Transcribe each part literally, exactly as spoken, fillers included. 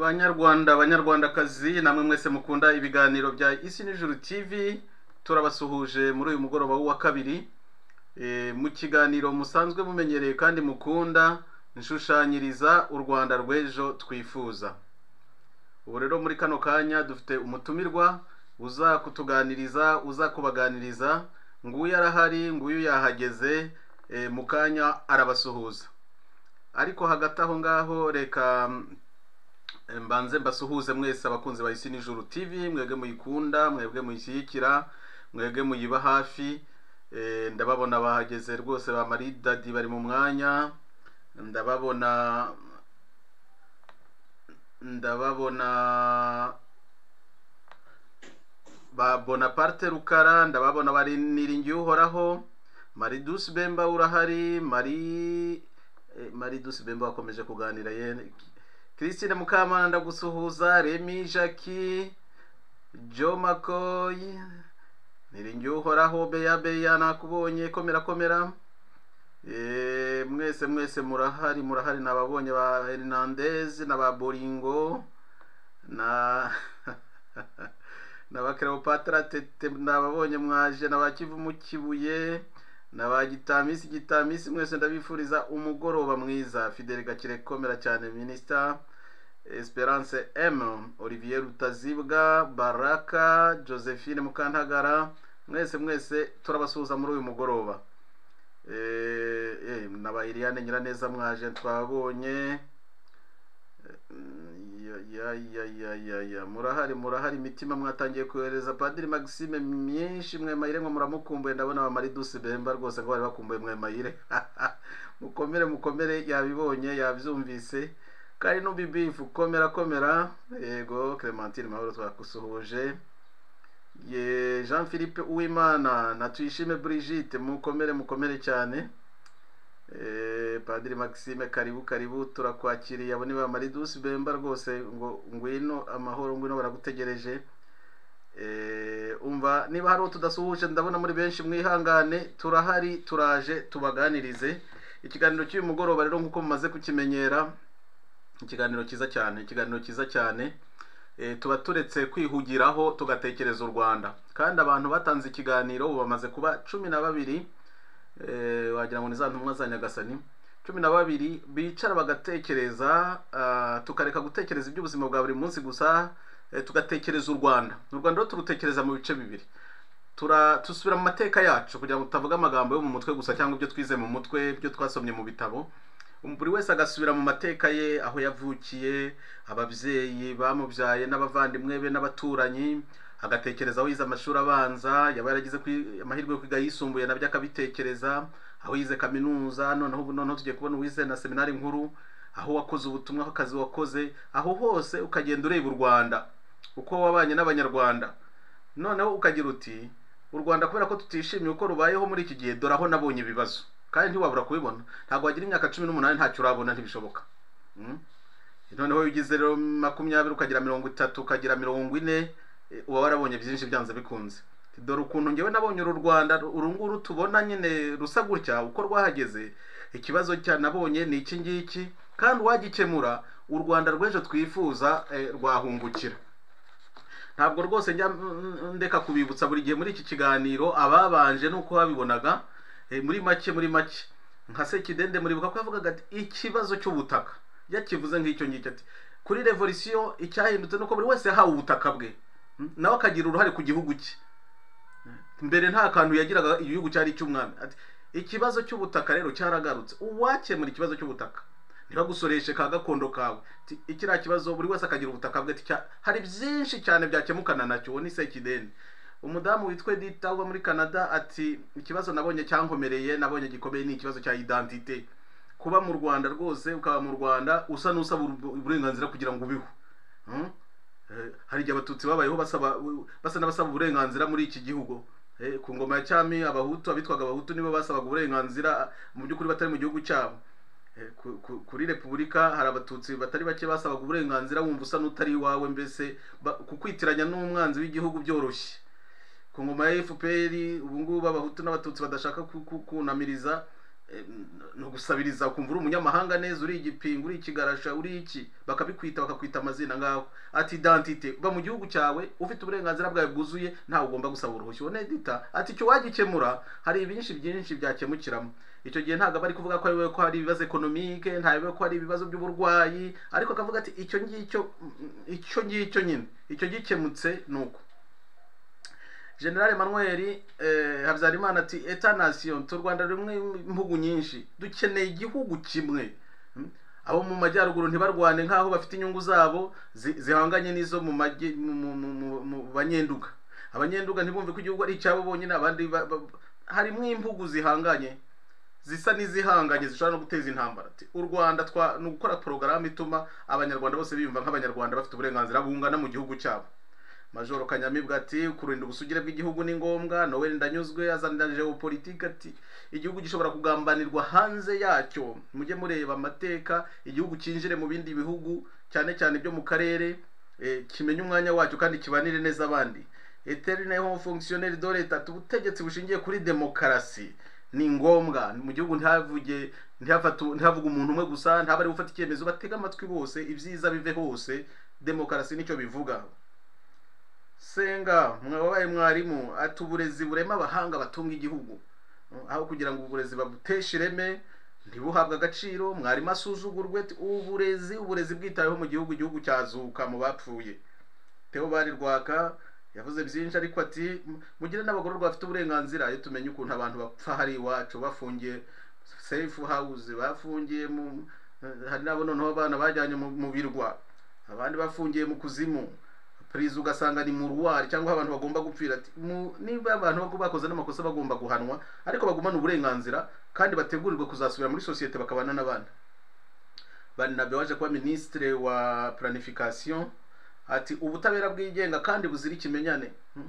Banyarwanda banyarwandakazi namwe mwese mukunda ibiganiro bya Isi n'Ijuru T V, turabasuhuje muri uyu mugoroba wa kabiri e, mu kiganiro musanzwe mumenyereye kandi mukunda nshushanyiriza u Rwanda rw'ejo twifuza. Ubu rero muri kano kanya dufite umutumirwa uza kutuganiriza, uza kubaganiriza, nguyu arahari, nguyu yahageze, e, mu kanya arabasuhuza. Ariko hagati aho ngaho reka mbanze mbasuhuze mwese abakunzi ba Isi n'Ijuru T V, mwebwe muyikunda, mwebwe muyishyigikira, mwebwe muyiba hafi. E, ndababona bahageze rwose ba Maridadi bari mu mwanya, ndababona ndababona ba Bonaparte Rukara, ndababona bari Niringiye Uhoraho, Maridus Bemba urahari, Mari eh, Maridus Bemba wakomeje kuganira ye, Christine Mukamana ndagusuhuza, Remy Jackie, Joe Makoy, Niringiye Uhoraho, Beya Beya nakubonye, komera komera. E, mwese mwese murahari murahari nababonye ba Hernandez na ba Boringo na na ba Cleopatra Tete nababonye mwaje, na ba Kivu mu Kibuye, na ba Gitamisi Gitamisi, mwese ndabifuriza umugoroba mwiza. Fidel Gakire komera cyane, Minister Esperance M, Olivier Rutazibwa, Baraka, Josephine Mukantagara, mwese mwese turabasuhuza muri uyu mugoroba. Eh eh naba Iriane Nyiraneza mwaje twabonye. Ya ya ya ya ya murahari murahari imitima mwatangiye kohereza. Padiri Maxime myinshi mwe mayire mwe muramukumbuye, ndabona ba Maridus Bemba rwose ngo bari bakumbuye mwe mayire. Mukomere mukomere, yabibonye yabyumvise. Kari no bibifu komera komera. Yego Clementine Mahoro twakusuhuje. Ye Jean Philippe Uwimana na Tuyishime Brigitte mukomere mukomere cyane. Eh Padiri Maxime karibu karibu turakwakiriye. Abo ni ba Maridus Bemba rwose ngo ngwino amahoro, ngwino baragutegereje. Eh umva niba hari tudasuhuje ndabona muri benshi mwihangane, turahari turaje tubaganirize. Ikiganiro cy'uyu mugoroba rero nkuko mumaze kukimenyera, ikiganiro kiza cyane, ikiganiro kiza cyane. E, tuba turetse kwihugiraho tugatekereza u Rwanda, kandi abantu batanze ikiganiro ubu bamaze kuba cumi na babiri. E, wagira ngo niza ntumwa za Nyagasani cumi na babiri bicara bagatekereza. Uh, tukareka gutekereza iby'ubuzima bwa buri munsi gusa, e, tugatekereza u Rwanda. U Rwanda rero turutekereza mu bice bibiri. Tura tusubira mu mateka yacu kugira ngo tutavuga amagambo yo mu mutwe gusa cyangwa ibyo twize mu mutwe, ibyo twasomye mu bitabo. Buri wese agasubira mu mateka ye, aho yavukiye, ababyeyi bamubyaye n'abavandimwe be n'abaturanyi, agatekereza aho yize amashuri abanza, yaba yaragize amahirwe yo kwiga yisumbuye nabyo akabitekereza, aho yize kaminuza, noneho ubu noneho tugiye kubona uwize na seminari nkuru, aho wakoze ubutumwa, akazi wakoze, aho hose ukagenda ureba u Rwanda uko wabanye n'abanyarwanda. Noneho ukagira uti u Rwanda kubera ko tutishimiye uko rubayeho muri iki gihe, dore aho nabonye ibibazo, kandi ntiwabura kubibona. Ntabwo wagira imyaka cumi n'umunani ntacyo urabona, ntibishoboka. Mm? Noneho ugize rero makumyabiri ukagira mirongo itatu ukagira mirongo ine, uba warabonye byinshi byanze bikunze. Dore ukuntu ngewe nabonye uru Rwanda urunguru tubona nyine rusa gutya uko rwahageze. Ikibazo cya nabonye ni iki ngiki, kandi wagikemura u Rwanda rw'ejo twifuza eh, rwahungukira. Ntabwo rwose njya ndeka kubibutsa buri gihe muri iki kiganiro ababanje nuko babibonaga. E, muri make muri make nka Sekidende muribuka ko yavugaga ati ikibazo cy'ubutaka, yakivuze nk'icyo ngicyo ati kuri revolution icyahindutse nuko buri wese yahawe ubutaka bwe, nawe akagira uruhare ku gihugu cye. Mbere nta kantu yagiraga, igihugu cyari cy'umwami. Ati ikibazo cy'ubutaka rero cyaragarutse, uwakemura ikibazo cy'ubutaka ntibagusoreshe ka gakondo kawe. Ikira kibazo buri wese akagira ubutaka bwe, hari byinshi cyane byakemukana nacyo. Ni Sekidende. Umudamu witwe Dita uba muri Canada ati ikibazo nabonye cyankomereye, nabonye gikomeye ni ikibazo cya identité. Kuba mu Rwanda rwose, ukaba mu Rwanda usa n'usaba uburenganzira kugira ngo ubiho. Hmm? Eh, hari igihe abatutsi babayeho basaba basa n'abasaba uburenganzira muri iki gihugu. Eh, ku ngoma ya cyami abahutu, abitwaga abahutu nibo basabaga uburenganzira mu by'ukuri batari mu gihugu cyabo. Eh, ku, ku, kuri Republika hari abatutsi batari bake basabaga uburenganzira, wumva usa n'utari iwawe, mbese kukwitiranya n'umwanzi w'igihugu byoroshye. Ku ngoma ya F P R ubu ngubu abahutu n'abatutsi badashaka kunamiriza, no gusabiriza ukumva uri umunyamahanga neza, uri igipingu, uri ikigarasha, uri iki, bakabikwita bakakwita amazina ngaho ati identité. Ba mu gihugu cyawe ufite uburenganzira bwawe bwuzuye, nta ugomba gusaba uruhushyo. One dita ati cyo wagikemura, hari ibinshi byinshi byakemukiramo. Icyo gihe ntago bari kuvuga ko ari ko hari ibibazo economique, ntabe ko hari ibibazo by'uburwayi, ariko akavuga ati icyo ngicyo icyo ngicyo nyine icyo gikemutse nuko. General Emmanuel eh, Habyarimana ati Etat nation tu Rwanda rumwe impugu nyinshi, dukeneye igihugu kimwe. Hmm? Abo mu majyaruguru ntibarwane nkaho bafite inyungu zabo zihanganye nizo mu mu banyenduga. Abanyenduga ntibumve ko igihugu ari cyabo bonyine, abandi harimo impugu zihanganye zisa n'izihanganye zishobora no guteza intambara. Ati u Rwanda twa no gukora program ituma abanyarwanda bose biyumva nk'abanyarwanda bafite uburenganzira bungana mu gihugu cyabo. Majoro Kanyamibwa ati kurinda ubusugire bw'igihugu ni ngombwa. Noel Ndanyuzwe azanira geopolitique ati igihugu gishobora kugambanirwa hanze yacyo, mujye mureba amateka, igihugu kinjire mu bindi bihugu cyane cyane byo mu karere, e, kimenye umwanya wacyo kandi kibanire neza abandi. Eterne ho fonctionnaire de l'État, ubutegetsi bushingiye kuri demokarasi ni ngombwa mu gihugu. Ntavuge ntafatu ntavuga umuntu umwe gusa, ntabari gufata icyemezo, batega amatwi bose, ibyiza bive hose. Demokarasi nicyo bivuga. Senga mwabaye mwarimu ati uburezi burema abahanga batunga igihugu, aho kugira ngo uburezi babuteshe ireme ntibuhabwa agaciro, mwarimu asuzugurwe. Uburezi uburezi bwitayeho mu gihugu, igihugu cyazuka mu bapfuye. Theo Bari Rwaka yavuze byinshi, ariko ati mugire n'abagororwa bafite uburenganzira. Iyo tumenye ukuntu abantu bapfa hari iwacu, bafungiye safe house, bafungiye mu hari nabo noneho abana bajyanye mu birwa, abandi bafungiye mu kuzimu, prize ugasanga ni mu ruwari cyangwa abantu bagomba gupfira. Ati niba abantu bakoze n'amakosa bagomba guhanwa, ariko bagumana uburenganzira kandi bategurirwe kuzasubira muri societe bakabana n'abandi. Bari nabe waje kuba ministre wa planification ati ubutabera bwigenga kandi buzira ikimenyane. Hmm?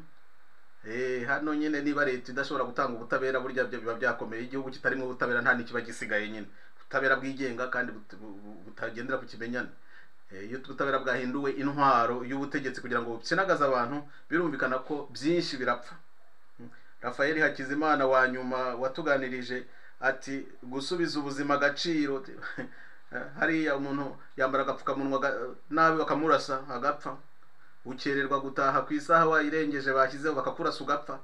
Eh hano nyine niba leta idashobora gutanga ubutabera, burya byo biba byakomeye. Igihugu kitarimo ubutabera nta nikiba gisigaye nyine. Ubutabera bwigenga kandi butagendera ku kimenyane. Iyo ubutabera bwahinduwe intwaro y'ubutegetsi kugira ngo bukinagaza abantu, birumvikana ko byinshi birapfa. Rafael Hakizimana wa nyuma watuganirije ati gusubiza ubuzima agaciro. Hari umuntu yambara agapfukamunwa nabi bakamurasa agapfa, ukererwa gutaha ku isaha wayirengeje bashyizeho bakakurasa ugapfa,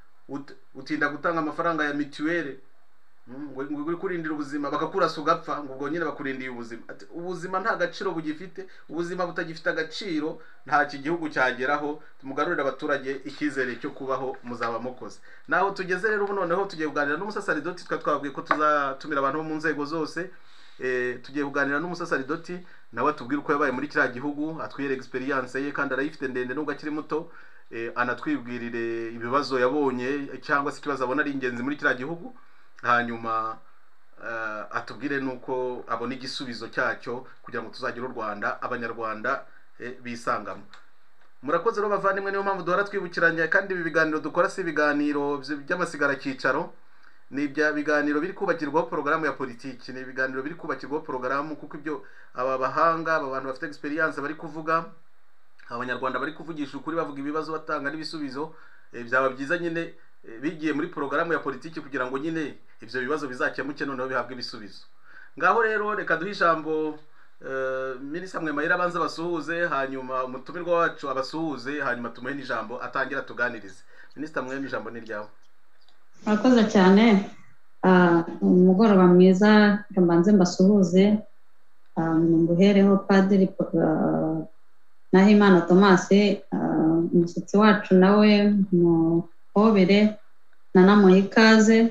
utinda gutanga amafaranga ya mituweli ngo uri kurindira ubuzima bakakurasa ugapfa, ngo ubwo nyine bakurindiye ubuzima. Ati ubuzima nta gaciro bugifite, ubuzima butagifite agaciro nta kigihugu cyageraho. Tumugarurira abaturage icyizere cyo kubaho muzaba mukoze. Naho tugeze rero ubu noneho tugiye kuganira n'umusasaridoti. Twa twabwiye ko tuzatumira abantu bo mu nzego zose. Eh tugiye kuganira n'umusasaridoti nawe atubwira uko yabaye muri kiriya gihugu, atwiyere experience ye kandi arayifite ndende nubwo akiri muto. Eh anatwibwirire ibibazo yabonye cyangwa se ikibazo abona ari ingenzi muri kiriya gihugu, hanyuma uh, atubwire nuko abona igisubizo cyacyo kugira ngo tuzagire u Rwanda abanyarwanda eh, bisangamo. Murakoze rero bavandimwe, niyo mpamvu duhora twibukiranya, kandi ibi biganiro dukora si ibiganiro by'amasigara cyicaro, ni ibya biganiro biri kubakirwaho porogaramu ya politiki, ni ibiganiro biri kubakirwaho porogaramu, kuko ibyo aba bahanga aba bantu bafite experience bari kuvuga, abanyarwanda bari kuvugisha ukuri bavuga ibibazo batanga n'ibisubizo, eh, byaba byiza nyine bigiye muri porogaramu ya politiki kugira ngo nyine ibyo bibazo bizakemuke noneho bihabwe ibisubizo. Ngaho rero reka duhe ijambo uh, Minisitiri Mwema abanza basuhuze, hanyuma umutumirwa wacu abasuhuze, hanyuma tumuhe n'ijambo atangira tuganirize. Minisitiri Mwema, ijambo ni ryawe. Murakoze cyane. Uh, umugoroba mwiza, mbanze mbasuhuze. Um, nguhereho Padiri uh, Nahimana Thomas, uh, umushyitsi wacu nawe mu hobere nanamuha ikaze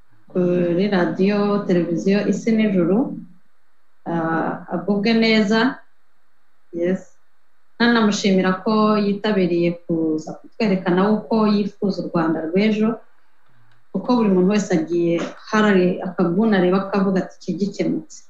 kuri radiyo televiziyo Isi n'Ijuru. Uh, agubwe neza. Yes. Nanamushimira ko yitabiriye kuza kutwerekana uko yifuza u Rwanda rw'ejo, kuko buri muntu wese agiye hari akaguna areba akavuga ati iki gikemutse.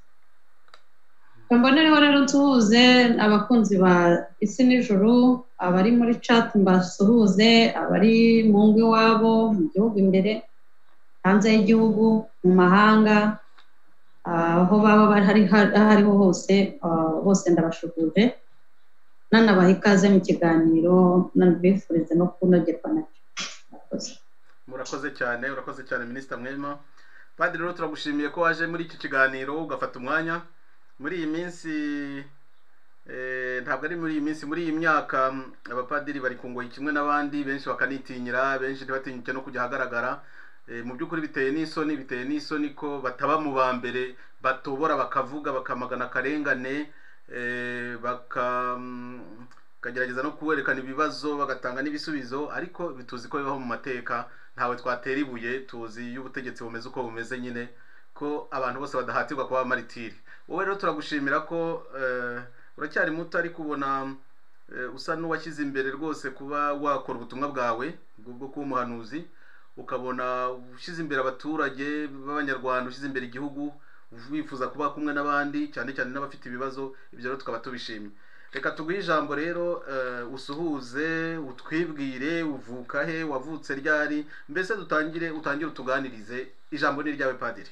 Mbonereho rero nsuhuze abakunzi ba Isi n'Ijuru, abari muri chat mbasuhuze, abari mu ngo iwabo, mu gihugu imbere, hanze y'igihugu, mu mahanga, aho baba bari hariho hose, bose ndabashuhuje. Nanabaha ikaze mu kiganiro, nanabifurize no kunogerwa nacyo. Murakoze cyane, urakoze cyane Minisitiri Mwema. Padiri rero turagushimiye ko waje muri iki kiganiro ugafata umwanya muri iyi minsi. Eh, ntabwo ari muri iyi minsi, muri iyi myaka abapadiri bari kungoyi kimwe n'abandi, benshi bakanitinyira, benshi ntibatinyuke no kujya ahagaragara. E, mu by'ukuri biteye n'isoni, biteye n'isoni ko bataba mu ba mbere batobora bakavuga bakamagana akarengane, e, baka kagerageza no kuwerekana ibibazo bagatanga n'ibisubizo, ariko bituzi ko bibaho mu mateka. Ntawe twatera ibuye, tuzi y'ubutegetsi bumeze uko bumeze nyine, ko abantu bose badahatirwa kuba maritiri. Wowe rero turagushimira ko e, uracyari muto ariko ubona e, usa n'uwashyize imbere rwose kuba wakora ubutumwa bwawe bwo kuba umuhanuzi, ukabona ushize imbere abaturage b'abanyarwanda, ushize imbere igihugu, wifuza kuba kumwe n'abandi, cyane cyane n'abafite ibibazo. Ibyo rero tukaba tubishimye. Reka tuguhe ijambo rero, uh, usuhuze, utwibwire, uvuka he, wavutse ryari, mbese dutangire utangire utuganirize. Ijambo ni ryawe Padiri.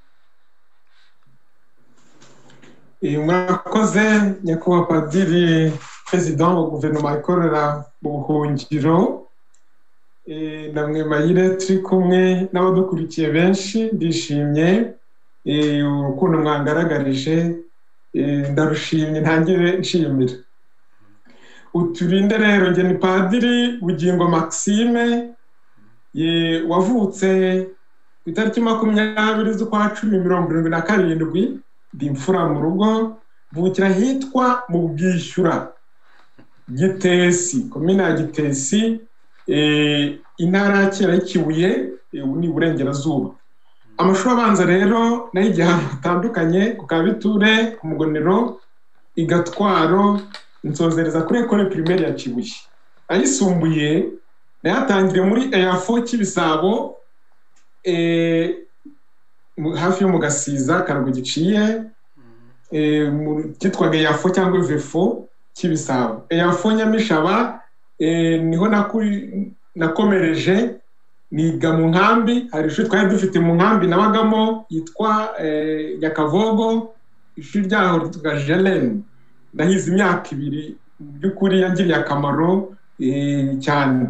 Mwakoze nyakubahwa Padiri President wa guverinoma ikorera mu buhungiro. E, namwe Mayire turi kumwe n'abadukurikiye benshi, ndishimye e, urukundo mwangaragarije, e, ndarushimye ntangire nshimira. Uturinde rero, nge ni Padiri Bugingo Maxime, ye wavutse ku itariki makumyabiri z'ukwa cumi mirongo irindwi na karindwi, ndi imfura mu rugo, mvukira hitwa mu Bwishyura Gitesi, komine ya Gitesi, E, intara ya kera y'Ikibuye, e, ni Burengerazuba. Amashuri abanza rero nayigiye ahantu hatandukanye, ku Kabiture, ku Mugonero, i Gatwaro, nsozereza kuri ekole primaire ya Kibuye. Ayisumbuye nayatangiriye muri Eyafo Kibisabo, e, hafi yo mu Gasiza Karago giciye, e, kitwaga Eyafo cyangwa Vefo Kibisabo. Eyafo Nyamishaba, E, niho nakuri nakomereje niga mu nkambi. Hari ishuri twari dufite mu nkambi nabagamo yitwa e, Nyakavogo, ishuri ryaho ryitwa Jelene. Ndahize imyaka ibiri, mu by'ukuri yangiriye akamaro e, cyane.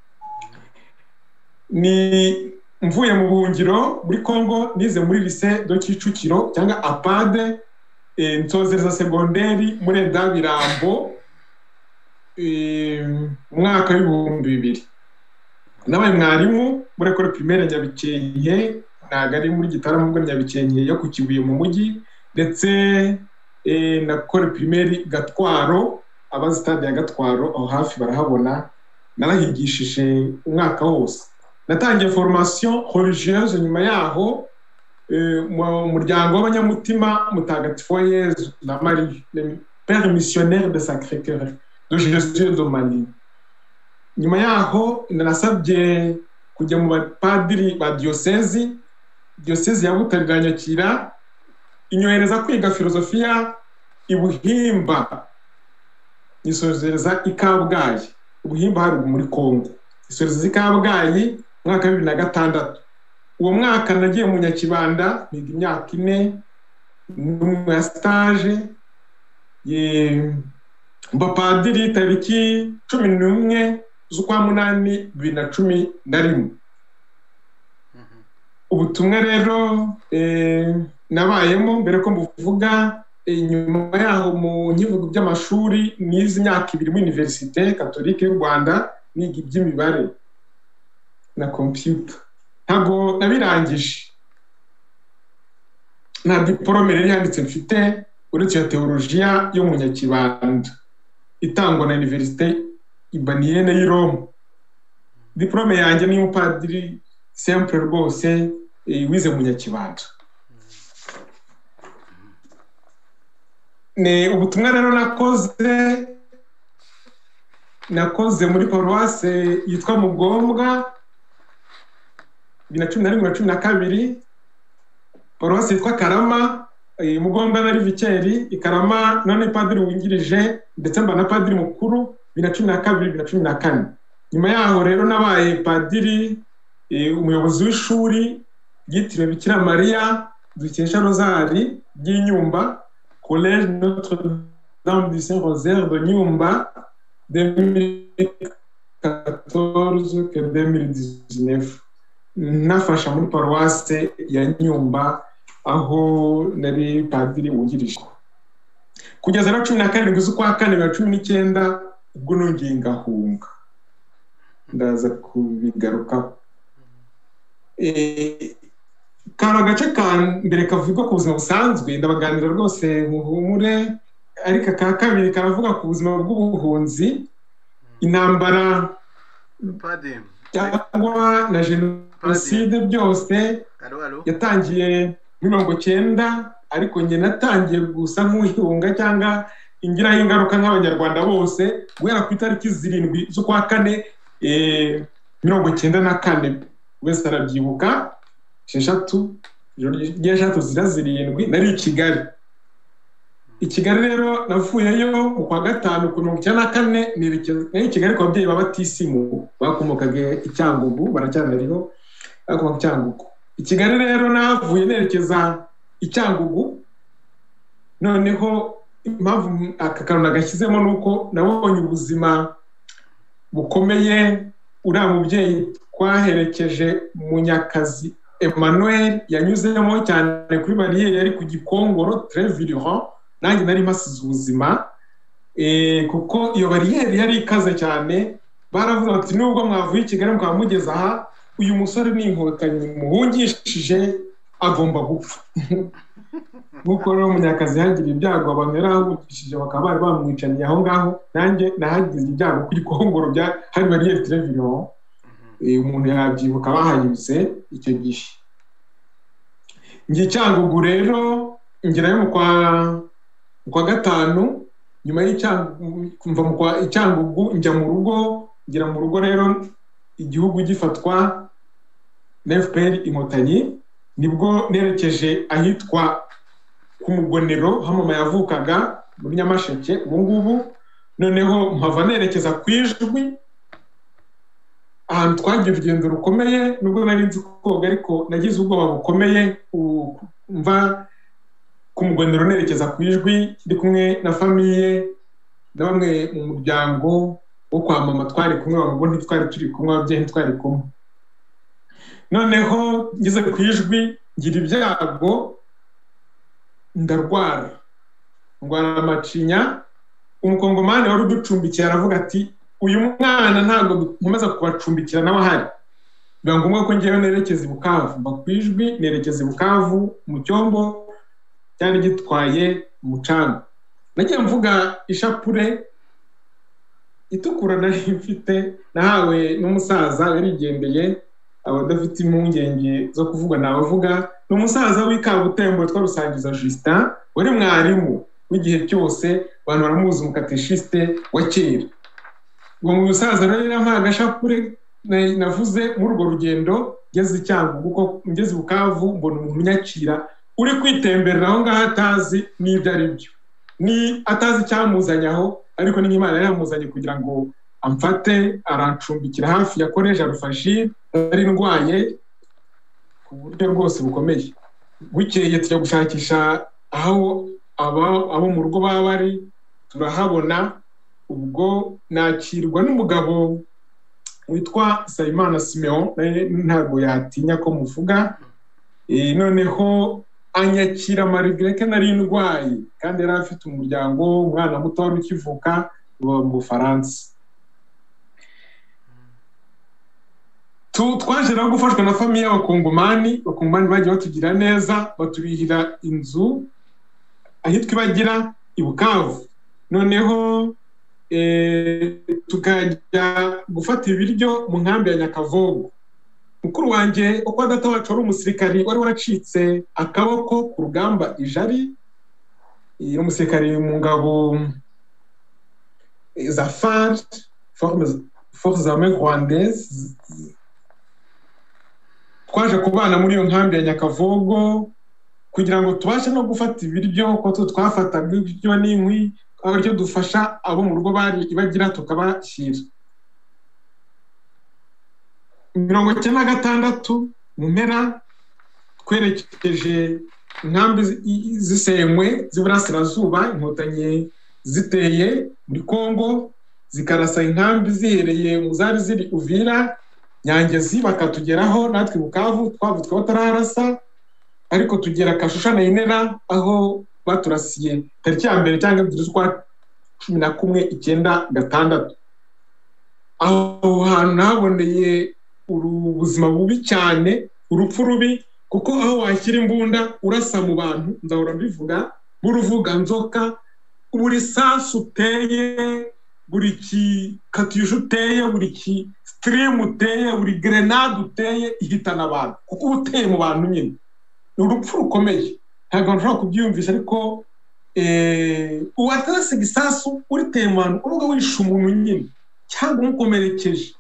Ni mvuye mu buhungiro muri Kongo, nize muri lycée de Kicukiro cyangwa Apade, e, nsozereza segonderi muri Ndabirambo umwaka w'ibihumbi bibiri. Nabaye mwarimu muri ekole primaire Nyabikenke, ntago ari muri Gitarama ahubwo Nyabikenke yo ku Kibuye mu mujyi, ndetse e, na ekole primaire Gatwaro, abazi stade ya Gatwaro aho hafi barahabona. Narahigishije umwaka wose. Natangiye formation religieuse nyuma yaho e, mu muryango w'abanyamutima Mutagatifu wa Yezu na Marie, le père missionnaire de Sacré-Cœur de Jésus de Mali. Nyuma yaho narasabye kujya mu bapadiri ba diocese, diocese ya Butare Nyakira, inyohereza kwiga filozofiya i Buhimba, nisozereza i Kabgayi. Buhimba hari muri Kongo, nisozereza i Kabgayi mwaka bibiri na gatandatu. Uwo mwaka nagiye mu Nyakibanda niga imyaka ine n'umwe ya stage, ye Bapadiri tariki cumi n'umwe z'ukwa munani bibiri na cumi na rimwe. Ubutumwa rero e, nabayemo mbere ko mbuvuga, e, nyuma yaho mu nkivugo by'amashuri nize imyaka ibiri muri Université Catholique y'u Rwanda, niga iby'imibare na computer. Ntabwo nabirangije, nta diplome rero yanditse mfite uretse ya teologiya yo mu Nyakibanda itangwa na Université Ibanienne y'i Rome. Diplome yanjye ni umupadiri simple rwose, e, wize mu Nyakibanda. Ne ubutumwa rero nakoze nakoze muri paroisse yitwa Mugombwa bibiri na cumi na rimwe na cumi na kabiri, paroisse yitwa Karama, e, Mugombwa na Vikeri ikarama, none padiri wungirije ndetse mba na padiri mukuru bibiri na cumi na kabiri bibiri na cumi na kane. Nyuma yaho rero nabaye padiri, e, umuyobozi w'ishuri ryitiriwe Bikira Maria dukesha Rozari ry'Inyumba, Collège Notre-Dame du Saint-Rosaire de Nyumba, deux mille quatorze que deux mille dix-neuf. nafasha muri paruwase ya Nyumba aho nari padiri wungirije kugeza na cumi na karindwi z'ukwa kane na cumi n'icyenda ubwo nongeye ngahunga ndaza kubigarukaho. Eh kara agace ka mbere kavuga ku buzima busanzwe ndabaganira rwose muhumure, ariko ka kabiri karavuga ku buzima bw'ubuhunzi, intambara cyangwa na jenoside byose yatangiye mirongo cyenda, ariko njye natangiye gusa nk'uyihunga cyangwa ingiraho ingaruka nk'abanyarwanda bose guhera ku itariki zirindwi z'ukwa kane mirongo cyenda na kane. Wese arabyibuka esheshatu esheshatu zira zirindwi nari i Kigali. I Kigali rero navuyeyo mu kwa gatanu ku mirongo icyenda na kane nerekeza i Kigali ku babyeyi b'abatisimu bakomokaga i Cyangugu, baracyanariho bakomoka i Cyangugu. I Kigali rero navuye nerekeza i Cyangugu, noneho impamvu aka kantu nagashyizemo nuko nabonye ubuzima bukomeye uriya mubyeyi twaherekeje Munyakazi Emmanuel yanyuzemo cyane kuri bariyeri yari ku Gikongoro très virulent, nanjye nari mpasize ubuzima eh kuko iyo bariyeri yari ikaze cyane. Baravuze bati nubwo mwavuye i Kigali mukaba mugeze aha, uyu musore ni inkotanyi muhungishije agomba gupfa. Nuko rero Munyakazi yagira ibyago abantu yarahungishije bakaba bari bamwicaniye aho ngaho, nanjye nahagize ibyago ku Gikongoro bya hari bariyeri très virulent. Umuntu yabyibuka bahanyuze icyo gihe. Ngiye Cyangugu rero ngirayo mu kwa kwa gatanu, nyuma y'Icyangugu kumva mu kwa Cyangugu njya mu rugo, ngira mu rugo rero igihugu gifatwa na F P R Inkotanyi, nibwo nerekeje ahitwa ku Mugonero hamama yavukaga muri Nyamasheke ubu ngubu. Noneho mpava nerekeza ku Ijwi, ahantu twagiye urugendo rukomeye, nubwo nari nzi koga ariko nagize ubwoba bukomeye mva ku Mugonero nerekeza ku Ijwi ndi kumwe na famiye na bamwe mu muryango wo kwa mama twari kumwe, bamwe ntitwari turi kumwe, ababyeyi ntitwari kumwe. Noneho ngeze ku Ijwi ngira ibyago ndarwara ndwara amacinya. Umukongomani wari uducumbikiye aravuga ati uyu mwana ntabwo nkomeza kubacumbikira nawe ahari, biba ngombwa ko ngewe nerekeza i Bukavu. Mba ku Ijwi nerekeza i Bukavu mu cyombo cyari gitwaye umucanga. Nagiye mvuga ishapure itukura nari mfite nahawe n'umusaza yarigendeye, abadafite impungenge zo kuvuga nabavuga. N'umusaza w'Ikabutembo twarusangiza Justin, wari mwarimu w'igihe cyose, abantu baramuzi umukateshiste wa kera. Uwo musaza rero yampaye agashapure navuze muri urwo rugendo ngeze i Cyangugu, kuko ngeze i Bukavu mbona umuntu unyakira uri kwitemberera aho ngaho atazi n'ibyo ari byo, ni atazi icyamuzanye aho, ariko ni Imana yari yamuzanye kugira ngo amfate arancumbikira hafi ya College Rufashir. Nari ndwaye ku buryo rwose bukomeye. Bukeye tujya gushakisha aho abo abo mu rugo baba bari, turahabona. Ubwo nakirwa n'umugabo witwa Sayimana Simeon, ntabwo yatinya ko muvuga. E, noneho anyakira malgré que nari ndwaye, kandi yari afite umuryango, umwana muto wari ukivuka mu Bufaransa. Tu twaje rero gufashwa na famiye y'Abakongomani. Abakongomani bagiye batugira neza, batubihira inzu ahitwa Ibagira i Bukavu. Noneho eh tukajya gufata ibiryo mu nkambi ya Nyakavogo. Mukuru wanje uko data wacu ari umusirikari wari waracitse akaboko ku rugamba ijari, iyo umusirikari mu ngabo za F A R, Forces Armées Rwandaises. Twaje kubana muri iyo nkambi ya Nyakavogo kugira ngo tubashe no gufata ibiryo, ko twafataga ibiryo n'inkwi, abaryo dufasha abo mu rugo bari Ibagira tukabashyira. mirongo icyenda na gatandatu mu mpera twerekeje inkambi zisenywe z'Iburasirazuba, Inkotanyi ziteye muri Kongo zikarasa inkambi zihereye mu zari ziri Uvira Nyangezi bakatugeraho natwe Bukavu twavutswe batararasa ariko tugera Kashusha na Inera aho baturasiye tariki ya mbere cyangwa ebyiri z'ukwa cumi na kumwe icyenda gatandatu. Aho hantu naboneye ubuzima bubi cyane, urupfu rubi, kuko aho washyira imbunda urasa mu bantu, ndahora mbivuga buruvuga nzoka, buri sasu uteye, buri ki katyusha uteye, buri ki stream uteye, buri grenade uteye ihitana abantu, kuko uteye mu bantu nyine. Urupfu rukomeye ntabwo nshobora kubyiyumvisha, ariko eh uwatase gisasu uriteye mu bantu uvuga wishe umuntu nyine cyangwa umukomerekeje.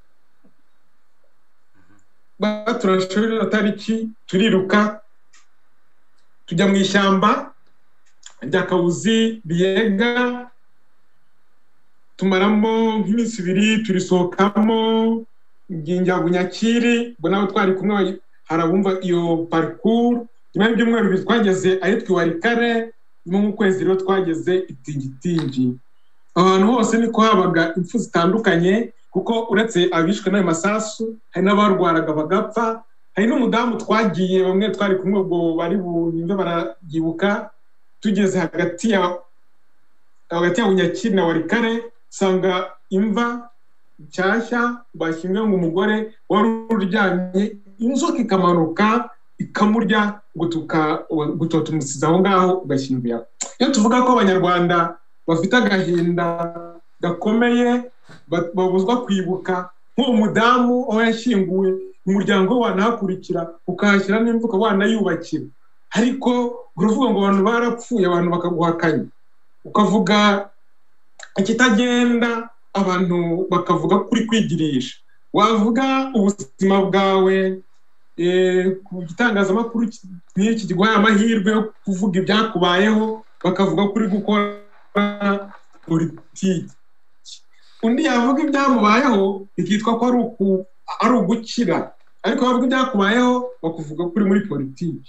Baturashorera tariki turiruka tujya mu ishyamba rya Kabuzi Biyega, tumaramo nk'iminsi ibiri, turisohokamo nginja Bunyakiri, bo nabo twari kumwe harabumva iyo parcours. Nyuma y'ibyumweru bibiri twageze ahitwa Warikare, mu kwezi rero twageze Itingitingi. Ahantu hose niko habaga impfu zitandukanye, kuko uretse abishwe n'ayo masasu hari n'abarwaraga bagapfa. Hari n'umudamu twagiye bamwe twari kumwe ubwo bari bunyumve baragibuka, tugeze hagati ya hagati ya Bunyakiri na Warikare, sanga imva cyashya bashyinga ngo umugore wari uryamye, inzoka ikamanuka ikamurya gutuka gutota umusiza aho ngaho ugashyinguye. Iyo tuvuga ko Abanyarwanda bafite agahinda gakomeye babuzwa kwibuka, nko umudamu aho yashyinguwe umuryango wanahakurikira ukahashyira n'imvuka wanayubakira, ariko uruvuga ngo abantu barapfuye abantu bakaguhakanya, ukavuga ikitagenda abantu bakavuga kuri kwigirisha, wavuga ubuzima bwawe eh ku gitangazamakuru n'iki kigwaye amahirwe yo kuvuga ibyakubayeho bakavuga kuri gukora politiki. Undi yavuga ibyamubayeho ikitwa ko ari uku ari ugukira, ariko bavuga ibyakubayeho bakuvuga kuri muri politiki.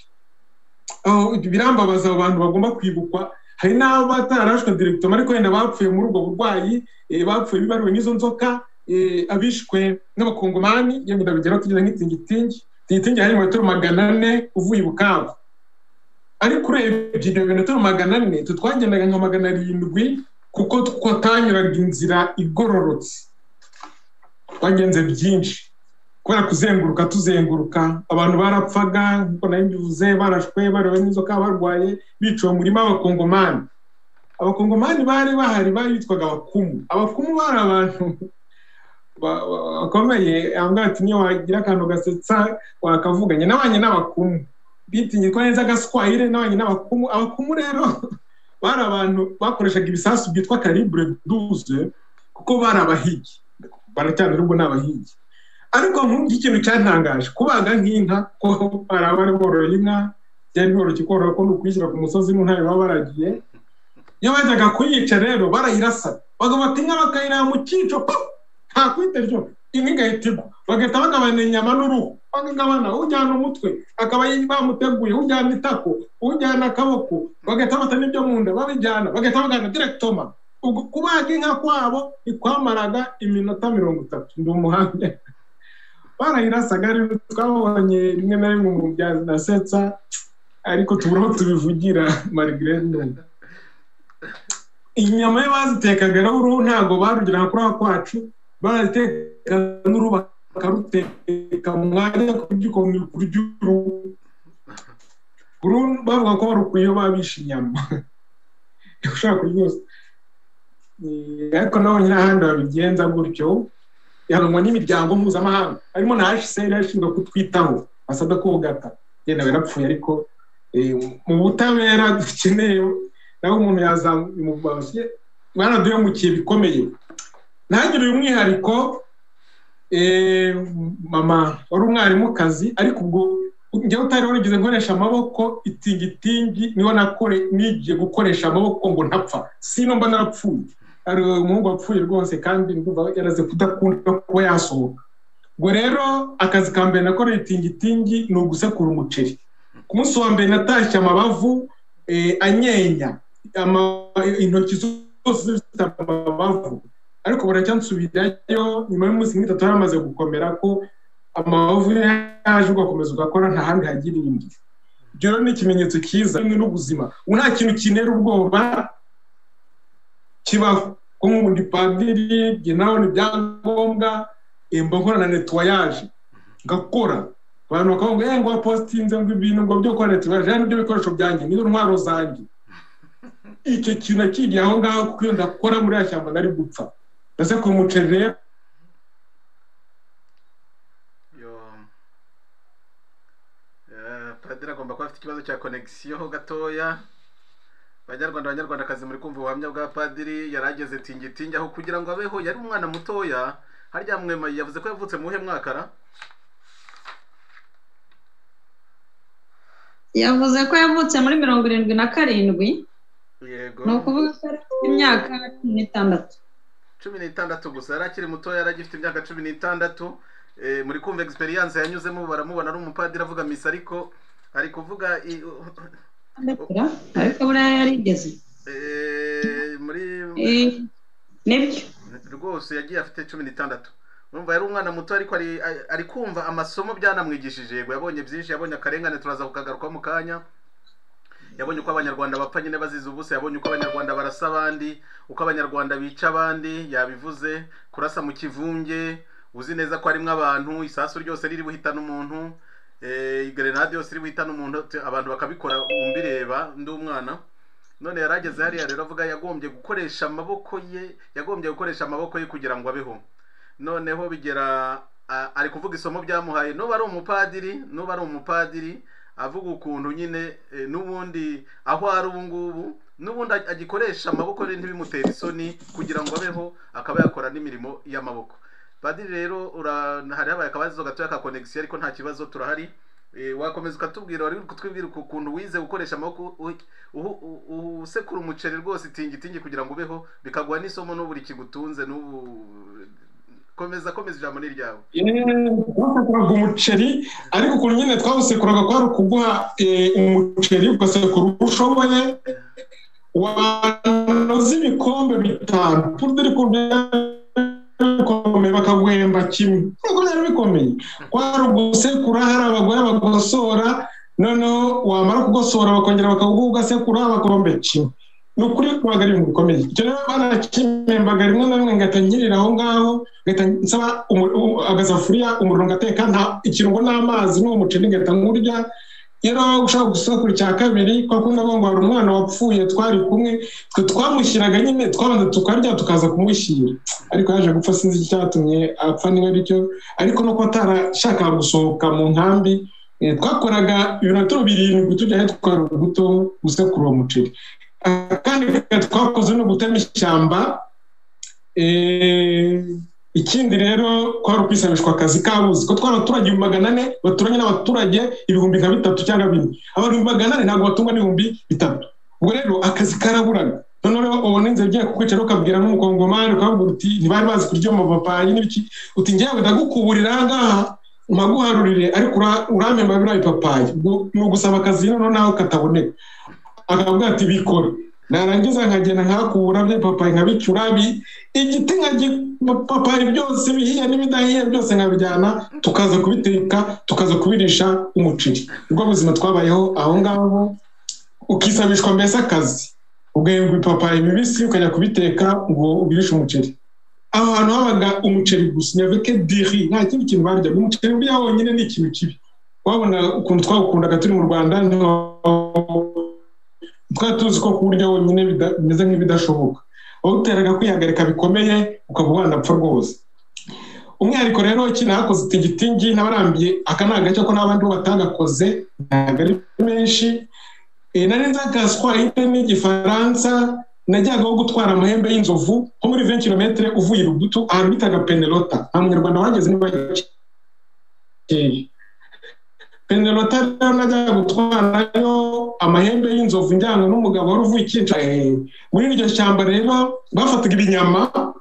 Aho birambabaza abantu bagomba kwibukwa. Hari n'abo batarashwe directement ariko wenda bapfuye muri ubwo burwayi, bapfuye bibaruwe n'izo nzoka, abishwe n'abakongomani. Iyo ndabigera kugeza nk'itingitingi tingitingi hari metero magana ane uvuye Bukavu, ariko urebye ibyo metero magana ane tutwagendaga nka magana arindwi, kuko twatanyuraga inzira igororotse. Twagenze byinshi kubera kuzenguruka tuzenguruka, abantu barapfaga nkuko nabivuze, barashwe barewe n'inzoka, barwaye biciwe muri abakongomani. Abakongomani bari bahari bitwaga abakumu. Abakumu bari abantu bakomeye, angati niyo wagira akantu gasetsa wakavuganye n'abanye n'abakumu, bitinye neza gaswahire n'abanye n'abakumu. Abakumu rero bari abantu bakoreshaga ibisasu byitwa calibre douze, kuko bari abahigi, baracyane rubwo n'abahigi. Ariko nk'iki kintu cyantangaje kubaga nk'inka, ko bari abari boroye inka, byari boroye korora ko n'ukwishyira ku musozi mu ntare baba baragiye. Iyo bajyaga kuyica rero barayirasa, bagafata inka bakayira mu cyico, nta kwiteryo inka igahitigwa, bagahita bagabana inyama n'uruhu, bagabana ujyana umutwe akaba bamuteguye, ujyana itako, ujyana akaboko, bagahita bata n'ibyo mu nda babijyana, bagahita bagana directement. Kubaga inka kwabo ikwamaraga iminota mirongo itatu. Ndi umuhanga barayirasaga rero, twabonye rimwe na rimwe mu bya nasetsa, ariko tuburaho tubivugira Margaret. Inyama ye bazitekaga rero uruhu ntago barugira kuri ako kwacu, barateka n'uruhu bakaruteka mu mwanya kugikomye kurya uruhu. Uruhu bavuga ko barukwiye babisha inyama ushaka kuryoza. Ariko naho nyina handi babigenza gutyo, yahanwa n'imiryango mpuzamahanga, harimo na H C R ishinzwe kutwitaho, basabwa ko ugata yenda barapfuye. Ariko mu butabera dukeneye naho umuntu yazamubashye baraduye mu kiye bikomeye. Ntagire uyu mwihariko, mama wari umwarimu kazi, ariko ubwo njye utari warigeze nkoresha amaboko, itingitingi niho nakore nigiye gukoresha amaboko ngo ntapfa, sino mba narapfuye. Ari umuhungu wapfuye rwose, kandi ndumva yaraze kudakunda kuba yasohoka. Ubwo rero akazi ka mbere nakoreye itingitingi ni ugusekura umuceri. Ku munsi wa mbere natashye amabavu anyenya, intoki zose zifite amabavu, ariko buracyansubirayo nyuma y'umunsi nk'itatu yaramaze gukomera ko amavu yaje ugakomeza ugakora nta handi hagira indi. Ibyo rero ni ikimenyetso cyiza bimwe n'ubuzima. Ubu nta kintu kinera ubwoba kibaho ko nk'ubundi padiri jye nawe ni ibyangombwa mba nkora na nettoyage ngakora abantu bakavuga ngo ngo wapostinze ngo ibintu ngo byo kwa nettoyage n'ibyo bikoresho byanjye nizo ntwaro zanjye. Icyo kintu nakiriye aho ngaho kuko iyo ndakora muri ya shyamba nari gupfa. Ndase ku muceri rero padiri agomba kuba afite ikibazo cya connection ho gatoya. Banyarwanda Banyarwandakazi muri kumva ubuhamya bwa padiri yarageze tingitingi aho kugira ngo abeho yari umwana mutoya. Harya Mwema yavuze ko yavutse mu he mwakara? Yavuze ko yavutse muri mirongo irindwi na karindwi. Yego. Ni ukuvuga ko afite imyaka cumi n'itandatu. cumi n'itandatu gusa yari akiri mutoya, yari agifite imyaka cumi n'itandatu. Eh, muri kumva experience yanyuzemo baramubona ari umupadiri avuga misa ariko ari kuvuga ariko buriya yarigeze eh muri eh nebyo rwose yagiye afite cumi n'itandatu. Urumva yari umwana muto ariko ari ari kumva amasomo byanamwigishije. Yego yabonye byinshi, yabonye akarengane turaza kukagaruka mu kanya. Yabonye uko abanyarwanda bapfa nyine bazize ubusa, yabonye uko abanyarwanda barasa abandi, uko abanyarwanda bica abandi, yabivuze kurasa mu kivunge uzi neza ko harimo abantu, isasu ryose riri buhitana umuntu, eh grenade yose iri buhitana umuntu, abantu bakabikora umbireba ndi umwana. None yarageze hariya rero avuga yagombye gukoresha amaboko ye, yagombye gukoresha amaboko ye kugira ngo abeho. Noneho bigera ari kuvuga isomo byamuhaye no bari umupadiri, no bari umupadiri avuga ukuntu nyine n'ubundi aho ari ubu ngubu n'ubundi agikoresha amaboko ye ntibimutera isoni kugira ngo abeho akaba yakora n'imirimo y'amaboko. Padiri rero hari habaye akabazo gatoya ka connection ariko nta kibazo turahari. Wakomeza ukatubwira wari kutwibwira ukuntu wize gukoresha amaboko usekura umuceri rwose tingitingi kugira ngo ubeho bikagwa n'isomo n'uburi kigutunze n'ubu. Komeza komeza ijambo ni ryawe. Twasekuraga umuceri ariko ukuntu nyine twawusekuraga ko ari ukuguha umuceri ugasekura ushoboye wanoza ibikombe bitanu pudiri bikomeye bakaguhemba kimwe. Ntabwo byari bikomeye kwari ugusekura, hari abagore bagosora noneho wamara kugosora bakongera bakaguha ugasekura bakombe kimwe. Ni ukuri kubaga ari ibintu bikomeye. Icyo rero barakimembaga rimwe na rimwe ngahita nkirira aho ngaho ngahita nsaba agasafuriya umuriro ngateka nta ikirungo n'amazi n'uwo muceri ngahita nkurya. Rero ushaka gusekura icya kabiri kwa kundi ngo hari umwana wapfuye twari kumwe twe twamushyiraga nyine twabanza tukarya tukaza kumushyira ariko yaje gupfa sinzi icyatumye apfa niba aricyo ariko no ko atarashaka gusohoka mu nkambi. Twakoraga ibintu birindwi tujya twari ubuto gusekura uwo muceri kandi twakoze no gutema ishyamba. Ikindi rero kwari ukwisabishwa akazi kabuzi ko twaraturage magana ane baturanye n'abaturage ibihumbi nka bitatu cyangwa bine, abantu magana ane ntabwo batungwa n'ibihumbi bitatu. Ubwo rero akazi karaburaga. Noneho ubona inzira igiye kukwicara ukabwira n'umukongomani ukavuga uti ntibari bazi kurya amapapayi n'ibiki uti njyewe ndagukuburira ngaha mpaguharurire ariko uramemba biriya bipapayi ni ugusaba akazi noneho naho kataboneka. Akavuga ati bikore narangiza nkagenda nkakubura bya papayi nkabicura igiti nkagipapayi byose bihiye n'ibidahiye byose nkabijyana tukaza kubiteka tukaza kubirisha umuceri. Ubwo buzima twabayeho aho ngaho ukisabishwa mbese akazi ugahembwa ipapayi mibisi ukajya kubiteka ngo ubirishe umuceri. Aho hantu habaga umuceri gusa nyaveke diri nta kindi kintu barya. Umuceri uriya wonyine ni ikintu kibi. Wabona ukuntu twawukundaga turi mu Rwanda twari tuzi ko kurya wonyine bimeze nk'ibidashoboka. Wawuteraga kwihagarika bikomeye ukaba wanapfa rwose. Umwihariko rero iki nakoze tingitingi n'abarambiye aka ni agace ko n'abandi bo batagakoze ntabwo ari menshi. Nari nzagaswa n'igifaransa najyagaho gutwara amahembe y'inzovu nko muri vingt kilometers uvuye Rubutu ahantu bitaga Penelota. Nta munyarwanda wageze niba Penelota rero najyaga gutwarayo amahembe y'inzovu njyana n'umugabo wari uvuye ikinca. Muri iryo shyamba rero bafataga ibinyama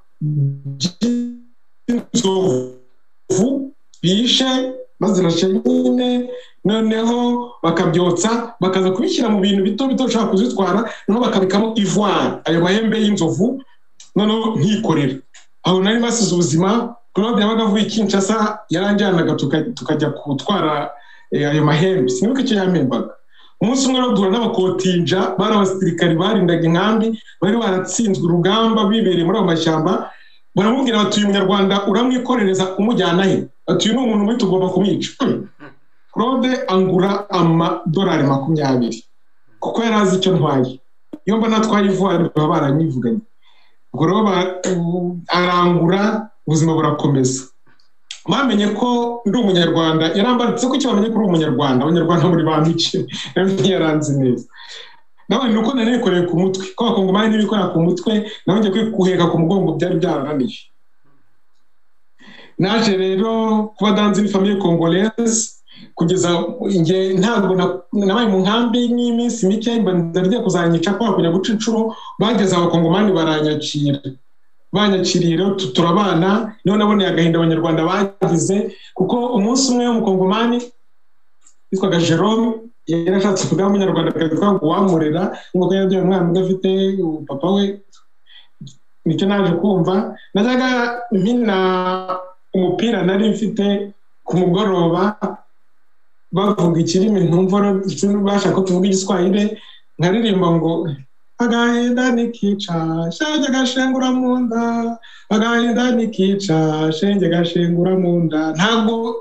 by'inzovu bishe bazirashe nyine noneho bakabyotsa bakaza kubishyira mu bintu bito bito ushaka kuzitwara noneho bakabikamo ivoire ayo mahembe y'inzovu noneho nkikorera aho nari basize ubuzima. Claude yabaga avuye Kinshasa yaranjyanaga tukajya gutwara ayo mahembe, sinibuka icyo yamembaga. Umunsi umwe duhura n'abakotinja bari abasirikari barindaga inkambi, bari baratsinzwe urugamba bibereye muri ayo mashyamba. Baramubwira bati uyu munyarwanda uramwikorereza umujyana he? Ati uyu ni umuntu muri tugomba kumwica. Claude angura amadolari makumyabiri kuko yari azi icyo ntwaye. Iyo mba natwaye ivuari baba baranyivuganye. Ubwo rero arangura, ubuzima burakomeza. Bamenye ko ndi umunyarwanda, yarambaritse ko icyo bamenye ko uri umunyarwanda. Abanyarwanda muri bantu iki yaranze neza. Nawe nuko nari nikoreye ku mutwe, ko abakongomani n'ibikorera ku mutwe, nawe ngiye kwiheka ku mugongo byari byarananiye. Naje rero kuba danze ni famille congolaise kugeza nge ntabwo nabaye mu nkambi n'iminsi mike ndagiye kuzanyica kwa kujya guca incuro. Bageze abakongomani baranyakira, banyakiriye rero turabana. Niho naboneye agahinda abanyarwanda bagize, kuko umunsi umwe w'umukongomani witwaga Jerome yarashatse kuvuga umunyarwanda akavuga ngo wamurera ngo yagiye umwana udafite papa we. Nicyo naje kumva. Najyaga mpina umupira nari mfite ku mugoroba bavuga ikirimi ntumva bashaka kuvuga igiswahili, nkaririmba ngo agahinda nikica shenge gashengura mu nda, agahinda nikica shenge gashengura mu nda. Ntabwo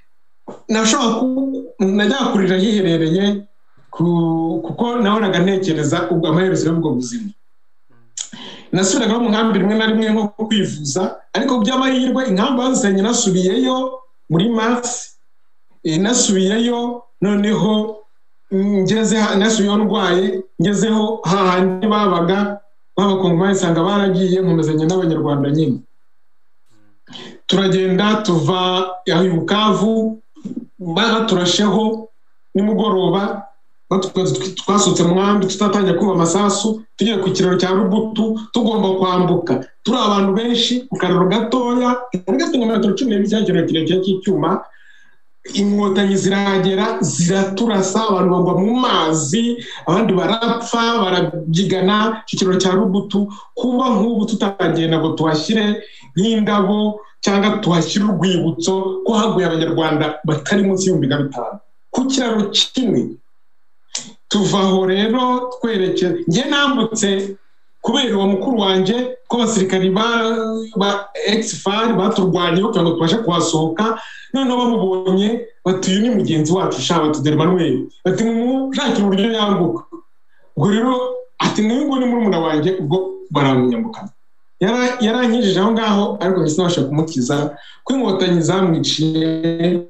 nashobora najya kurira hiherereye kuko nabonaga ntekereza ubwo amaherezo y'ubwo buzima. Nasubiraga mu nkambi rimwe na rimwe nko kwivuza, ariko by'amahirwe inkambi bazisenye nasubiyeyo muri mars. Nasubiyeyo noneho ngeze nasubiyeyo ndwaye, ngezeho hahandi babaga b'abakongomani nsanga baragiye nkomezanya n'abanyarwanda nyine. Turagenda tuva aho i Bukavu baturasheho nimugoroba, twasutse mu nkambi tutatangiye kumva amasasu, tugiye ku kiraro cya Rubutu tugomba kwambuka. Turi abantu benshi ku kararo gatoya gafite metero cumi n'ebyiri cyangwa kirekire cy'icyuma. Inkotanyi ziragera ziraturasa, abantu bagwa mu mazi, abandi barapfa barabyigana. Ikiraro cya Rubutu kuba nk'ubu tutagenda ngo tuhashyire nk'indabo cyangwa tuhashyire urwibutso ko haguye abanyarwanda batari munsi y'ibihumbi na bitanu ku kiraro kimwe. Tuvaho rero twerekeza, njye nambutse kubera uwo mukuru wanjye ko abasirikari ba ex-far baturwanye kugira ngo tubashe kuhasohoka. Noneho bamubonye bati uyu ni mugenzi wacu sha, bati dore Manuel, bati mushakira uburyo yambuka. Ubwo rero ati n'uyu ni murumuna wanjye, ubwo baramunyambukana. Yarankijije aho ngaho, ariko njye sinabasha kumukiza ko inkotanyi zamwiciye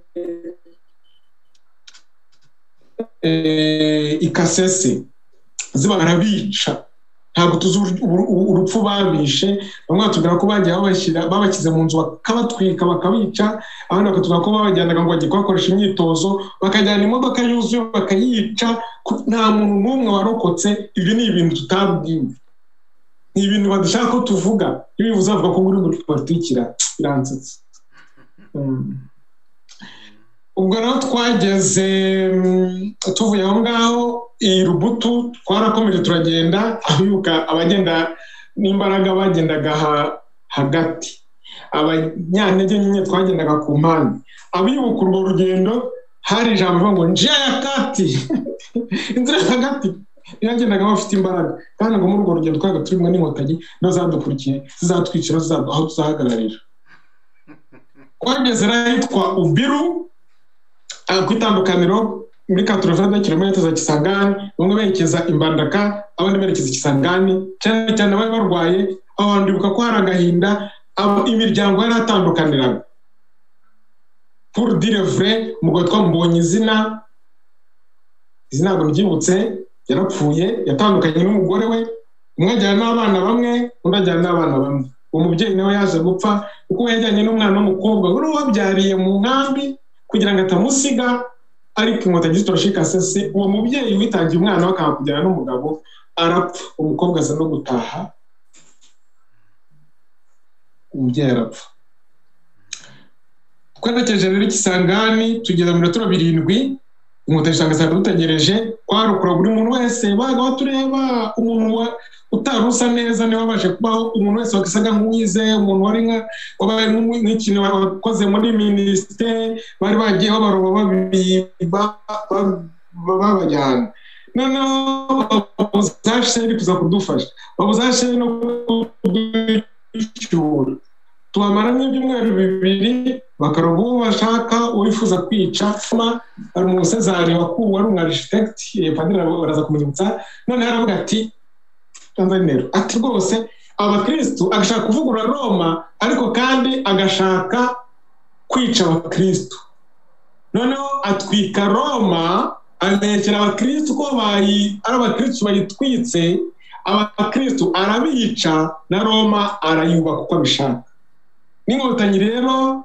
Ikasese ziba barabica. Ntabwo tuzi urupfu babishe. Bamwe batubwira ko bagiye babashyira babakize mu nzu bakabatwika bakabica, abandi bakatubwira ko babajyanaga ngo bagiye kubakoresha imyitozo, bakajyana imodoka yuzuye bakayica. Nta muntu n'umwe warokotse. Ibyo ni ibintu tutabwiwe, ni ibintu badashaka ko tuvuga. Iyo bivuze avuga ko muri muri politikira biransetsa. Ubwo rero twageze tuvuye aho ngaho i Rubutu, twarakomeje turagenda. Abibuka abagenda n'imbaraga bagendaga hagati, abanyantege nyine twagendaga ku mpande. Abibuka urwo rugendo hari ijambo rivuga ngo njia ya kati inzira hagati, yagendaga bafite imbaraga. Kandi ngo muri urwo rugendo twaga turimo n'inkotanyi n'azadukurikiye zizatwicira aho tuzahagararira. Twageze ahitwa Ubiru ku itandukaniro muri katuruvada kilometero za Kisangani. Bamwe berekeza Imbandaka, abandi berekeza Kisangani. Cyane cyane bari barwaye, abantu bibuka ko hari agahinda, imiryango yari atandukaniraga. Pour dire vrai, umugabo twamubonye izina izina ntabwo ryibutse, yarapfuye, yatandukanye n'umugore we. Umwe ajyana n'abana bamwe, undi ajyana n'abana bamwe. Uwo mubyeyi nawe yaje gupfa kuko yajyanye n'umwana w'umukobwa wari wabyariye mu nkambi kugira ngo atamusiga. Ariko inkotanyi zitorashika sese, uwo mubyeyi witangiye umwana we akaba kujyana n'umugabo arapfa. Umukobwa aza no gutaha, umubyeyi arapfa. Twerekeje rero Kisangani, tugeza mu metero birindwi inkotanyi usanga zari dutegereje kwarukura buri muntu wese baga batureba umuntu utari usa neza niwe wabashe kubaho umuntu wese wakisaga nk'uwize umuntu wari nka wabaye nk'ikintu wakoze muri minisiteri bari bagiye babaroba babiba babajyana noneho bazasheri kuza kudufasha bazasheri no kudushyura tuhamara nk'ibyumweru bibiri bakaroba uwo bashaka uwifuza kwica ari umusezari wakuwe ari umwarchitect padiri baraza kumunyibutsa none aravuga ati Tanzania ati rwose abakristo agashaka kuvugura Roma ariko kandi agashaka kwica abakristo noneho atwika Roma anekera abakristo ko bayi ari abakristo bayitwitse abakristo arabica na Roma arayuba kuko abishaka n'inkotanyi rero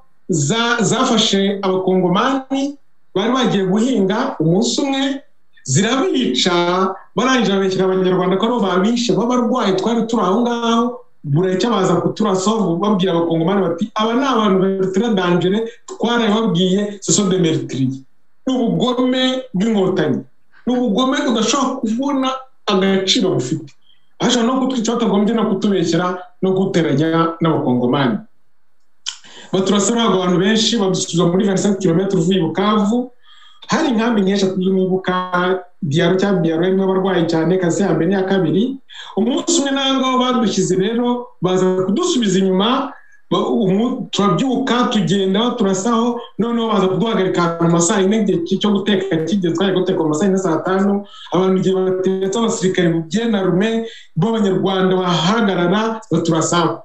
zafashe abakongomani bari bagiye guhinga umunsi umwe zirabica barangije babekera abanyarwanda ko babishe babarwaye twari turi aho ngaho buracya baza kuturasa babwira abakongomani bati aba ni abantu bari dangere twaraye babwiye soso de meurtrier n'ubugome bw'inkotanyi n'ubugome udashobora kubona agaciro bufite aje no kutwica batagombye no kutubekera no guteranya n'abakongomani baturasura abantu benshi badusubiza muri vingt-cinq kilomètres uvuye Bukavu hari inkambi nyinshi tuzimubuka diaro cya biaro rimwe abarwayi cyane kasi ya mbere ya kabiri umunsi umwe nango badushyize rero baza kudusubiza inyuma turabyuka tugenda turasaho noneho baza kuduhagarika mu masaha ine cyo guteka kigeze twari guteka mu masaha ine saa tanu abantu giye batetse abasirikare mu byena rume b'abanyarwanda bahagarara baturasaho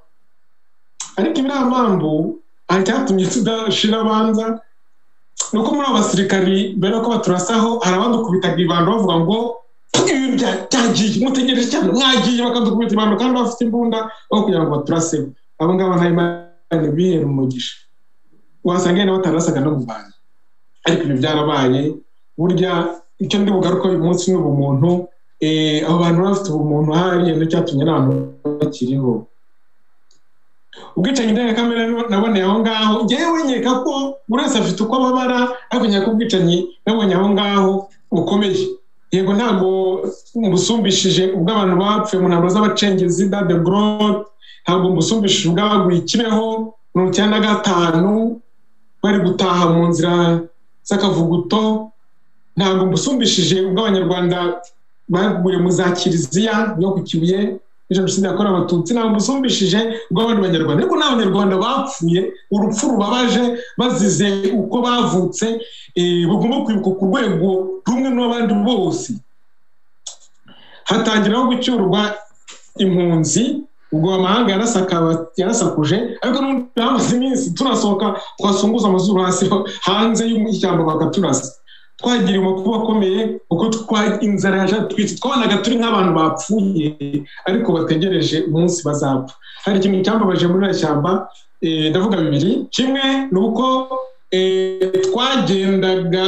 ariko ibiramambu acyatumye tudashira abanza nuko muri abasirikari mbere ko baturasaho harabandi kubitaga ibando bavuga ngo ibyo byagiye mutegereje cyane mwagiye bakadukubita ibando kandi bafite imbunda aho kugira ngo baturase abo ngabo nta Imana bihera umugisha wasanga ne batarasaga no mu bana ariko ibi byarabaye burya icyo ndi bugaruka uyu munsi n'ubumuntu eh abo bantu bafite ubumuntu hariye no cyatumye n'abantu bakiriho ubwicanyi ndenge kamera naboneye aho ngaho ngewe nyeka ko urese afite uko babara ariko nyaka ubwicanyi nabonye aho ngaho bukomeye yego ntabwo mubusumbishije ubwo abantu bapfuye mu ntambara z'abacengezi da de Grot ntabwo mubusumbishije ubwaguye kibeho mu cyana gatanu bari gutaha mu nzira z'akavuguto ntabwo mubusumbishije ubwo abanyarwanda baguye mu za kiliziya yo ku Kibuye jenoside yakorewe abatutsi ntabwo mubusumbishije ubwo abandi banyarwanda ariko n'abanyarwanda bapfuye urupfu rubabaje bazize uko bavutse bagomba kwibuka ku rwego rumwe n'abandi bose hatangiraho gucyurwa impunzi ubwo amahanga yarasakuje ariko n'undi hamaze iminsi turasohoka twasunguza amazuru hasi hanze y'ishyamba bakaturasa twagiriye amakuru akomeye uko inzara yaje twitse twabonaga turi nk'abantu bapfuye ariko bategereje umunsi bazapfa hari ikintu cyambabaje muri iri shyamba ndavuga bibiri kimwe ni uko twagendaga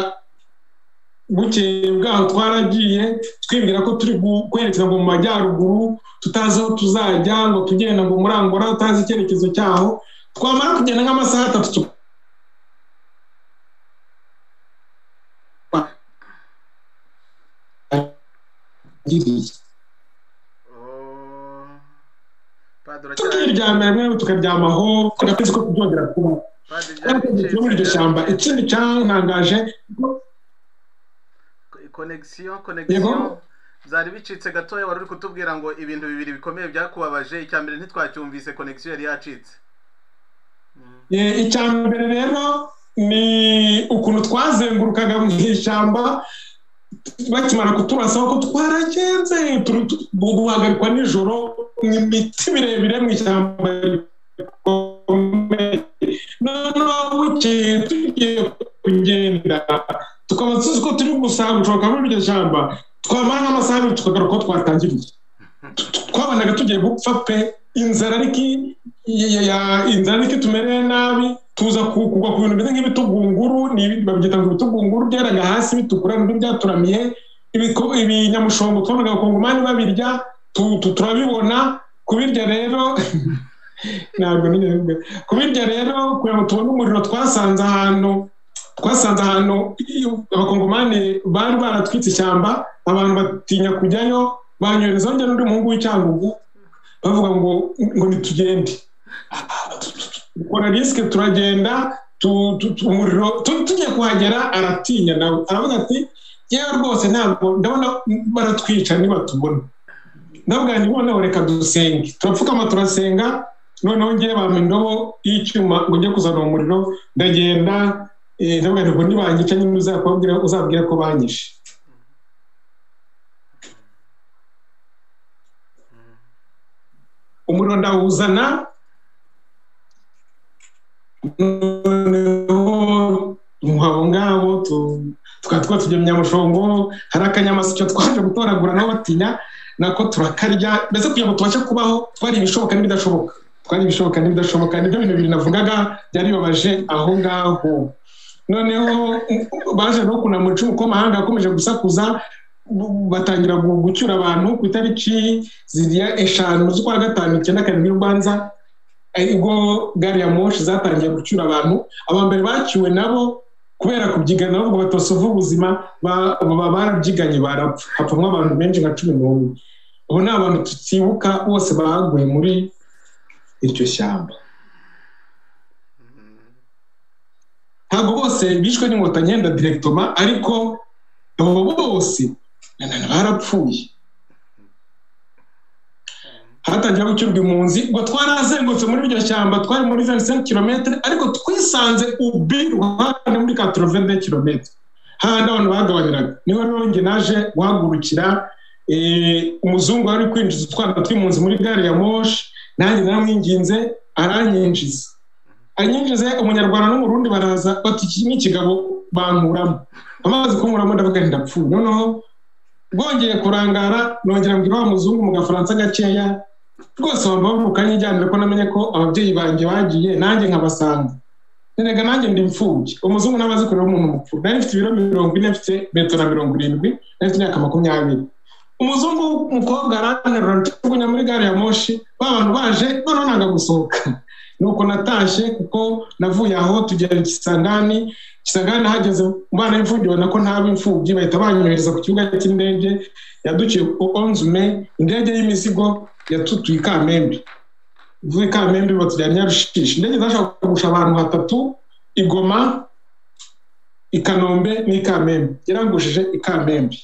bukeye bwaho twaragiye twibwira ko turi kwerekeza ngo mu majyaruguru tutazi aho tuzajya ngo tugenda ngo murangora utazi icyerekezo cyaho twamara kugenda nk'amasaha atatu tukiryamira mwe tukaryamaho tugakwezi ko kubyongera kuba muri iryo shyamba ikindi cyantangaje connexion connexion zari bicitse gatoya wari uri kutubwira ngo ibintu bibiri bikomeye byakubabaje icyambere ntitwacyumvise connexion yari yacitse icyambere rero ni ukuntu twazengurukaga mu ishyamba bakimara kuturasaho ko twaragenze duhagarikwa nijoro imiti birebire mu ishyamba noneho bukeye tugiye kugenda tukaba tuzi ko turi gusagucoka muri iryo shyamba twamara nk'amasaha abiri tukagaruka ko twatangiriye twabonaga tugiye gupfa pe inzara ariko inzara ariko tumereye nabi tuza kugwa ku bintu bimeze nk'ibitugunguru babyita ngo ibitugunguru byeraga hasi bitukura nibyo byaturamiye ibinyamushongo twabonaga abakongomani babirya turabibona kubirya rero ntabwo kubirya rero kugira ngo tubone umuriro twasanze ahantu twasanze ahantu abakongomani bari baratwitse ishyamba abantu batinya kujyayo banyohereza njya n'undi muhungu w'Icyangugu bavuga ngo ngo nitugende ukora risque turagenda umuriro tugiye kuhagera aratinya nawe aravuga ati yewe rwose ntabwo ndabona baratwica niba tubona ndavuga nti noneho reka dusenge turapfukama turasenga noneho ngiye bampa indobo y'icyuma ngo njye kuzana umuriro ndagenda ndavuga nti ngo nibanyica nyine uzakubwira uzabwira ko banyishe umuriro ndawuzana muhabo ngabo tukatwa tujya Munyamushongo hari akanyamasyo twaje gutoragura naho batinya nako turakarya mbese kugira ngo tubashe kubaho twari ibishoboka n'ibidashoboka twari ibishoboka n'ibidashoboka nibyo bintu biri navugaga byari babaje aho ngaho noneho baje no kunamura icumu ko mahanga akomeje gusakuza batangira gucyura abantu ku itariki ziriya eshanu z'ukwa gatanu icyenda karindwi y'ubanza ubwo gari ya moshi zatangiye gucyura abantu abambere bacyuwe nabo kubera kubyigana bavuga batosova ubuzima barabyiganye barapfa hapfamwa abantu benshi nka cumi n'umwe ubu ni abantu tutibuka bose baguye muri iryo shyamba ntabwo bose bishwe n'inkotanyi yenda directement ariko abo bose barapfuye hatangira gucyurwa impunzi ngo twarazengutse muri iryo shyamba twari muri vingt-cinq kilomètres ariko twisanze ubi ruhande muri quatre-vingt-deux kilomètres handi abantu bagabaniraga niho rero nge naje guhagurukira umuzungu wari kwinjiza utwana tw'impunzi muri gare ya moshi nanjye naramwinginze aranyinjiza anyinjize umunyarwanda n'umurundi baraza bati iki ni ikigabo bankuramo amazi kunkuramo ndavuga nti ndapfuye noneho bwongeye kurangara nongera mbwira wa muzungu mu gafaransa gakeya rwose wambabuka nyijyanire ko namenye ko ababyeyi banjye bagiye nanjye nkabasanga nenega nanjye ndi imfubyi umuzungu nabazi kureba umuntu mukuru nari mfite ibiro mirongo ine mfite metero mirongo irindwi nari mfite imyaka makumyabiri umuzungu umukobwa aranterura ncugunya muri gare ya moshi abantu baje noneho nanga gusohoka nuko natashye kuko navuye aho tugera Kisangani Kisangani hageze umwana w'imfubyi ubona ko ntaba imfubyi bahita banyohereza ku kibuga cy'indege yadukiye onze mai indege y'imizigo yatutuye Kamembe uvuye Kamembe batujyanye Nyarushishi indege zashaka kugusha abantu batatu Igoma Ikanombe n'Ikamembe yarangushije Ikamembe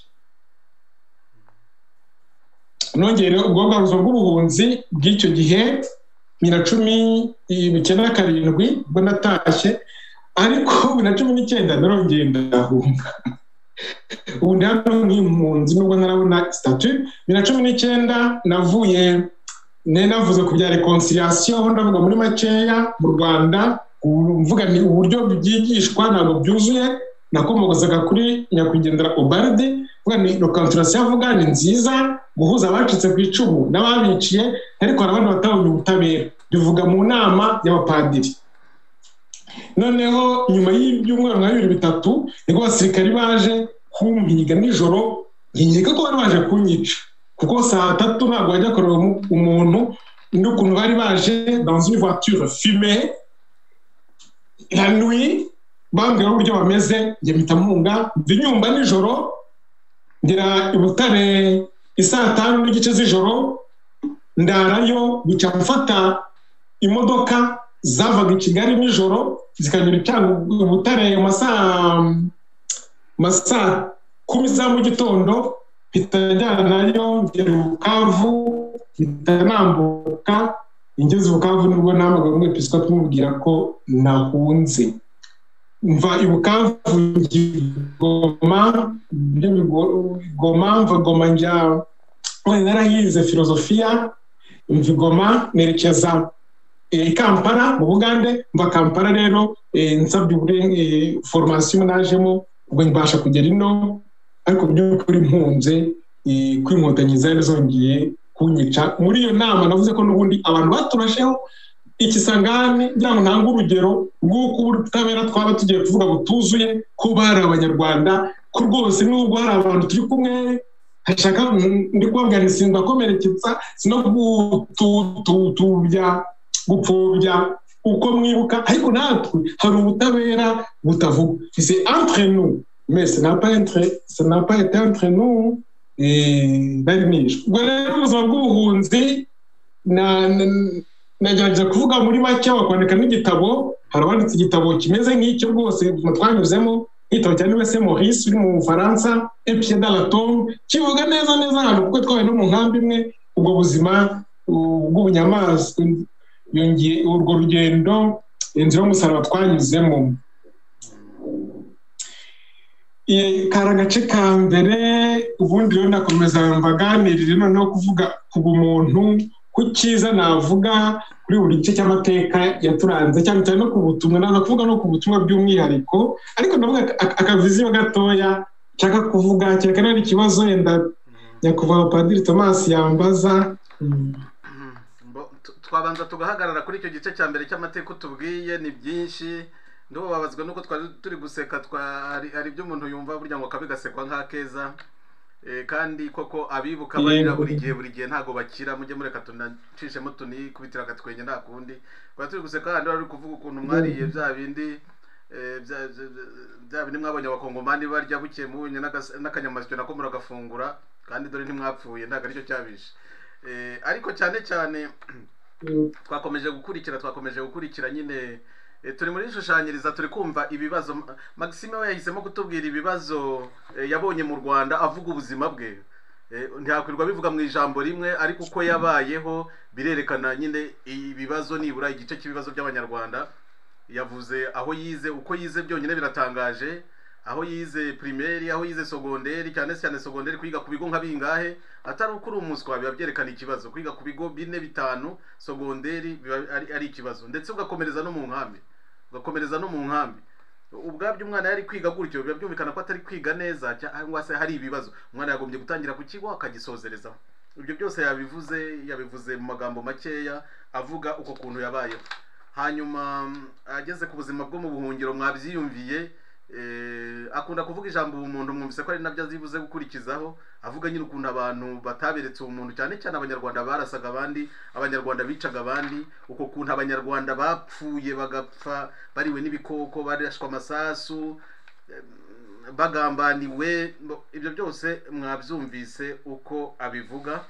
nongere ubwo bwaruzo bw'ubuhunzi bw'icyo gihe bibiri na cumi n'icyenda na karindwi ubwo natashye ariko bibiri na cumi n'icyenda narongeye ndahunga ubu ndi hano nk'impunzi nubwo ntarabona statut bibiri na cumi n'icyenda navuye ne navuze ku bya reconciliation aho ndavuga muri makeya mu Rwanda mvuga ni uburyo byigishwa ntabwo byuzuye nakomogozaga kuri nyakwigendera Obarde vuga ni reconciliation avuga ni nziza guhuza abacitse ku icumu n'ababiciye ariko hari abandi batabonye ubutabera bivuga mu nama y'abapadiri noneho nyuma y'ibyumweru nka bibiri bitatu nibwo abasirikari baje kumpiga nijoro nkeka ko bari baje kunyica kuko saa tatu ntabwo bajya kureba umuntu n'ukuntu bari baje dans une voiture fumée la nuit bambwira uburyo bameze njye mpita mpunga mva inyumba nijoro ngera i Butare isaa tanu n'igice z'ijoro ndarayo bica mfata imodoka zavaga i Kigali nijoro zikanyura icyangu Butare amasaa masaa kumi za mu gitondo bitajyana nayo ngera Bukavu bitanambuka ingeze Bukavu nibwo namaga mu episcope mubwira ko nahunze mva i Bukavu Goma Goma mva Goma njya narahize filosofia mva Goma nerekeza i Kampala mu Bugande mva Kampala rero nsabye uburenganzira formation najemo ubwo mbasha kugera ino ariko by'ukuri mpunze kw'inkotanyi zari zongeye kunyica muri iyo nama navuze ko n'ubundi abantu baturasheho Ikisangani ngira ngo ntanga urugero rw'uko ubutabera twaba tugiye kuvuga butuzuye ko bari abanyarwanda ko rwose n'ubwo hari abantu turi kumwe hashaka ndi kubabwira nisimba komerekeza sino gutubya gupfobya uko mwibuka ariko natwe hari ubutabera butavuga c'est entre nous mais ce n'a pas entre ce n'a pas été entre nous et barinisha ubwo rero ubuzima bw'ubuhunzi na nagerageza kuvuga muri make bakwandika n'igitabo harabanditse igitabo kimeze nk'icyo rwose twanyuzemo igitabo cya Niwese Maurice uri mu Faransa et pied dans la tombe kivuga neza neza hano kuko twabaye no mu nkambi imwe ubwo buzima bw'ubunyamaswa yongeye urwo rugendo inzira y'umusaraba twanyuzemo kari agace ka mbere ubundi rero ndakomeza mbaganirire noneho kuvuga ku bumuntu ku cyiza navuga kuri buri gice cy'amateka yaturanze cyane cyane no ku butumwa naza kuvuga no ku butumwa by'umwihariko ariko ndavuga akaviziyo gatoya cyaka kuvuga cyerekana ari ikibazo yenda nyakubahwa Padiri Thomas yambaza twabanza tugahagarara kuri icyo gice cya mbere cy'amateka tubwiye ni byinshi ndo babazwa nuko twari turi guseka twari ari byo umuntu yumva burya ngo kabigasekwa nk'akeza kandi koko abibuka barira buri gihe buri gihe ntago bakira mujye mureka tunacishemo tuni kubitira gatwenye nta kundi kwa turi guseka handi bari kuvuga ukuntu mwariye bya bindi bya bindi mwabonye abakongomani barya buke munye n'akanyamasyo nako muragafungura kandi dore ntimwapfuye ntago aricyo cyabishe ariko cyane cyane twakomeje gukurikira twakomeje gukurikira nyine turi muri shushanyiriza turi kumva ibibazo Maxime we yahisemo kutubwira ibibazo yabonye mu Rwanda avuga ubuzima bwe ntihakwirwa bivuga mu ijambo rimwe ariko uko yabayeho birerekana nyine ibibazo nibura igice cy'ibibazo by'abanyarwanda yavuze aho yize uko yize byonyine biratangaje aho yize primaire aho yize secondaire cyane cyane secondaire kwiga ku bigo nka bingahe atari ukuri umuswa biba byerekana ikibazo kwiga ku bigo bine bitanu secondaire ari ari ikibazo ndetse ugakomereza no mu nkambi ugakomereza no mu nkambi ubwabyo umwana yari kwiga gutyo biba byumvikana ko atari kwiga neza cyangwa se hari ibibazo umwana yagombye gutangira ku kigo akagisozerezaho ibyo byose yabivuze yabivuze mu magambo makeya avuga uko kuntu yabayeho hanyuma ageze ku buzima bwo mu buhungiro mwabyiyumviye eh akunda kuvuga ijambo umuntu mwumvise ko ari nabyo azibuze gukurikizaho avuga nyine ukuntu abantu bataberetse umuntu cyane cyane abanyarwanda barasaga abandi abanyarwanda bicaga abandi uko kuntu abanyarwanda bapfuye bagapfa bariwe n'ibikoko barashwa amasasu bagambaniwe ibyo byose mwabyumvise uko abivuga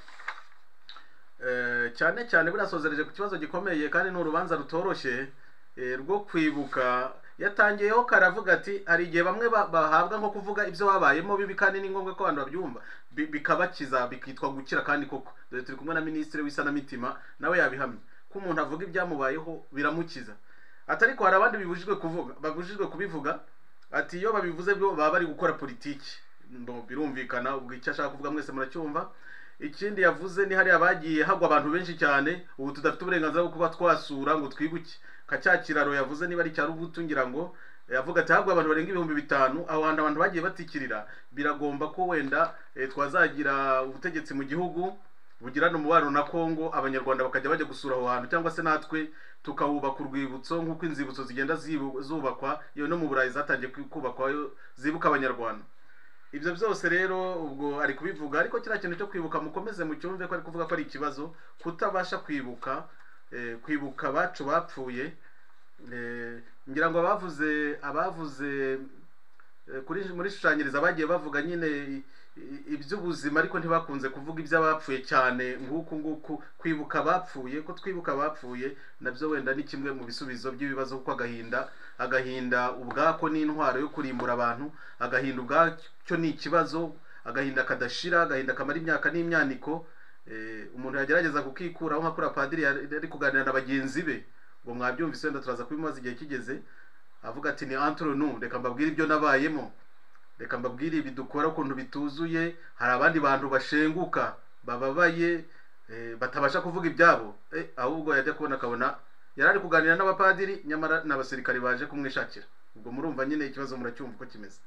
eh cyane cyane burasozereje ku kibazo gikomeye kandi n'urubanza rutoroshye rwo kwibuka yatangiyeho karavuga ati hari igihe bamwe bahabwa nko kuvuga ibyo babayemo bibi kandi ni ngombwa ko abantu babyumva bikabakiza bikitwa gukira kandi koko dore turi kumwe na ministre w'isanamitima nawe yabihamye ko umuntu avuga ibyamubayeho biramukiza atari ko hari abandi bibujijwe kuvuga babujijwe kubivuga ati iyo babivuze byo baba bari gukora politiki ndo birumvikana ubwo icyo ashaka kuvuga mwese muracyumva ikindi yavuze ni hari abagiye hagwa abantu benshi cyane ubu tudafite uburenganzira bwo kuba twasura ngo twibuke kacyakiraro yavuze niba ari cyarubutu ngira ngo yavuga ati hagwa abantu barenga ibihumbi bitanu aho handi abantu bagiye batikirira biragomba ko wenda e, twazagira ubutegetsi mu gihugu bugirana umubano na Kongo abanyarwanda bakajya bajya gusura aho hantu cyangwa se natwe tukawubaka urwibutso nk'uko inzibutso zigenda zubakwa iyo no mu Burayi zatangiye kubakwa zibuka abanyarwanda ibyo byose rero ubwo ari kubivuga ariko kira kintu cyo kwibuka mukomeze mu cyumve ko ari kuvuga ko ari ikibazo kutabasha kwibuka eh, kwibuka bacu bapfuye eh, ngira ngo abavuze abavuze eh, kuri muri shushanyiriza bagiye bavuga nyine iby'ubuzima ariko ntibakunze kuvuga iby'abapfuye cyane nguko nguko kwibuka bapfuye ko twibuka bapfuye nabyo wenda ni kimwe mu bisubizo by'ibibazo kuko agahinda agahinda ubwako n'intwaro yo kurimbura abantu agahinda ubwacyo ni ikibazo agahinda kadashira agahinda kamara imyaka n'imyaniko eh, umuntu yagerageza kukikuraho nka kuri padiri yari kuganira na bagenzi be ngo mwabyumvise wenda turaza kubimaza igihe kigeze avuga ati ni entre nous reka mbabwire ibyo nabayemo reka mbabwire ibi dukora ukuntu bituzuye hari abandi bantu bashenguka bababaye eh, batabasha kuvuga ibyabo eh, ahubwo yajya kubona akabona yarari kuganira n'abapadiri nyamara n'abasirikari baje kumwishakira ubwo murumva nyine ikibazo muracyumva uko kimeze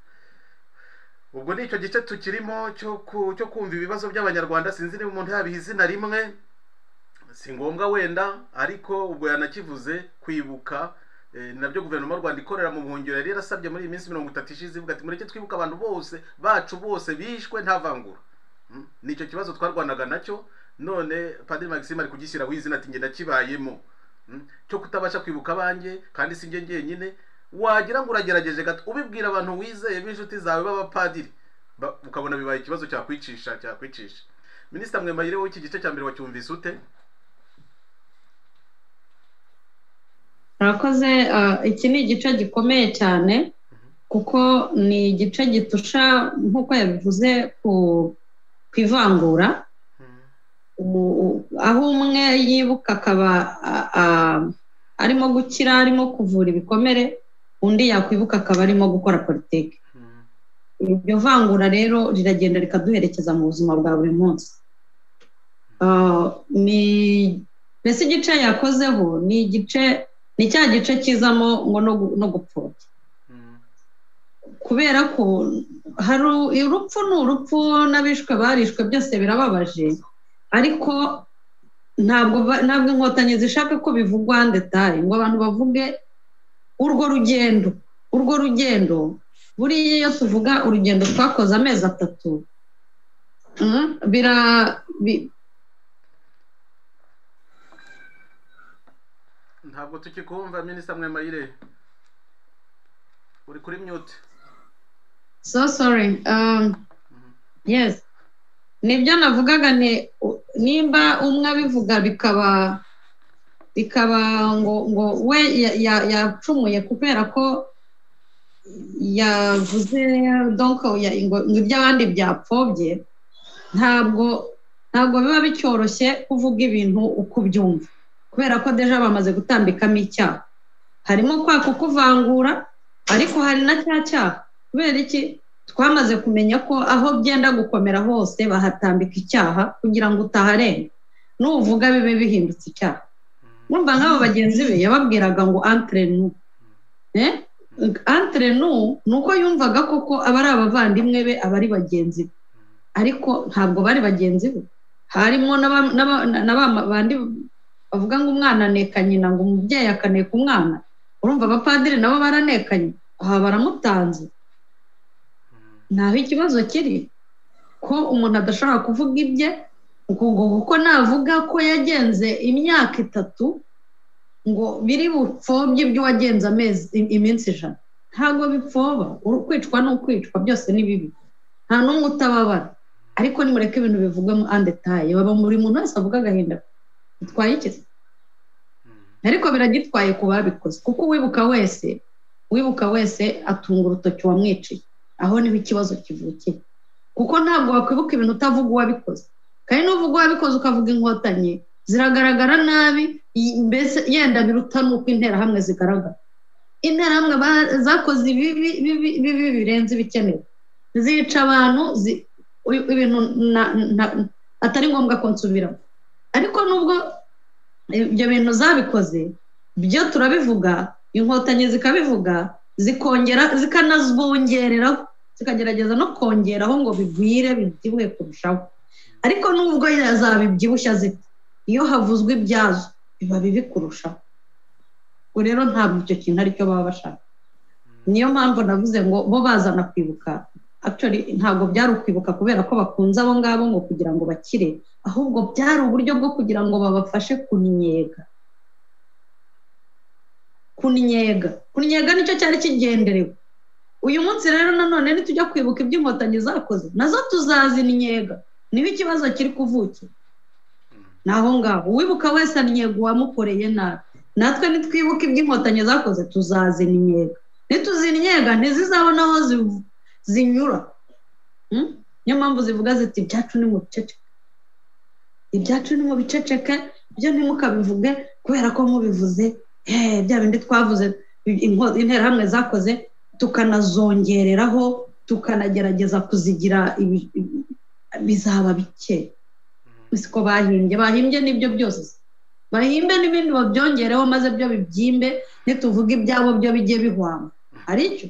ubwo nicyo gice tukirimo cyo cyo kumva ibibazo by'abanyarwanda sinzi niba umuntu yabiha izina rimwe si ngombwa wenda ariko ubwo yanakivuze kwibuka eh, nabyo guverinoma y'u Rwanda ikorera mu buhungiro yari yarasabye muri iyi minsi mirongo itatu ishize ivuga ati mureke twibuka abantu bose bacu bose bishwe ntavangura hmm? Nicyo kibazo twarwanaga nacyo none Padiri Maxime ari kugishyiraho izina ati nge nakibayemo cyo kutabasha kwibuka abanjye kandi si njye njyenyine, wagira ngo uragerageje gato ubibwira abantu wizeye b'inshuti zawe b'abapadiri ukabona bibaye ikibazo cyakwicisha cyakwicisha. Minisita Mwemayire w'iki gice cya mbere wacyumvise ute? Murakoze. Iki ni igice gikomeye cyane kuko ni igice gitusha nk'uko yabivuze ku ivangura, aho umwe yibuka akaba arimo gukira, arimo kuvura ibikomere, undi yakwibuka akaba arimo gukora politiki. Iryo vangura rero riragenda rikaduherekeza mu buzima bwa buri munsi. Mbese igice yakozeho ni igice ni cya gice kizamo ngo no gupfobya, kubera ko hari urupfu ni urupfu, n'abishwe barishwe byose birababaje, ariko ntabwo ntabwo inkotanyi zishaka ko bivugwa ndetaye ngo abantu bavuge urwo rugendo urwo rugendo buriya iyo tuvuga urugendo twakoze amezi atatu bira ntabwo tukikumva Minisita Mwemayire, uri kuri mute. So sorry. um yes, nibyo navugaga, ni nimba umwe abivuga bikaba bikaba ngo ngo we yacumuye kubera ko yavuze donc ngo iby'abandi byapfobye, ntabwo ntabwo biba bicyoroshye kuvuga ibintu uko byumva, kubera ko deja bamaze gutambikamo icyaha. Harimo kwa kukuvangura, ariko hari na cya cyaha. Kubera iki? Twamaze kumenya ko aho byenda gukomera hose bahatambika icyaha kugira ngo utaharenga, nuvuga bibe bihindutse icyaha. Mwumva nk'abo bagenzi be yababwiraga ngo entre nous, eh entre nous nuko yumvaga koko abari abavandimwe be, abari bagenzi be, ariko ntabwo bari bagenzi be. Harimo n'abandi bavuga ngo umwana aneka nyina, ngo umubyeyi akaneka umwana. Urumva abapadiri nabo baranekanye, aha baramutanze. Naho ikibazo kiri ko umuntu adashobora kuvuga ibye kuko navuga ko yagenze imyaka itatu ngo biri bupfobye ibyo wagenze amezi iminsi ijana, ntabwo bipfoba. Ukwicwa no kwicwa byose ni bibi, nta n'umwe utababara, ariko nimureke ibintu bivugwe mu andetaye. Baba muri muntu wese avuga agahinda bitwaye iki? Ariko biragitwaye ku babikoze, kuko uwibuka wese wibuka wese atunga urutoki wamwiciye. Aho niho ikibazo kivukiye, kuko ntabwo wakwibuka ibintu utavuga uwabikoze. Kandi n'uvuga uwabikoze ukavuga inkotanyi ziragaragara nabi, mbese yenda biruta nuko interahamwe zigaragara. Interahamwe zakoze ibibi bibi birenze ibikenewe, zica abantu ibintu atari ngombwa ko nsubiramo. Ariko nubwo ibyo bintu zabikoze byo turabivuga, inkotanyi zikabivuga, zikongera zikanazbongereraho, zikagerageza no kongeraho ngo bigwire bibyibuhe kurushaho. Ariko nubwo yazabibyibushya zite, iyo havuzwe ibyazo biba bibi kurushaho. Ubwo rero ntabwo icyo kintu aricyo baba bashaka. Niyo mpamvu navuze ngo bo bazana kwibuka, actually ntabwo byari ukwibuka kubera ko bakunze abo ngabo ngo kugira ngo bakire, ahubwo byari uburyo bwo kugira ngo babafashe kunyega. Kunyega kunyega nicyo cyari kigenderewe. Uyu munsi rero nanone nitujya kwibuka iby'inkotanyi zakoze, nazo tuzazinyega. Niba ikibazo kiri kuvukira naho ngaho, uwibuka wese anyega uwamukoreye nabi. Natwe nitwibuka iby'inkotanyi zakoze tuzazinyega, nituzinyega ntizizabona aho zinyura. Niyo mpamvu zivuga ziti ibyacu ni mu biceceke, ibyacu ni mu biceceke, byo ntimukabivuge kubera ko mubivuze eh bya bindi twavuze interahamwe zakoze tukanazongereraho, tukanagerageza kuzigira bizaba bike. Siko bahimbye bahimbye nibyo byose, bahimbe n'ibindi babyongereho maze byo bibyimbe, nituvuga ibyabo byo bijye bihwama. Aricyo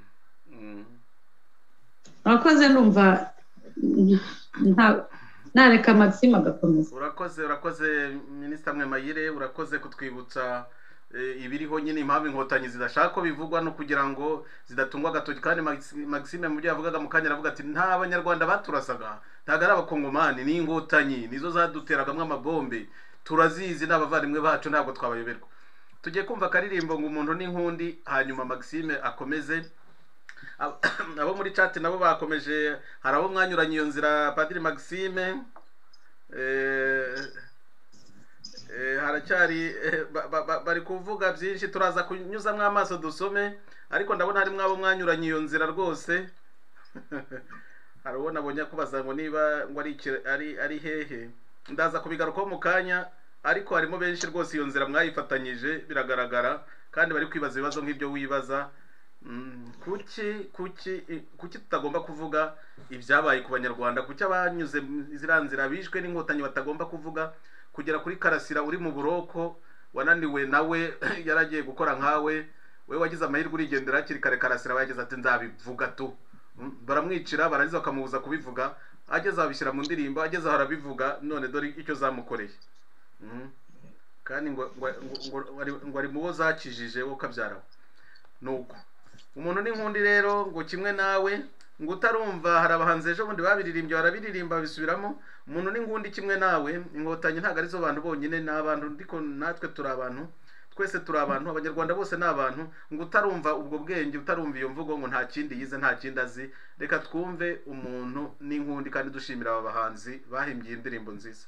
Urakoze numva nta nareka Maxime agakomeza. Urakoze urakoze Minisita Mwemayire, urakoze kutwibutsa ibiriho nyine impamvu inkotanyi zidashaka ko bivugwa no kugira ngo zidatungwa agatoki. Kandi Maxime mu byo yavugaga mu kanya aravuga ati nta abanyarwanda baturasaga, ntago ari abakongomani, ni inkotanyi nizo zaduteragamwe amabombe, turazizi n'abavandimwe bacu, ntabwo twabayoberwa. tugiye kumva akaririmbo ngo umuntu n'inkundi, hanyuma Maxime akomeze. Abo muri chat nabo bakomeje, hari abo mwanyuranye iyo nzira Padiri Maxime. eh eh haracyari bari kuvuga byinshi, turaza kunyuzamwe amaso dusome, ariko ndabona hari mwabo mwanyuranye iyo nzira rwose. Hari ubona abonye kubaza ngo niba ngo ari ari ari hehe, ndaza kubigarukaho mu kanya, ariko harimo benshi rwose iyo nzira mwayifatanyije biragaragara, kandi bari kwibaza ibibazo nk'ibyo wibaza. kuki kuki kuki tutagomba kuvuga ibyabaye ku banyarwanda, kuki abanyuze zira nzira bishwe n'inkotanyi batagomba kuvuga, kugera kuri Karasira uri mu buroko wananiwe nawe yaragiye gukora nkawe, we wagize amahirwe urigendera hakiri kare. Karasira bageze ati nzabivuga tu, baramwicira barangiza bakamubuza kubivuga, ageze abishyira mu ndirimbo, ageze aho arabivuga, none dore icyo zamukoreye. Kandi ngo ngo ari mubo zakijije wo kabyara. Nuko umuntu n'inkundi rero ngo kimwe nawe, ngo utarumva hari abahanze ejo bundi babiririmbye barabiririmba bisubiramo. Umuntu n'inkundi kimwe nawe, inkotanyi ntago ari zo bantu bonyine, n'abantu ndiko natwe turi abantu, twese turi abantu, abanyarwanda bose n'abantu. Ngo utarumva ubwo bwenge, utarumva iyo mvugo, ngo nta kindi yize nta kindi azi. Reka twumve umuntu n'inkundi kandi dushimira aba bahanzi bahimbye indirimbo nziza.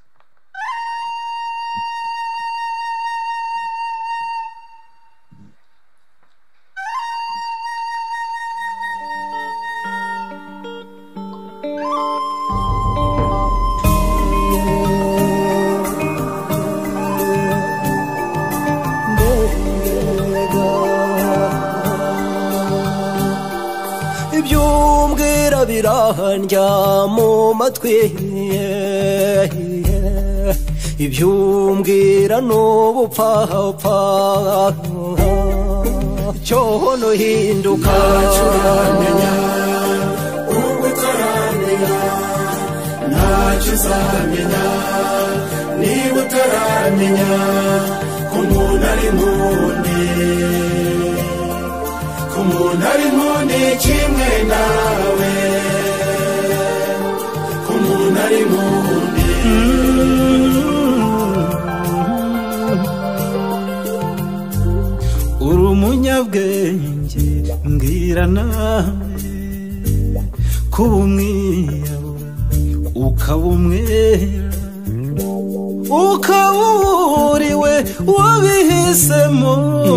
Birahanja mu matwi, ibyumbwira n'ubupfapfa, cyono hinduka uramenya ubwo utaramenya ntacyo uzamenya niba utaramenya ko umuntu ari inkundi, ko umuntu ari inkundi kimwe nawe, ko umuntu ari inkundi. Uri umunyabwenge mbwira nawe, kuba umwirabura ukaba umwera, ukaba uriwe wabihisemo,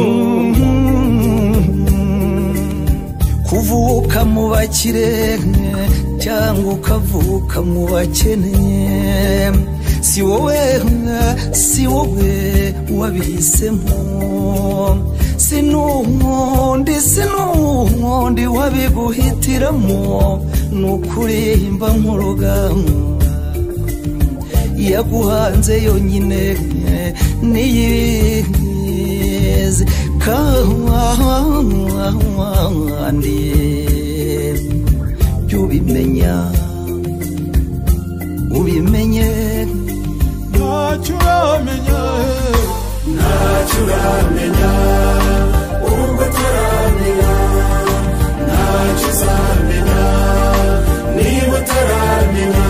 kuvuka mu bakire cyangwa ukavuka mu bakene, si wowe si wowe wabihisemo, si n'uwundi si n'uwundi wabiguhitiramo. Nukuri mba nk'urugamba yaguhanze yonyine niyizi, kandi byubimenya ubimenye. Ntacyo uramenya ntacyo uramenya ubwo utaramenya ntacyo uzamenya niba utaramenya.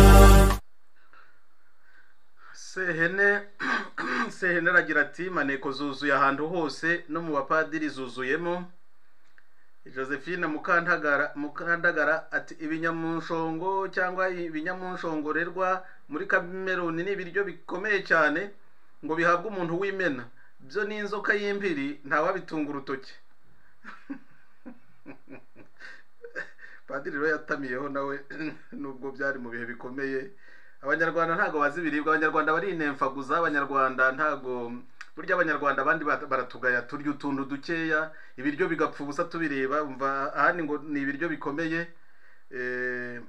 Sehene Sehene aragira ati maneko zuzuye ahantu hose, no mu bapadiri zuzuyemo. Josephine Mukandagara Mukandagara ati ibinyamunshongo cyangwa ibinyamunshongorerwa muri Cameroon ni ibiryo bikomeye cyane, ngo bihabwa umuntu w'imena, byo n'inzoka y'impiri ntawabitunga urutoki. Padiri rero yatamiyeho nawe nubwo byari mu bihe bikomeye. Abanyarwanda ntago bazi biribwa, abanyarwanda bari inemfaguza, abanyarwanda ntago burya abanyarwanda abandi baratugaya turya utuntu dukeya, ibiryo bigapfa ubusa tubireba, umva ahandi ngo ni ibiryo bikomeye. eh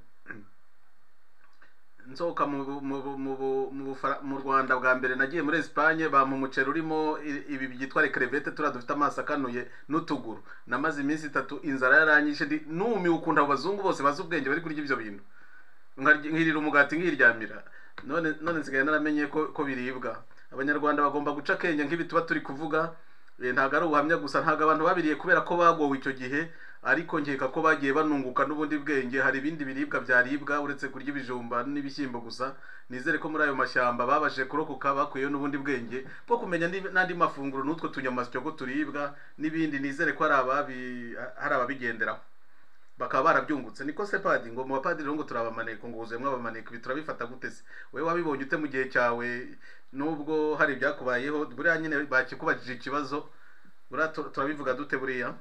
nzoka mu mu Rwanda bwa mbere nagiye muri Espagne, bampa umuceri urimo ibi byitwa crevette, tura dufite amaso akanuye n'utuguru. Namaze iminsi itatu inzara yaranyishe, ndi numi ukunda abazungu bose bazi ubwenge bari kurya ibyo bintu, nkirira umugati nkiryamira. None none nsigaye naramenye ko ko biribwa. Abanyarwanda bagomba guca kenge nk'ibi tuba turi kuvuga, ntago ari ubuhamya gusa, ntago abantu babiriye kubera ko bagowe icyo gihe, ariko nkeka ko bagiye banunguka n'ubundi bwenge. Hari ibindi biribwa byaribwa uretse kurya ibijumba n'ibishyimbo gusa. Nizere ko muri ayo mashyamba babashe kurokoka bakuyeyo n'ubundi bwenge bwo kumenya n'andi mafunguro n'utwo tunyamasyo ko turibwa n'ibindi. Nizere ko hari ababi hari ababigenderaho bakaba barabyungutse. Niko se padi ngo mu bapadiri ngo turabamaneko ngo uzemwe abamaneko biturabifata gute se? Wewe wabibonye ute mu gihe cyawe nubwo hari byakubayeho buriya nyine bakikubajije ikibazo buriya turabivuga dute buriya?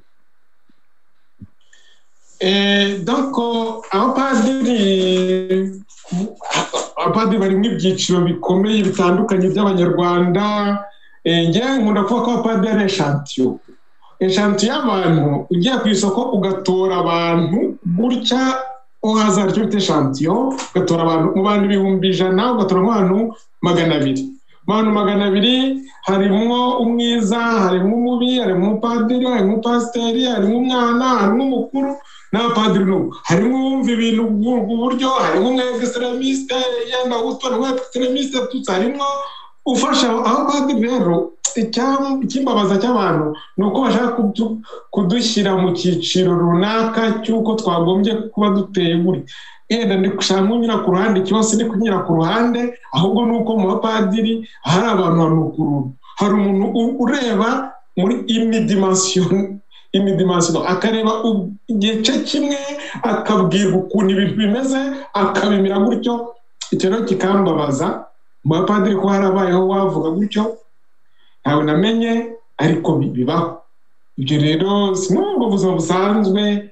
Eh, donc abapadiri abapadiri bari mu byiciro bikomeye bitandukanye by'abanyarwanda. Ngewe nkunda kuvuga ko abapadiri ari eshantio eshantio y'abantu. Ugiye ku isoko ugatora abantu gutya uhaza icyo bita eshantio, ugatora abantu mu bantu ibihumbi ijana ugatora abantu magana abiri. Mu bantu magana abiri harimo umwiza, harimo umubi, harimo umupadiri, harimo umupasiteri, harimo umwana, harimo umukuru n'abapadiri n'ubu. Harimo uwumva ibintu uburyo, harimo umwe extremiste yenda gutwara umwe extremiste tutsi, harimo ufasha abapadiri. Rero ikimbabaza cy'abantu ni uko bashaka kudushyira mu cyiciro runaka cy'uko twagombye kuba duteye buri. Yenda ndi gushaka kunyura ku ruhande, ikibazo ni kunyura ku ruhande, ahubwo ni uko mu bapadiri hari abantu hanukuru. Hari umuntu ureba muri imidimension imidimension akareba igice kimwe akabwirwa ukuntu ibintu bimeze akabimira gutyo. Icyo rero kikambabaza mu bapadiri ko harabayeho wavuga gutyo ntawe namenye, ariko bibaho. Ibyo rero si n'ubwo buzima busanzwe.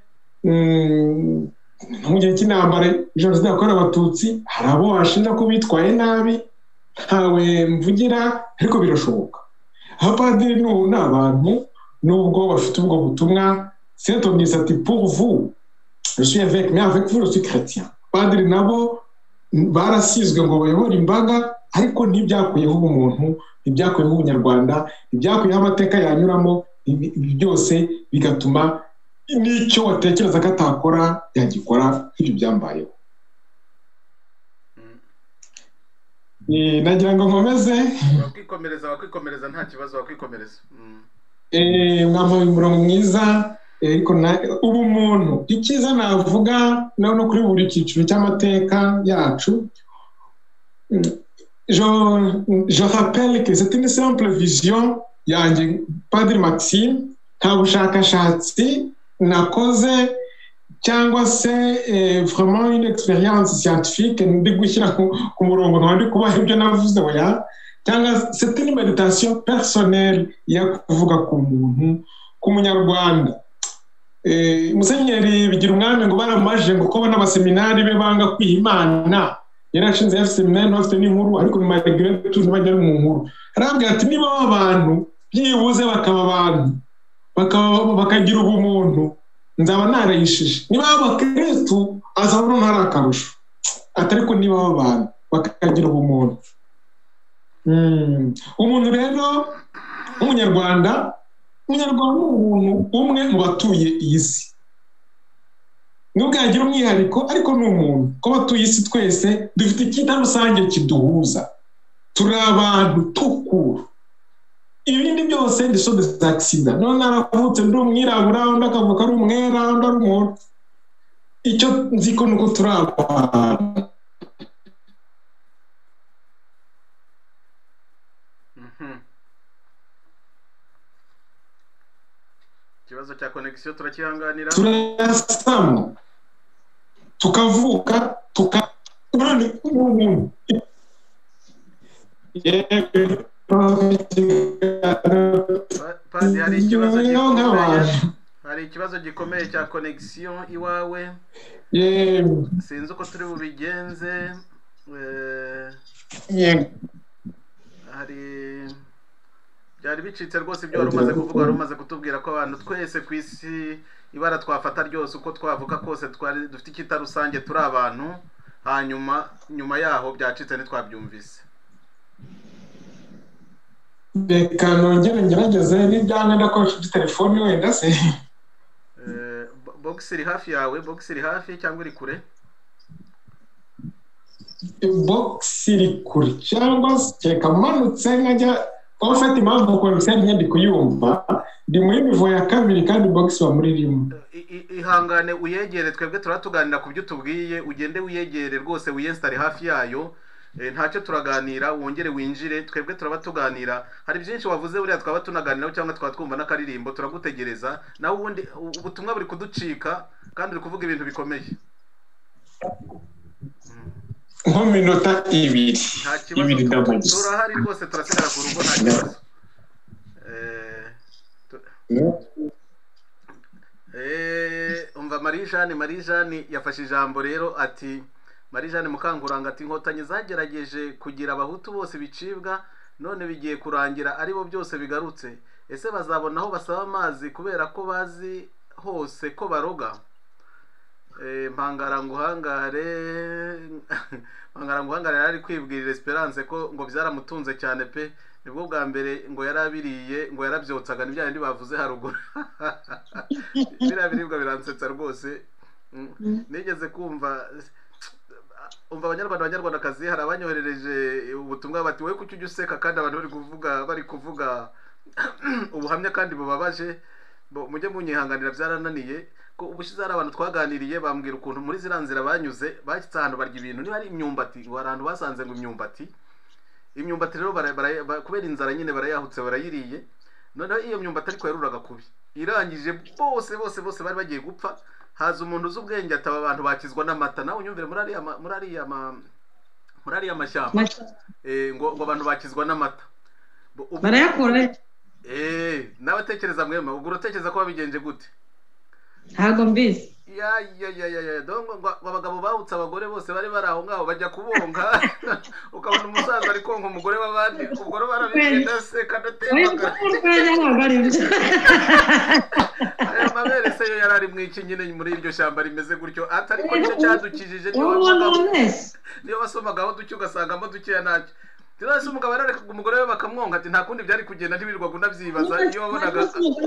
Mu gihe cy'intambara jenoside yakorewe abatutsi hari abo washinja ko bitwaye nabi, ntawe mvugira, ariko birashoboka. Abapadiri ni abantu nubwo bafite ubwo butumwa. Saint Thomas ati pour vous je suis avec mais avec vous je suis chrétien. Padiri nabo barasizwe ngo bayobore imbaga, ariko ntibyakuyeho umuntu, ntibyakuyeho ubunyarwanda, ntibyakuyeho amateka yanyuramo. Ibi byose bigatuma n'icyo watekereza ko atakora yagikora. Nk'ibyo byambayeho. Nagira ngo nkomeze. Wakwikomereza wakwikomereza nta kibazo wakwikomereza. Eh, mwambaye umurongo mwiza. Ariko ubu muntu icyiza navuga no kuri buri cyiciro cy'amateka yacu. Je, je rappelle que c'est une simple vision yanjye Padiri Maxime, nta bushakashatsi nakoze cyangwa se eh, vraiment une expérience scientifique ndi gushyira ku murongo n'andi kuba ibyo navuze oya, cyangwa c'est une méditation personnelle ya kuvuga ku muntu ku munyarwanda. Eh, Musenyeri Bigira Umwami ngo baramaje ngo ko n'abaseminari be banga kwihimana, yarashinze ya seminari n'afite n'inkuru, ariko mu maregre tu ntibajya mu nkuru. Arabwira ati niba abantu byibuze bakaba abantu bakaba bakagira ubumuntu nzaba narayishije. Niba abakristo azabona ntari akarusho, atariko niba abantu bakagira ubumuntu. Mm. Umuntu rero umunyarwanda umunyarwanda umuntu umwe mu batuye iyi si. Nubwo yagira umwihariko ariko ni umuntu. Ko batuye isi twese dufite ikintu rusange kiduhuza. Turi abantu tukuru. Ibindi byose ndi so des accidents. None naravutse ndi umwirabura, undi akavuka ari umwera, undi ari umworo. Icyo nzi ko nuko turi abantu. Ikibazo cya connection turakihanganira. Turasama tukavuka tuka nani umuntu. Padi, hari ikibazo gikomeye hari ikibazo gikomeye cya connection iwawe. Yeah. Sinzi uko turi bubigenze. Yeah. Hari byari bicitse rwose ibyo wari umaze kuvuga, wari umaze kutubwira ko abantu twese ku isi ibara twafata ryose uko twavuka kose twari dufite ikita rusange, turi abantu. Hanyuma nyuma yaho byacitse ntitwabyumvise. Reka nongere ngerageze n'ibyanjye ndakoresha telefone wenda se. Eh, box iri hafi yawe, box iri hafi cyangwa iri kure? Box iri kure cyangwa se kamanutse nkajya en fait impamvu komiseri nyandi kuyumva ndi muri nivo ya kabiri kandi box wa muri rimwe ihangane uyegere twebwe turatuganira ku byo tubwiye ugende wiyegere rwose wiyinstare hafi yayo ntacyo turaganira wongere winjire twebwe turaba tuganira hari byinshi wavuze buriya twaba tunaganiraho cyangwa twaba twumva n'akaririmbo turagutegereza nawe ubundi ubutumwa buri kuducika kandi uri kuvuga ibintu bikomeye nko minota ibiri ibiri ndamuzi turahari rwose turasigara ku rugo nta kibazo eh umva Marie Jeanne Marie Jeanne yafashe ijambo rero ati Marie Jeanne Mukanguranga ati inkotanyi zagerageje kugira abahutu bose bicibwa none bigiye kurangira ari bo byose bigarutse ese bazabona aho basaba amazi kubera ko bazi hose ko baroga eh mpangara nguhangare mpangara nguhangare ari kwibwirira Esperance ko ngo byaramutunze cyane pe nibwo bwa mbere ngo yarabiriye ngo yarabyotsaga nibya ndi bavuze haruguru bira biribwa biransetsa rwose nigeze kumva umva abanyarwanda abanyarwandakazi hari abanyoherereje ubutumwa bati we kuki ujuseka kandi abantu bari kuvuga bari kuvuga ubuhamya kandi bubabaje mujye munyihanganira byarananiye ko ubushize hari abantu twaganiriye bambwira ukuntu muri ziranzira banyuze bakitse ahantu barya ibintu niba ari imyumbati abantu basanze ngo imyumbati imyumbati rero kubera inzara nyine barayahutse barayiriye noneho iyo myumbati ariko yaruraga kubi irangije bose bose bose bari bagiye gupfa haza umuntu z'ubwenge ataba abantu bakizwa n'amata nawe unyumvire muri ari muri ari muri ari amashyamba eh ngo ngo abantu bakizwa n'amata barayakora eh nabatekereza mwema ubwo utekereza ko babigenje gute ntago mbizi ya ya ya ya dongo ngo abagabo bahutse abagore bose bari bari aho ngaho bajya kubonka ukabona umusaza ari konka umugore w'abandi ubwo barabigenda se kadatembaga aya mabere se yo yarari mwiki nyine muri iryo shamba rimeze gutyo atari ko cyo cyadukijije niyo basomagaho ducyo ugasangamo dukeya nacyo Tirase umugabo arareka umugore we bakamwonka ati nta kundi byari kugenda ntibirwa gundavyibaza iyo wabonaga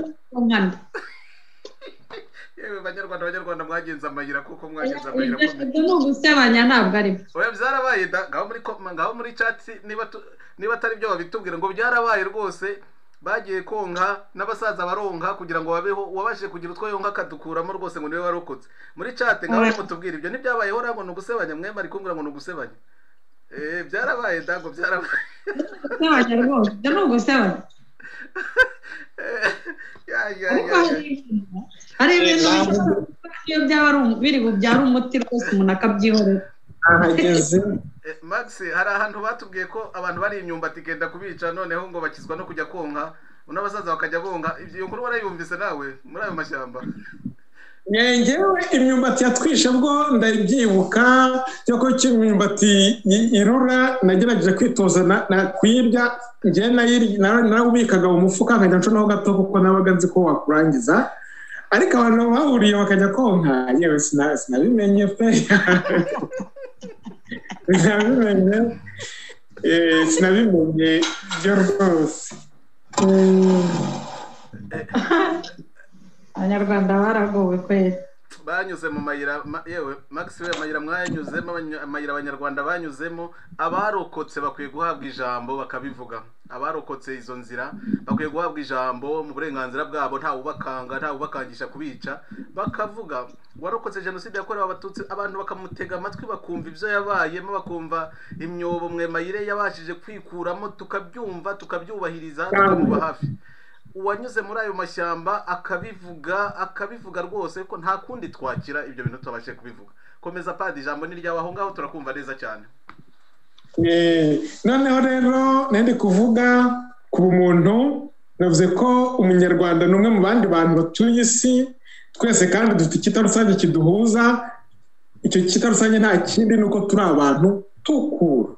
yewe banyarwanda banyarwanda mwagenza amayira kuko mwagenza amayira ko no gusebanya ntabwo ari oya byarabaye da ngaho muri ngaho muri chat niba niba atari byo babitubwira ngo byarabaye rwose bagiye konka n'abasaza baronka kugira ngo babeho wabashije kugira utwo yonka kadukuramo rwose ngo niwe warokotse muri chat ngaho mutubwira ibyo ntibyabayeho rango no gusebanya mwema ari kumbwira ngo no gusebanya eh byarabaye dago byarabaye sebanya rwose no gusebanya ya ya ya hari ibintu iyo byaba biri bubyara umuti rwose umuntu akabyihorera ahageze Max hari ahantu batubwiye ko abantu bari imyumbati kenda kubica noneho ngo bakizwa no kujya konka unabasaza bakajya bonga ibyo nkuru warayumvise nawe muri ayo mashyamba ngewe imyumbati yatwishe bwo ndabyibuka cyo ko imyumbati irura nagerageje kwitoza na kwirya ngiye nayiri narawubikaga mu mufuka nkajya nconaho gato kuko nabaga nzi ko wakurangiza ariko abantu bahuriye bakajya konka yewe sinabimenye pe sinabimenye eh sinabimenye byo rwose Abanyarwanda baragowe kwezi banyuze mu mayira yewe Max we mayira mwanyuzemo amayira abanyarwanda banyuzemo abarokotse bakwiye guhabwa ijambo bakabivuga abarokotse izo nzira bakwiye guhabwa ijambo mu burenganzira bwabo nta ubakanga nta ubakangisha kubica bakavuga warokotse jenoside yakorewe abatutsi abantu bakamutega amatwi bakumva ibyo yabayemo bakumva imyobo mwe mayire yabashije kwikuramo tukabyumva tukabyubahiriza tukamuba hafi uwanyuze muri ayo mashyamba akabivuga akabivuga rwose ko nta kundi twakira ibyo bintu tubashe kubivuga komeza padi ijambo ni ryawe aho ngaho turakumva neza cyane eh noneho rero nende kuvuga ku muntu navuze ko umunyarwanda numwe mu bandi bantu batuye isi twese kandi dufite kitarusange kiduhuza icyo kitarusange nta kindi nuko turi abantu tukura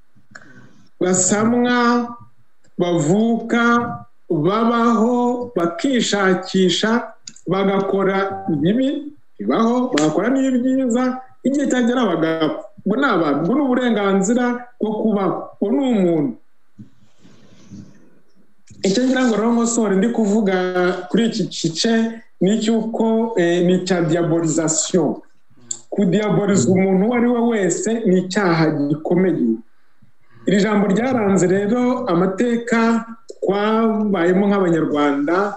basamwa bavuka babaho bakishakisha bagakora ibibi bibaho bagakora n'ibyiza igihe cyagera abagabo ngo n'abantu ngo n'uburenganzira bwo kubaho ngo n'umuntu icyo ngira ngo rero nkosore ndi kuvuga kuri iki gice ni cyuko ni cya diabolisation kudiaboliza umuntu uwo ari we wese ni icyaha gikomeye iri jambo ryaranze rero amateka twabayemo nk'abanyarwanda,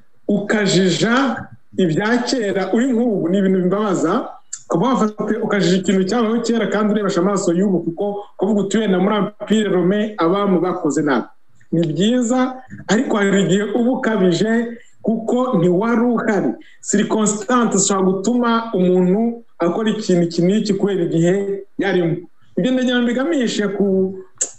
ukajija ibya kera uri nk'ubu ni ibintu bimbabaza, ukaba wafata ukajija ikintu cyabaho kera kandi urebesha amaso y'ubu, kuko kuvuga utuye na muri Empire Rome abamu bakoze nabi ni byiza, ariko hari igihe uba ukabije kuko ntiwari uhari. Circonstance zishobora gutuma umuntu akora ikintu iki n'iki kubera igihe yarimo. Ibyo ndagira mbigamishe ku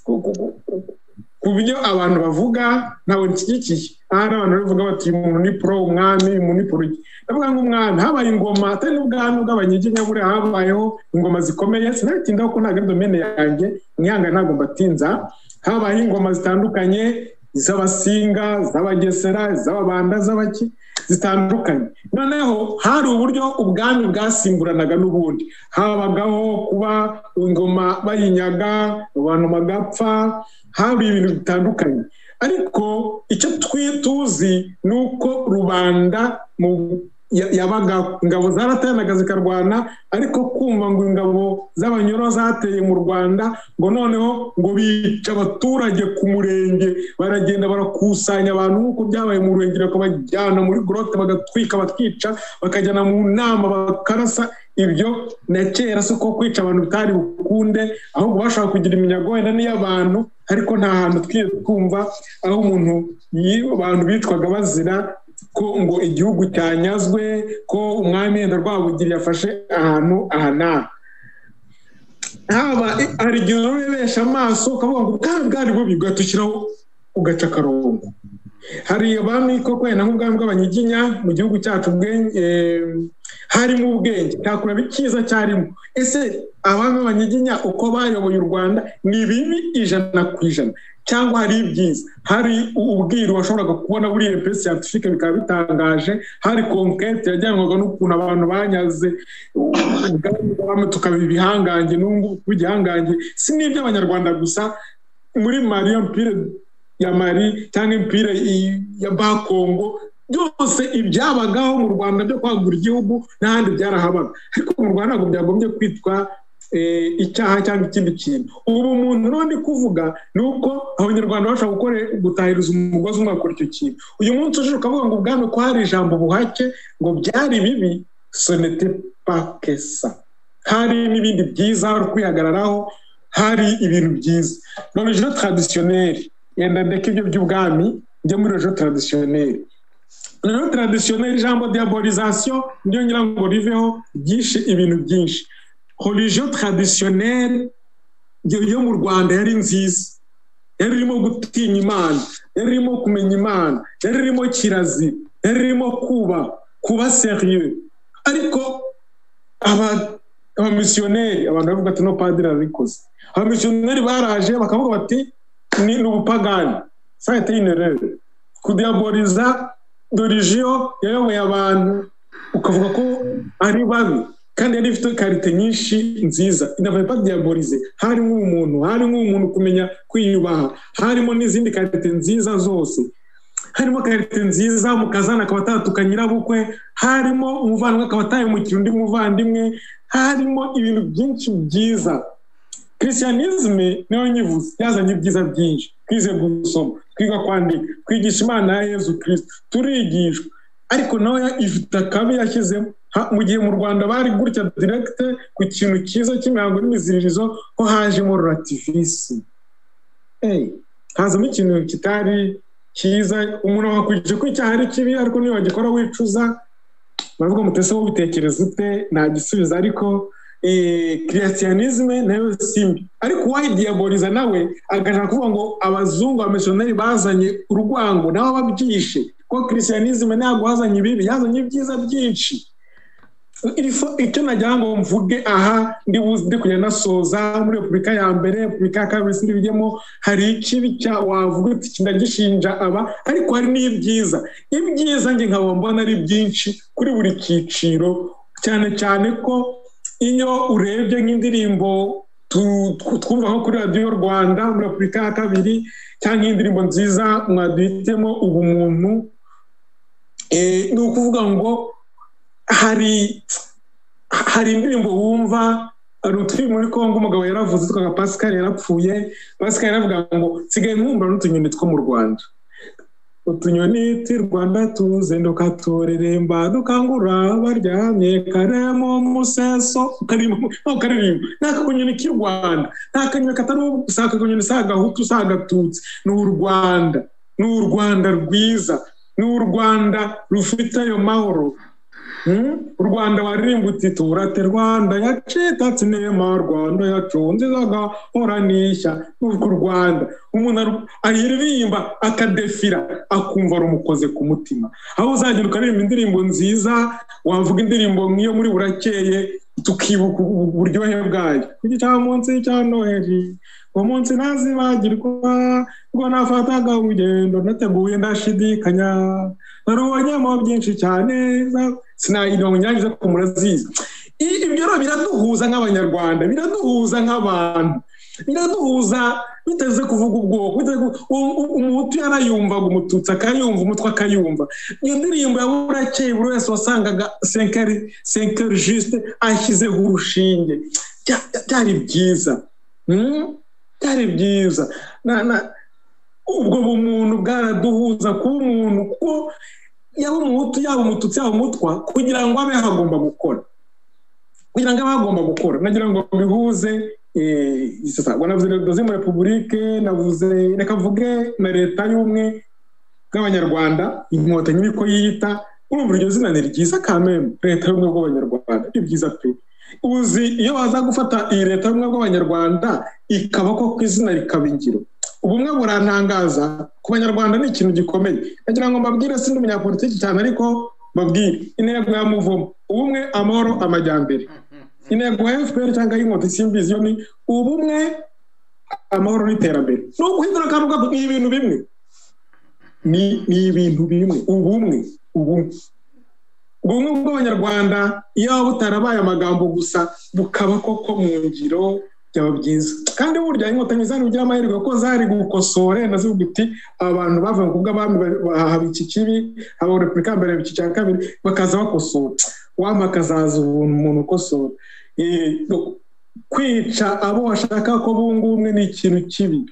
ku byo abantu bavuga ntawe nshyigikiye. Hari abantu bavuga bati umuntu ni pro umwami, umuntu ni pro. Ndavuga ngo umwami habaye ingoma atari n'ubwami bw'abanyiginya, buri habayeho ingoma zikomeye, sinatinda ko ntago domene yanjye nyanga ntago mbatinza. Habaye ingoma zitandukanye, iz'abasinga, z'abagesera, z'ababanda, z'abaki zitandukanye. Noneho hari uburyo ubwami bwasimburanaga n'ubundi, habagaho kuba ingoma bayinyaga, abantu magapfa, hari ibintu bitandukanye. Ariko icyo twituzi nuko rubanda mu yabaga ingabo zaratanaga zikarwana, ariko kumva ngo ingabo z'abanyoro zateye mu Rwanda ngo noneho ngo bica abaturage ku murenge, baragenda barakusanya abantu nk'uko byabaye mu Ruhengeri, bakabajyana muri grotte bagatwika bakica, bakajyana mu nama bakarasa. Ibyo na kera se ko kwica abantu bitari bukunde, ahubwo bashaka kugira iminyago wenda n'iy'abantu, ariko nta hantu twiye twumva aho umuntu abantu bitwaga bazira ko ngo igihugu cyanyazwe, ko umwami yenda Rwabugiri yafashe ahantu ahana. Haba hari igihe urebesha amaso ukavuga ngo ubwami bwari bubi, ugatukiraho ugaca akarongo. Hari abami koko wenda nk'ubwami bw'abanyiginya mu gihugu cyacu ubwenge harimo ubwenge, ntakura bikiza cyarimo. Ese abami b'abanyiginya uko bayoboye u Rwanda ni bibi ijana ku ijana cyangwa hari ibyiza? Hari ubwiru washoboraga kubona buri empire scientifique bikaba bitangaje, hari conquête yajyanwaga n'ukuntu abantu banyaze ubwami tukabiha ibihangange n'ubwo kugihangange. Si n'ibyo abanyarwanda gusa, muri Mali empire ya Mali cyangwa empire ya Bakongo, byose ibyabagaho mu Rwanda byo kwagura igihugu n'ahandi byarahabaga, ariko mu Rwanda ntabwo byagombye kwitwa icyaha cyangwa ikindi kintu. Ubu umuntu n'undi kuvuga ni uko abanyarwanda bashobora gukora gutahiriza umugozi umwe bakora icyo kintu. Uyu munsi uje ukavuga ngo ubwami ko hari ijambo buhake ngo byari bibi, ce n'était pas que ça. Hari n'ibindi byiza, hari kwihagararaho, hari ibintu byiza. Dans le jeu traditionnel, yenda ndeka ibyo by'ubwami njye muri le jeu traditionnel. Le jeu traditionnel, ijambo diabolisation ndio ngira ngo riveho byinshi ibintu byinshi. Religion traditionnelle yo mu Rwanda yari nziza, yari irimo gutinya Imana, yari irimo kumenya Imana, yari irimo kirazira, yari irimo kuba kuba serieux. Ariko aba aba missionnaire, abantu bavuga ati no padiri arikoze. Aba missionnaire baraje bakavuga bati ni ubupagani. Ça a été une erreur. Kudiaboliza religion yayoboye abantu ukavuga ko ari babi, kandi yari ifite karite nyinshi nziza. Inava pas diabolize, harimo umuntu, harimo umuntu kumenya kwiyubaha, harimo n'izindi karite nziza zose. Harimo karite nziza mukazana akabatatuka nyirabukwe, harimo umuvandimwe akabataye mu kirundi muvandimwe, harimo ibintu byinshi byiza. Christianisme niyo nyivuze yazanye ibyiza byinshi. Twize gusoma, twiga kwandika, kwigisha Imana ya Yezu Kristo, turigishwa. Ariko nawe ifite akabi yashyizemo. Mu gihe mu Rwanda bari gutya direct ku kintu cyiza cy'imihango n'imiziririzo, ko hajemo relativisme. Eh, hazamo ikintu kitari cyiza. Umuntu wakwije ko icyaha ari kibi, ariko niyo wagikora wicuza, bavuga mutese wo bitekereza ute nta gisubiza. Ariko eh Christianisme nayo simbi, ariko why diaboliza nawe agashaka kuvuga ngo abazungu abamissionnaire bazanye urwango nawe babyishe, ko Christianisme ntabwo hazanye ibibi, yazanye ibyiza byinshi. Icyo najya ngo mvuge aha ndi buze kujya nasoza muri Repubulika ya mbere, Repubulika ya kabiri sindi bijyemo, hari ikibi cya wavuga ati kindagishinja aba, ariko hari n'ibyiza. Ibyiza nge nkaba mbona ari byinshi kuri buri kiciro, cyane cyane ko iyo urebye nk'indirimbo twumva nko kuri Radio Rwanda muri Repubulika ya kabiri, cyangwa indirimbo nziza mwaduhitemo ubumuntu, eh ni ukuvuga ngo hari hari indirimbo wumva ari utwi muri Kongo umugabo yaravuze twaga Pascal yarapfuye Pascal yaravuga ngo sigaye mwumva n'utunyoni two mu Rwanda utunyoni ti Rwanda tuzenduka tureremba dukangura baryamye karemo museso karimo karimo naka kunyoni ki Rwanda naka nyoni katari usaka kunyoni saga hutu saga tutsi n'u Rwanda n'u Rwanda rwiza n'u Rwanda rufite yo mahoro u Rwanda waririmbuti turate Rwanda yacitatse nema Rwanda yacunze zaga horanisha n'u Rwanda umuntu aririmba akadefira akumva rumukoze ku mutima aho uzagenda ukaririmba indirimbo nziza wavuga indirimbo nk'iyo muri burakeye tukibuka uburyohe bwayo kuki cya munsi cya Noheli uwo munsi ntazibagirwa ngo nafataga urugendo nateguye ndashidikanya narubonyemo byinshi cyane sinayidongo nyangize ko murazizi ibyo rero biraduhuza nk'abanyarwanda biraduhuza nk'abantu biraduhuza biteze kuvuga ubwoko umuhutu yarayumvaga umututsi akayumva umutwe akayumva iyo ndirimbo ya burakeye buri wese wasangaga cinq heures juste ashyizeho urushinge byari byiza byari byiza ubwo bumuntu bwaraduhuza kuba umuntu ko yaba umuhutu yaba umututsi yaba umutwa kugira ngo abe hagomba gukora kugira ngo abe hagomba gukora nagira ngo bihuze isasa ngo navuze doze mu Republique navuze reka mvuge na leta y'ubumwe bw'abanyarwanda inkotanyi niko yita urumva iryo zina ni ryiza kameme leta y'ubumwe bw'abanyarwanda ni byiza pe uzi iyo baza gufata iyi leta y'ubumwe bw'abanyarwanda ikaba ko ku izina rikaba ingiro ubumwe burantangaza ku banyarwanda ni ikintu gikomeye nagira ngo mbabwire sindi umunyapolitiki cyane ariko mbabwire intego ya muvumo ubumwe amahoro amajyambere intego ya F P R cyangwa y'inkotanyi simbizi yo ni ubumwe amahoro n'iterambere no guhindura akavuga ni ibintu bimwe ni ni ibintu bimwe ubumwe ubumwe ubumwe bw'abanyarwanda iyo butarabaye amagambo gusa bukaba koko mu ngiro byaba byiza kandi burya inkotanyi zari kugira amahirwe ko zari gukosora nazo guti abantu bavuga ngo abami bahaba iki kibi abo Republika mbere iki cya kabiri bakaza bakosora wamakazaza umuntu ukosora eh kwica abo bashaka ko bungumwe ni ikintu kibi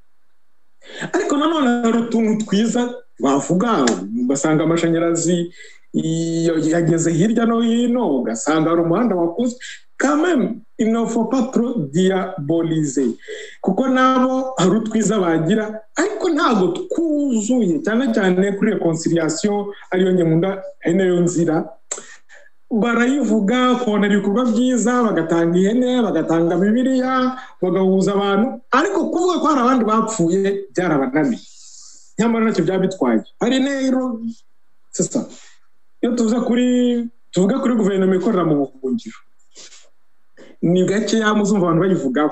ariko nanone hari utuntu twiza bavuga basanga amashanyarazi yageze hirya no hino ugasanga hari umuhanda wakuze quand même il ne faut pas trop diaboliser kuko nabo hari utwiza bagira ariko ntago twuzuye cyane cyane kuri reconciliation ariyo nyemunda nayo nzira barayivuga kubona ibikorwa byiza bagatanga ihene bagatanga bibiliya bagahuza abantu ariko kuvuga ko hari abandi bapfuye byarabanamiye nyamara nacyo byabitwaye hari rero sasa iyo tuvuga kuri tuvuga kuri guverinoma ikorera mu buhungiro ni gake yamuzumva abantu bayivugaho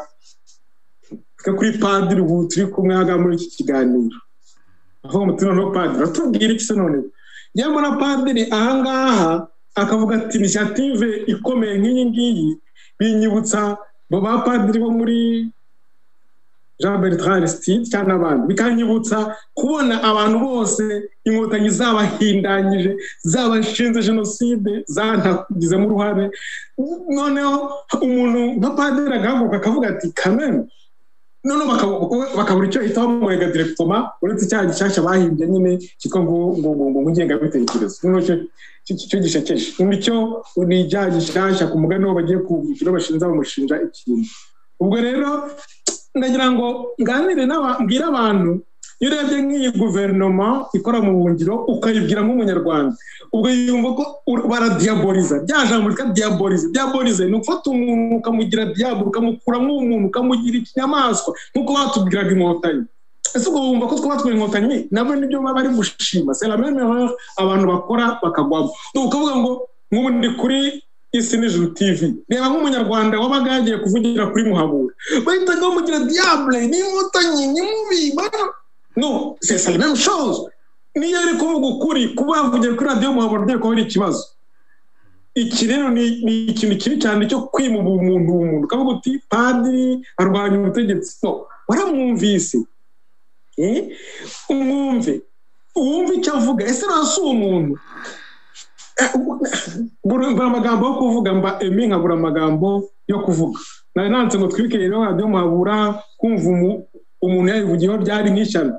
kuri padiri ubu turi kumwe haga muri iki kiganiro aho mutima no padiri atubwira iki se none yamwe na padiri ahangaha akavuga ati initiative ikomeye nk'iyi ngiyi binyibutsa bo ba padiri bo muri Jean Bertrand Aristide cyangwa abandi bikanyibutsa kubona abantu bose inkotanyi zabahindanyije zabashinze jenoside zantagizemo uruhare noneho umuntu nka padiri agahaguruka akavuga ati kameme noneho bakabura icyo ihita bamurega directement uretse icyaha gishyashya bahimbye nyine cyitwa ngo ngo ngo ngo ngengabitekerezo noneho cyo gishekeje nicyo ni icyaha gishyashya ku mugani wo bagiye kubikira bashinza bamushinja ikintu ubwo rero ndagira ngo nganire n'abambwira abantu iyo urebye nk'iyi guverinoma ikora mu buhungiro ukayibwira nk'umunyarwanda ubwo yumva ko baradiaboliza bya jambo rika diabolize diabolize ni ufata umuntu ukamugira diabolo ukamukuramo umuntu ukamugira ikinyamaswa nk'uko batubwiraga inkotanyi ese ubwo wumva ko twaba twari inkotanyi nabo nibyo baba bari gushima c'est la même erreur abantu bakora bakagwamo ukavuga ngo nk'ubu ndi kuri Isi n'Ijuru T V reba nk'umunyarwanda wabaga yagiye kuvugira kuri Muhabura bahitaga bamugira diable ni inkotanyi ni mubi no c'est la même chose niyo ari kuvuga ukuri kuba yavugiye kuri radio Muhabura byo ko ari ikibazo iki rero ni ikintu kibi cyane cyo kwima umuntu umuntu kavuga uti padiri arwanya ubutegetsi no waramwumvise eh umwumve umwumve icyo avuga ese rasi umuntu buri amagambo yo kuvuga mba emi nkabura amagambo yo kuvuga nawe nanze ngo twibike rero radio Muhabura kumva umuntu yayivugiyeho byari n'ishyano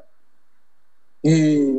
eh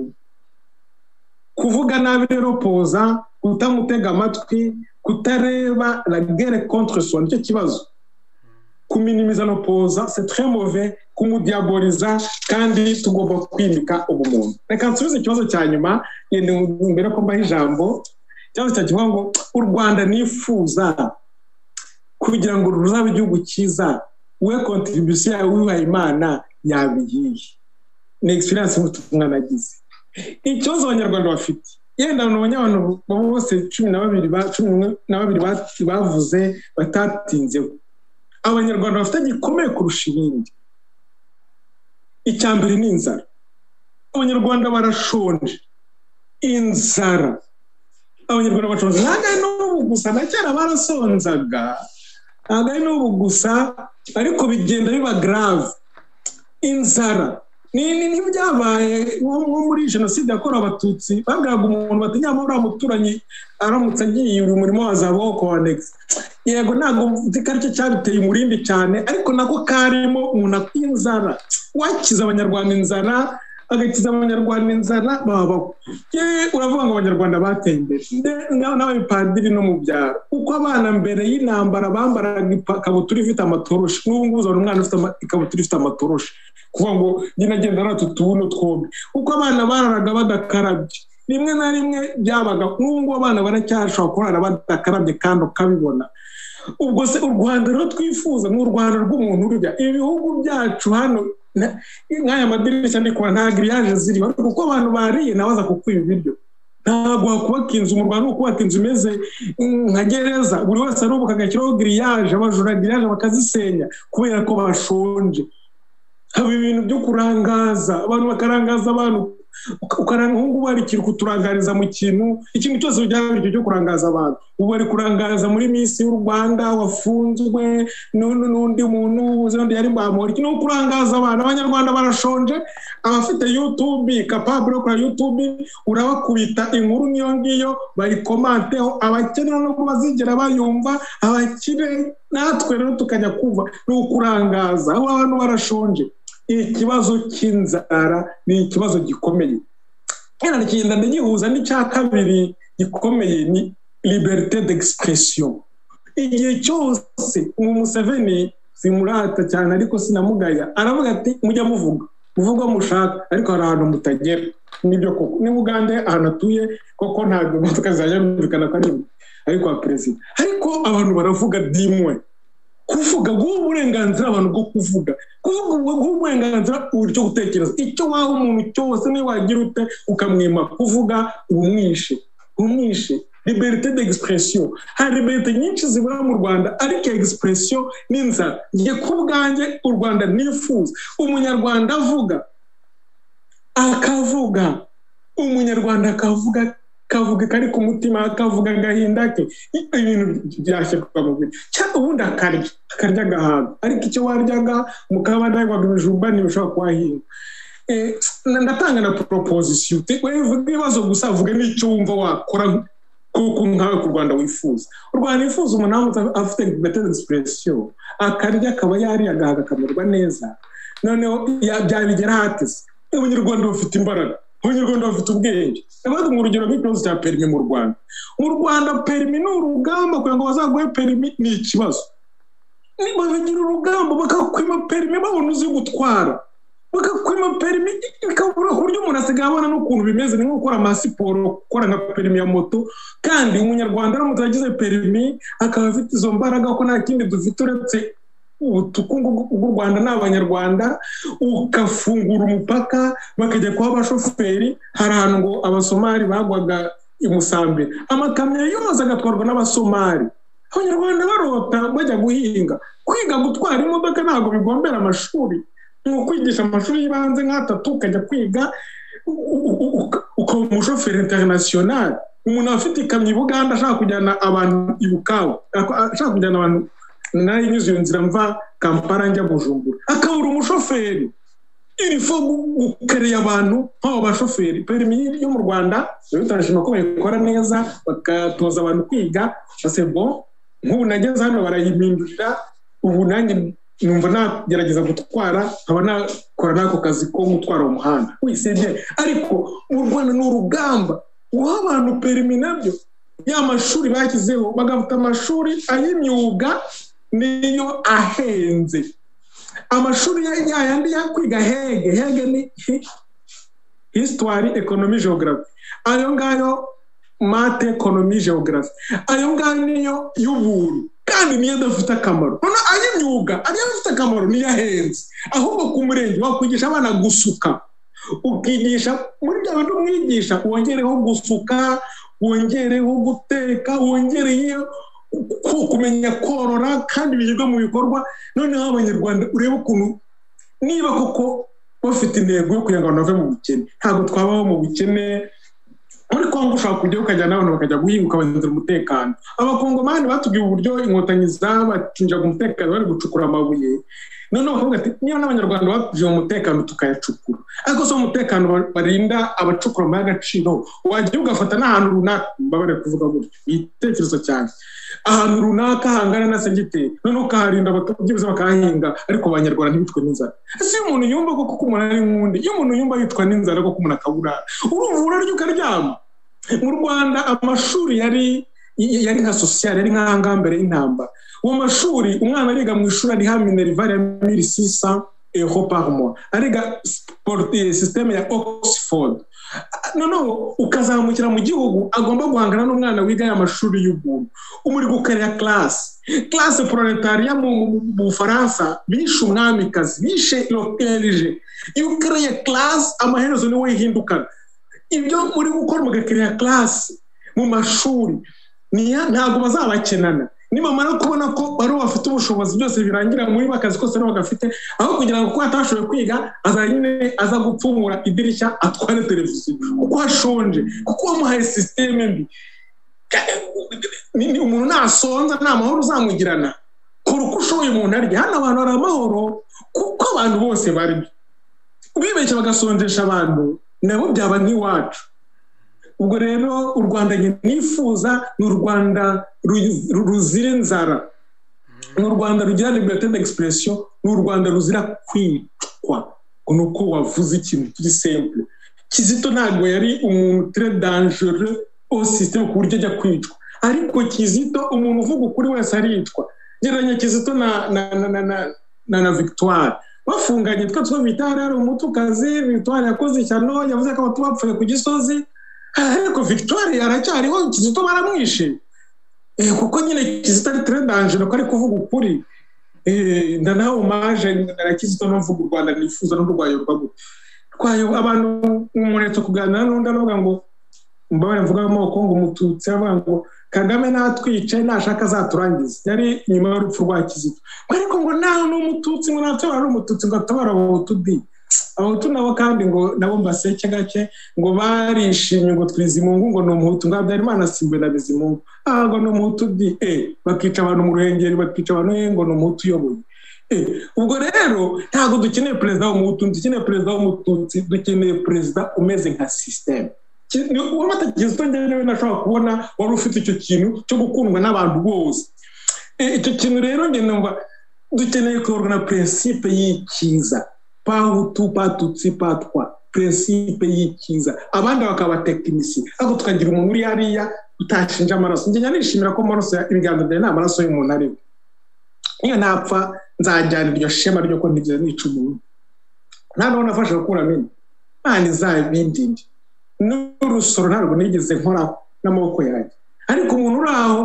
kuvuga nabi rero poza kutamutega amatwi kutareba la guerre contre soi nicyo kibazo kuminimiza no poza c'est très mauvais kumudiaboliza kandi tugomba kwimika ubumuntu reka nsubize ikibazo cya nyuma yende mbere ko mbaho ijambo cyangwa cya kivuga ngo u Rwanda nifuza kugira ngo ruzabe igihugu cyiza we contribution yawe wiha Imana yabihiye ni experience mutumwa nagize ikibazo abanyarwanda bafite yenda nabonye abantu bose cumi na babiri ba cumi na babiri bavuze batatinzeho abanyarwanda bafite gikomeye kurusha ibindi icyambere ni inzara abanyarwanda barashonje inzara abanyarwanda bashonje ntago n'ubu gusa na cyera barasonzaga ntago n'ubu gusa ariko bigenda biba grave inzara ni ni byabaye nko muri jenoside yakorewe abatutsi babwaga umuntu batinyama uri umuturanyi aramutse agiye uri umurimo wazabaho ko wanex yego ntago zikarike cyabiteye umurindi cyane ariko nako karimo umuntu akwinzara wakiza abanyarwanda inzara agakiza abanyarwanda inzara baba ye uravuga ngo abanyarwanda bateye imbere n'abapadiri no mu byaro uko abana mbere y'intambara bambaraga ikabutura ifite amatoroshi n'ubu ngubu uzana umwana ufite ikabutura ifite amatoroshi kuvuga ngo nyina genda ratu tubuno twombi uko abana bararaga badakarabye rimwe na rimwe byabaga n'ubu ngubu abana baracyashobora kurara badakarabye kandi ukabibona ubwo se u Rwanda rero twifuza n'u Rwanda rw'umuntu urya ibihugu byacu hano nk'aya madirishya ndi kuba nta grillage ziri kuko abantu bariye nabaza kukwiba ibiryo ntabwo wakubaka inzu mu Rwanda ukubaka inzu imeze nka gereza buri wese arubuka agashyiraho grillage abajura grillage bakazisenya kubera ko bashonje haba ibintu byo kurangaza abantu bakarangaza abantu ukaranga ngo bari kiri kuturangariza mu kintu ikintu cyose bijyanye n'icyo cyo kurangaza abantu ubu bari kurangaza muri Miss y'u Rwanda wafunzwe n'undi muntu uzondi yari bamuri kino kurangaza abantu abanyarwanda barashonje abafite YouTube capable ko YouTube urabakubita inkuru niyo ngiyo bari commenteho abakenera no kubazigera bayumva abakire natwe rero tukajya kuva no kurangaza abantu barashonje ikibazo cy'inzara ni ikibazo gikomeye era nikigenda ndigihuza n'icya kabiri gikomeye ni liberté d'expression igihe cyose mu Museveni simurata cyane ariko sinamugaya aravuga ati mujya muvuga muvuga mushaka ariko hari ahantu mutagera nibyo koko ni Uganda ahanatuye koko ntabwo motoka zajya mbikana kandi ariko wa president ariko abantu baravuga dimwe kuvuga guburenganzira abantu bwo kuvuga kuvuga guburenganzira uburyo gutekereza icyo waho umuntu cyose ni wagira ute ukamwima kuvuga umwishe umwishe liberté d'expression hari liberté nyinshi zibura mu Rwanda ariko expression n'inzara ngiye kubwanjye u Rwanda nifuza umunyarwanda avuga akavuga umunyarwanda akavuga kavuga kari ku mutima akavuga gahinda ke ibintu byashyirwa mu bintu cyangwa ubundi akarya akarya gahaga ariko icyo waryaga mukaba ndagwaga ibijumba ntibishobora kuhahinga eh ndatanga na proposition wewe vuga ibibazo gusa vuga n'icyo wumva wakora kuko nkawe ku Rwanda wifuza u Rwanda wifuza umuntu afite liberté d'expression akarya akaba yari agahaga kamerwa neza noneho byabigera hatese abanyarwanda bafite imbaraga abanyarwanda bafite ubwenge abandi mu rugero rw'ikibazo cya permis mu Rwanda mu Rwanda permis ni urugamba kugira ngo bazaguhe permis ni ikibazo niba bagira urugamba bakakwima permis babona uzi gutwara bakakwima permis ikabura kuryo umuntu asigaye abona n'ukuntu bimeze ni nko gukora amasiporo gukora nka permis ya moto kandi umunyarwanda aramutse agize permis akaba afite izo mbaraga ko nta kindi dufite uretse ubutukungu bw'u Rwanda n'abanyarwanda ukafungura umupaka bakajya kwa abashoferi hari ahantu ngo abasomali bagwaga imusambe amakamyo yose agatwarwa n'abasomali abanyarwanda barota bajya guhinga kwiga gutwara imodoka ntabwo bigombera amashuri ni ukwigisha amashuri y'ibanze nk'atatu ukajya kwiga ukaba umushoferi international umuntu afite ikamyo i Buganda ashaka kujyana abantu i Bukavu ashaka kujyana abantu nari nyuze iyo nzira mva Kampala njya Bujumbura akabura umushoferi iri fo gukereye abantu nk'abo bashoferi permis yo mu Rwanda bitashima ko bayikora neza bakatoza abantu kwiga c'est bon nk'ubu nageze hano barayimindurira ubu nanjye numva nagerageza gutwara nkaba nakora n'ako kazi ko gutwara umuhanda wisebye ariko mu Rwanda ni urugamba guha abantu perimi nabyo ya mashuri bakizeho bagafata amashuri ay'imyuga niyo ahenze amashuri ya yandi ya kwiga hege hege ni histoire économie géographie ayo ngayo mate économie géographie ayo ngayo niyo y'uburu kandi niyo dafite akamaro none ay'imyuga ariyo dafite akamaro niyo ahenze ahubwo ku murenge wakwigisha abana gusuka ukigisha muri bya bintu umwigisha wongereho gusuka wongereho guteka wongereho kumenya korora kandi bigiga mu bikorwa noneho abanyarwanda urebe ukuntu niba koko bafite intego yo kugira ngo banave mu bukene ntabwo twabaho mu bukene muri Kongo ushaka kujya ukajya n'abantu bakajya guhinga ukabazanira umutekano abakongomani batubwiye uburyo inkotanyi zabacinjaga umutekano bari gucukura amabuye noneho bakavuga ati niba n'abanyarwanda batuje mu mutekano tukayacukura ariko so umutekano barinda abacukura mu y'agaciro wagiye ugafata n'ahantu runaka babare kuvuga gutyo igitekerezo cyane ahantu runaka hangana na segiteri noneho ukaharinda abatugize bakahinga ariko abanyarwanda ntibitwe n'inzara ese umuntu yumva ko kuko umuntu ari nkundi iyo umuntu yumva yitwa n'inzara ko umuntu akabura uruvura ryo karyama mu Rwanda amashuri yari yari nka social yari nka mbere y'intambara uwo mashuri umwana ariga mu ishuri ari ha minerval ya mille six cents euros par mois ariga porte système ya Oxford noneho ukazamukira mu gihugu agomba guhangana n'umwana wiga y'amashuri y'ubuntu umuri gukarya classe classe proletariat mu Bufaransa bishe umwamikazi bishe l'Okelge iyo créer classe amaherezo ni we hindukana ibyo muri gukora mu gakiriya classe mu mashuri niya ntago bazabakenana nimamara kubona ko bari bafite ubushobozi byose birangira muri bakazi kose no bagafite aho kugira ngo ko atashoboye kwiga azanyine aza gupfumura idirishya atware televiziyo kuko hashonje kuko wamuhaye systeme mbi ni umuntu nasonza nta mahoro uzamugirana kora uko ushoboye umuntu arya hano abantu ari amahoro kuko abantu bose bari ubibeshye bagasonjesha abantu nabo byaba nk'iwacu ubwo rero u Rwanda nifuza ni u Rwanda ruzira inzara ni u Rwanda rugira liberté d'expression ni u Rwanda ruzira kwicwa nuko wavuze ikintu kiri simple Kizito ntabwo yari umuntu très dangereux au système ku buryo ajya kwicwa ariko Kizito umuntu uvuga ukuri wese aricwa geranya Kizito na na na na na, na Victoire bafunganye twa two bitara ari umutukazi Victoire yakoze cyano yavuze ko abantu bapfuye ku Gisozi ariko Victoire yaracyariho Kizito baramwishe eh kuko nyine Kizito ari très dangereux ko ari kuvuga ukuri eh ndana hommage na Kizito no mvuga u Rwanda nifuza no rwayoborwa gute kwayo abantu umureto kuganira n'undi aravuga ngo mbabare mvuga amoko ngo umututsi avuga ngo Kagame natwice nashaka azaturangiza yari nyuma y'urupfu rwa Kizito ariko ngo naho n'umututsi ngo natabara n'umututsi ngo atabara abo tudi abo tunabo kandi ngo nabo mbaseke gake ngo barishimye ngo twizimungu ngo no muhutu ngo byari Imana simbe na bizimungu ah ngo no muhutu di eh bakica abantu mu ruhengeri bakica abantu ngo no muhutu yoboye eh ubwo rero ntago dukeneye president w'umuhutu dukeneye president w'umututsi dukeneye president umeze nka system ni umategeko ngewe nashaka kubona wari ufite icyo kintu cyo gukundwa n'abantu bose icyo kintu rero nge numva dukeneye ko na principe y'ikiza Pahutu patutsi patwa principe y'ikiza abandi bakaba technicien ako tukagira umuntu uri hariya utashinja amaraso nge nyanishimira ko amaraso ibiganza bya na amaraso y'umuntu ari niyo napfa nzajyana iryo shema ryo ko ntigeze nica umuntu nta none afashe gukura mini mani zabindindi n'urusoro ntabwo nigeze nkora n'amaboko yanjye ariko umuntu uraho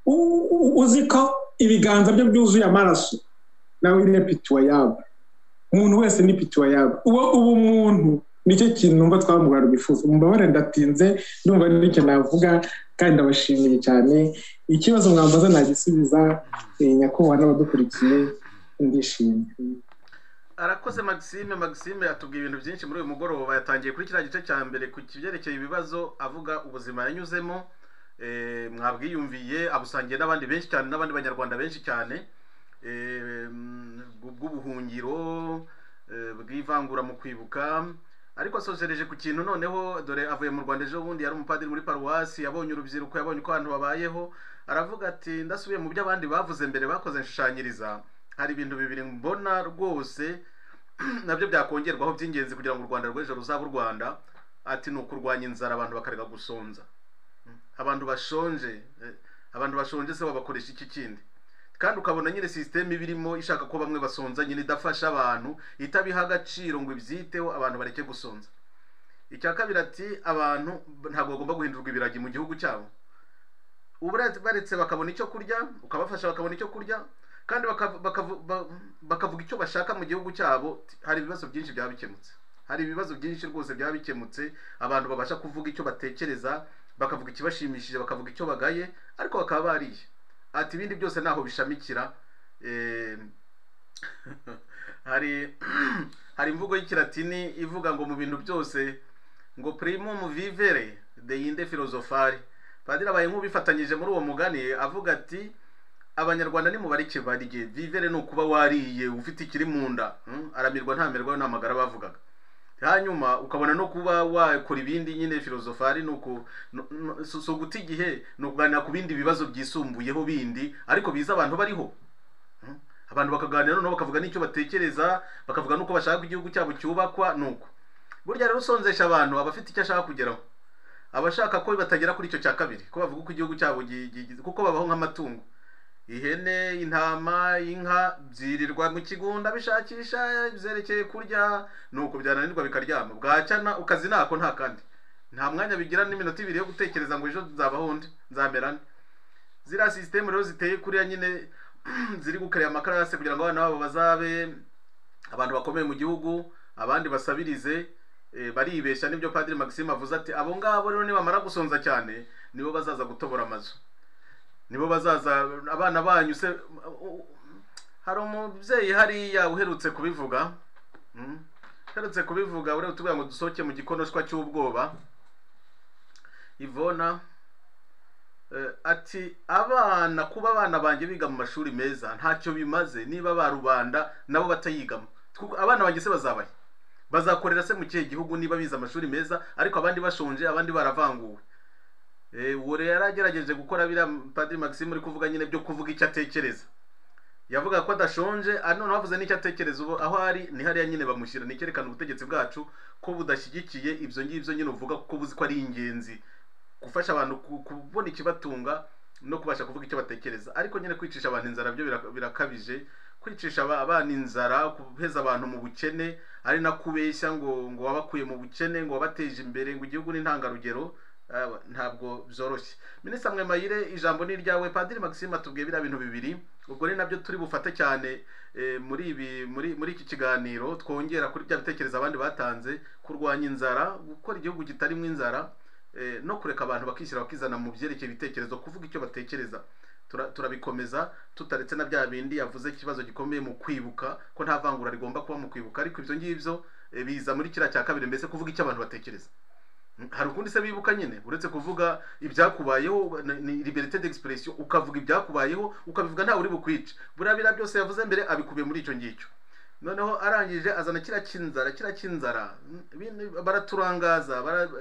uziko ibiganza byo byuzuye amaraso nawe ine pitiwa yabo umuntu wese ni pitiwa yabo uwo ubu muntu nicyo kintu numva twamugara bifuza mbabare ndatinze ndumva nicyo navuga kandi ndabashimiye cyane ikibazo mwambaza nagisubiza nyakubahwa n'abadukurikiye ndishimye arakoze Maxime Maxime atubwiye ibintu byinshi muri uyu mugoroba yatangiye kuri kiriya gice cya mbere ku kibyerekeye ibibazo avuga ubuzima yanyuzemo eh mwabwiyumviye abusangiye n'abandi benshi cyane n'abandi banyarwanda benshi cyane eh bw'ubuhungiro bw'ivangura mu kwibuka ariko asojereje ku kintu noneho dore avuye mu Rwanda ejo bundi yari umupadiri muri paruwasi yabonye urubyiruko yabonye uko abantu babayeho aravuga ati ndasubiye mu byo abandi bavuze mbere bakoze nshushanyiriza hari ibintu bibiri mbona rwose nabyo byakongerwaho by'ingenzi kugira ngo u Rwanda rw'ejo ruzaba u Rwanda ati ni ukurwanya inzara abantu bakareka gusonza abantu bashonje abantu bashonje se babakoresha iki kindi kandi ukabona nyine systeme ibirimo ishaka ko bamwe basonza nyine idafasha abantu itabiha agaciro ngo ibyiteho abantu bareke gusonza icya kabiri ati abantu ntabwo bagomba guhindurwa ibiragi mu gihugu cyabo uburetse baretse bakabona icyo kurya ukabafasha bakabona icyo kurya kandi bakavuga icyo bashaka mu gihugu cyabo hari ibibazo byinshi byaba bikemutse hari ibibazo byinshi rwose byaba bikemutse abantu babasha kuvuga icyo batekereza bakavuga ikibashimishije bakavuga icyo bagaye ariko bakaba bariye ati ibindi byose naho bishamikira eh hari hari imvugo y'ikilatini ivuga ngo mu bintu byose ngo primum vivere deinde philosophari padiri abaye nk'ubifatanyije muri uwo mugani avuga ati abanyarwanda ni mubarike barige vivere no kuba wariye ufite ikiri mu nda aramirwa ntamerwa n'amagara bavugaga hanyuma ukabona no kuba wakora ibindi nyine filosofari nuko so guti gihe no kuganira ku bindi bibazo byisumbuyeho bindi ariko biza abantu bariho abantu bakaganira no bakavuga n'icyo batekereza bakavuga nuko bashaka igihugu cyabo cyubakwa nuko burya rero usonzesha abantu abafite icyo ashaka kugeraho abashaka ko batagera kuri icyo cya kabiri ko bavuga ko igihugu cyabo kuko babaho nk'amatungo ihene intama inka byirirwa mu kigunda bishakisha byerekeye kurya nuko byananirwa bikaryama bwacana ukazi nako nta kandi nta mwanya bigira n'iminota ibiri yo gutekereza ngo ejo nzabaho ndi nzamerane zira system rero ziteye kuriya nyine ziri gukarya amakarase kugira ngo abana babo bazabe abantu bakomeye mu gihugu abandi basabirize e, baribesha nibyo Padiri Maxime avuze ati abo ngabo rero nibamara gusonza cyane nibo bazaza gutobora amazu nibo bazaza abana banyu se hari umubyeyi hariya uherutse kubivuga uherutse kubivuga ure utubwira ngo dusoke mu gikonoshwa cy'ubwoba Ivona ati abana kuba abana banjye biga mu mashuri meza ntacyo bimaze niba barubanda nabo batayigamo abana banjye se bazabaye bazakorera se mu kihe gihugu niba biza amashuri meza ariko abandi bashonje abandi baravanguwe eh uwo rero yaragerageje gukora bira Padiri Maxime uri kuvuga nyine byo kuvuga icyo atekereza yavuga ko adashonje none bavuze n'icyo atekereza ubu aho ari ni hariya nyine bamushyira nikerekana ubutegetsi bwacu ko budashyigikiye ibyo ngibyo nyine uvuga ko buzi ko ari ingenzi gufasha abantu kubona ikibatunga no kubasha kuvuga icyo batekereza ariko nyine kwicisha abantu inzara byo birakabije kwicisha abana inzara kuheza abantu mu bukene ari nakubeshya ngo ngo wabakuye mu bukene ngo wabateje imbere ngo igihugu n'intangarugero ntabwo byoroshye. Minisitiri Mwemayire ijambo ni ryawe. Padiri Maxime atubwiye bira bintu bibiri ubwo ni nabyo turi bufate cyane e, muri ibi muri muri iki kiganiro twongera kuri bya bitekerezo abandi batanze kurwanya inzara gukora igihugu kitarimo inzara e, no kureka abantu bakishyira bakizana mu byerekeye ibitekerezo kuvuga icyo batekereza turabikomeza tutaretse na bya bindi yavuze ikibazo gikomeye mu kwibuka ko nta vangura rigomba kuba mu kwibuka ariko ibyo ngibyo e, biza muri kira cya kabiri mbese kuvuga icyo abantu batekereza. Hari ukundi se bibuka nyine uretse kuvuga ibyakubayeho ni liberté d'expression ukavuga ibyakubayeho ukabivuga nta uri bukwica burabira byose yavuze mbere abikubiye muri icyo ngicyo noneho arangije azana kira kinzara kira kinzara baraturangaza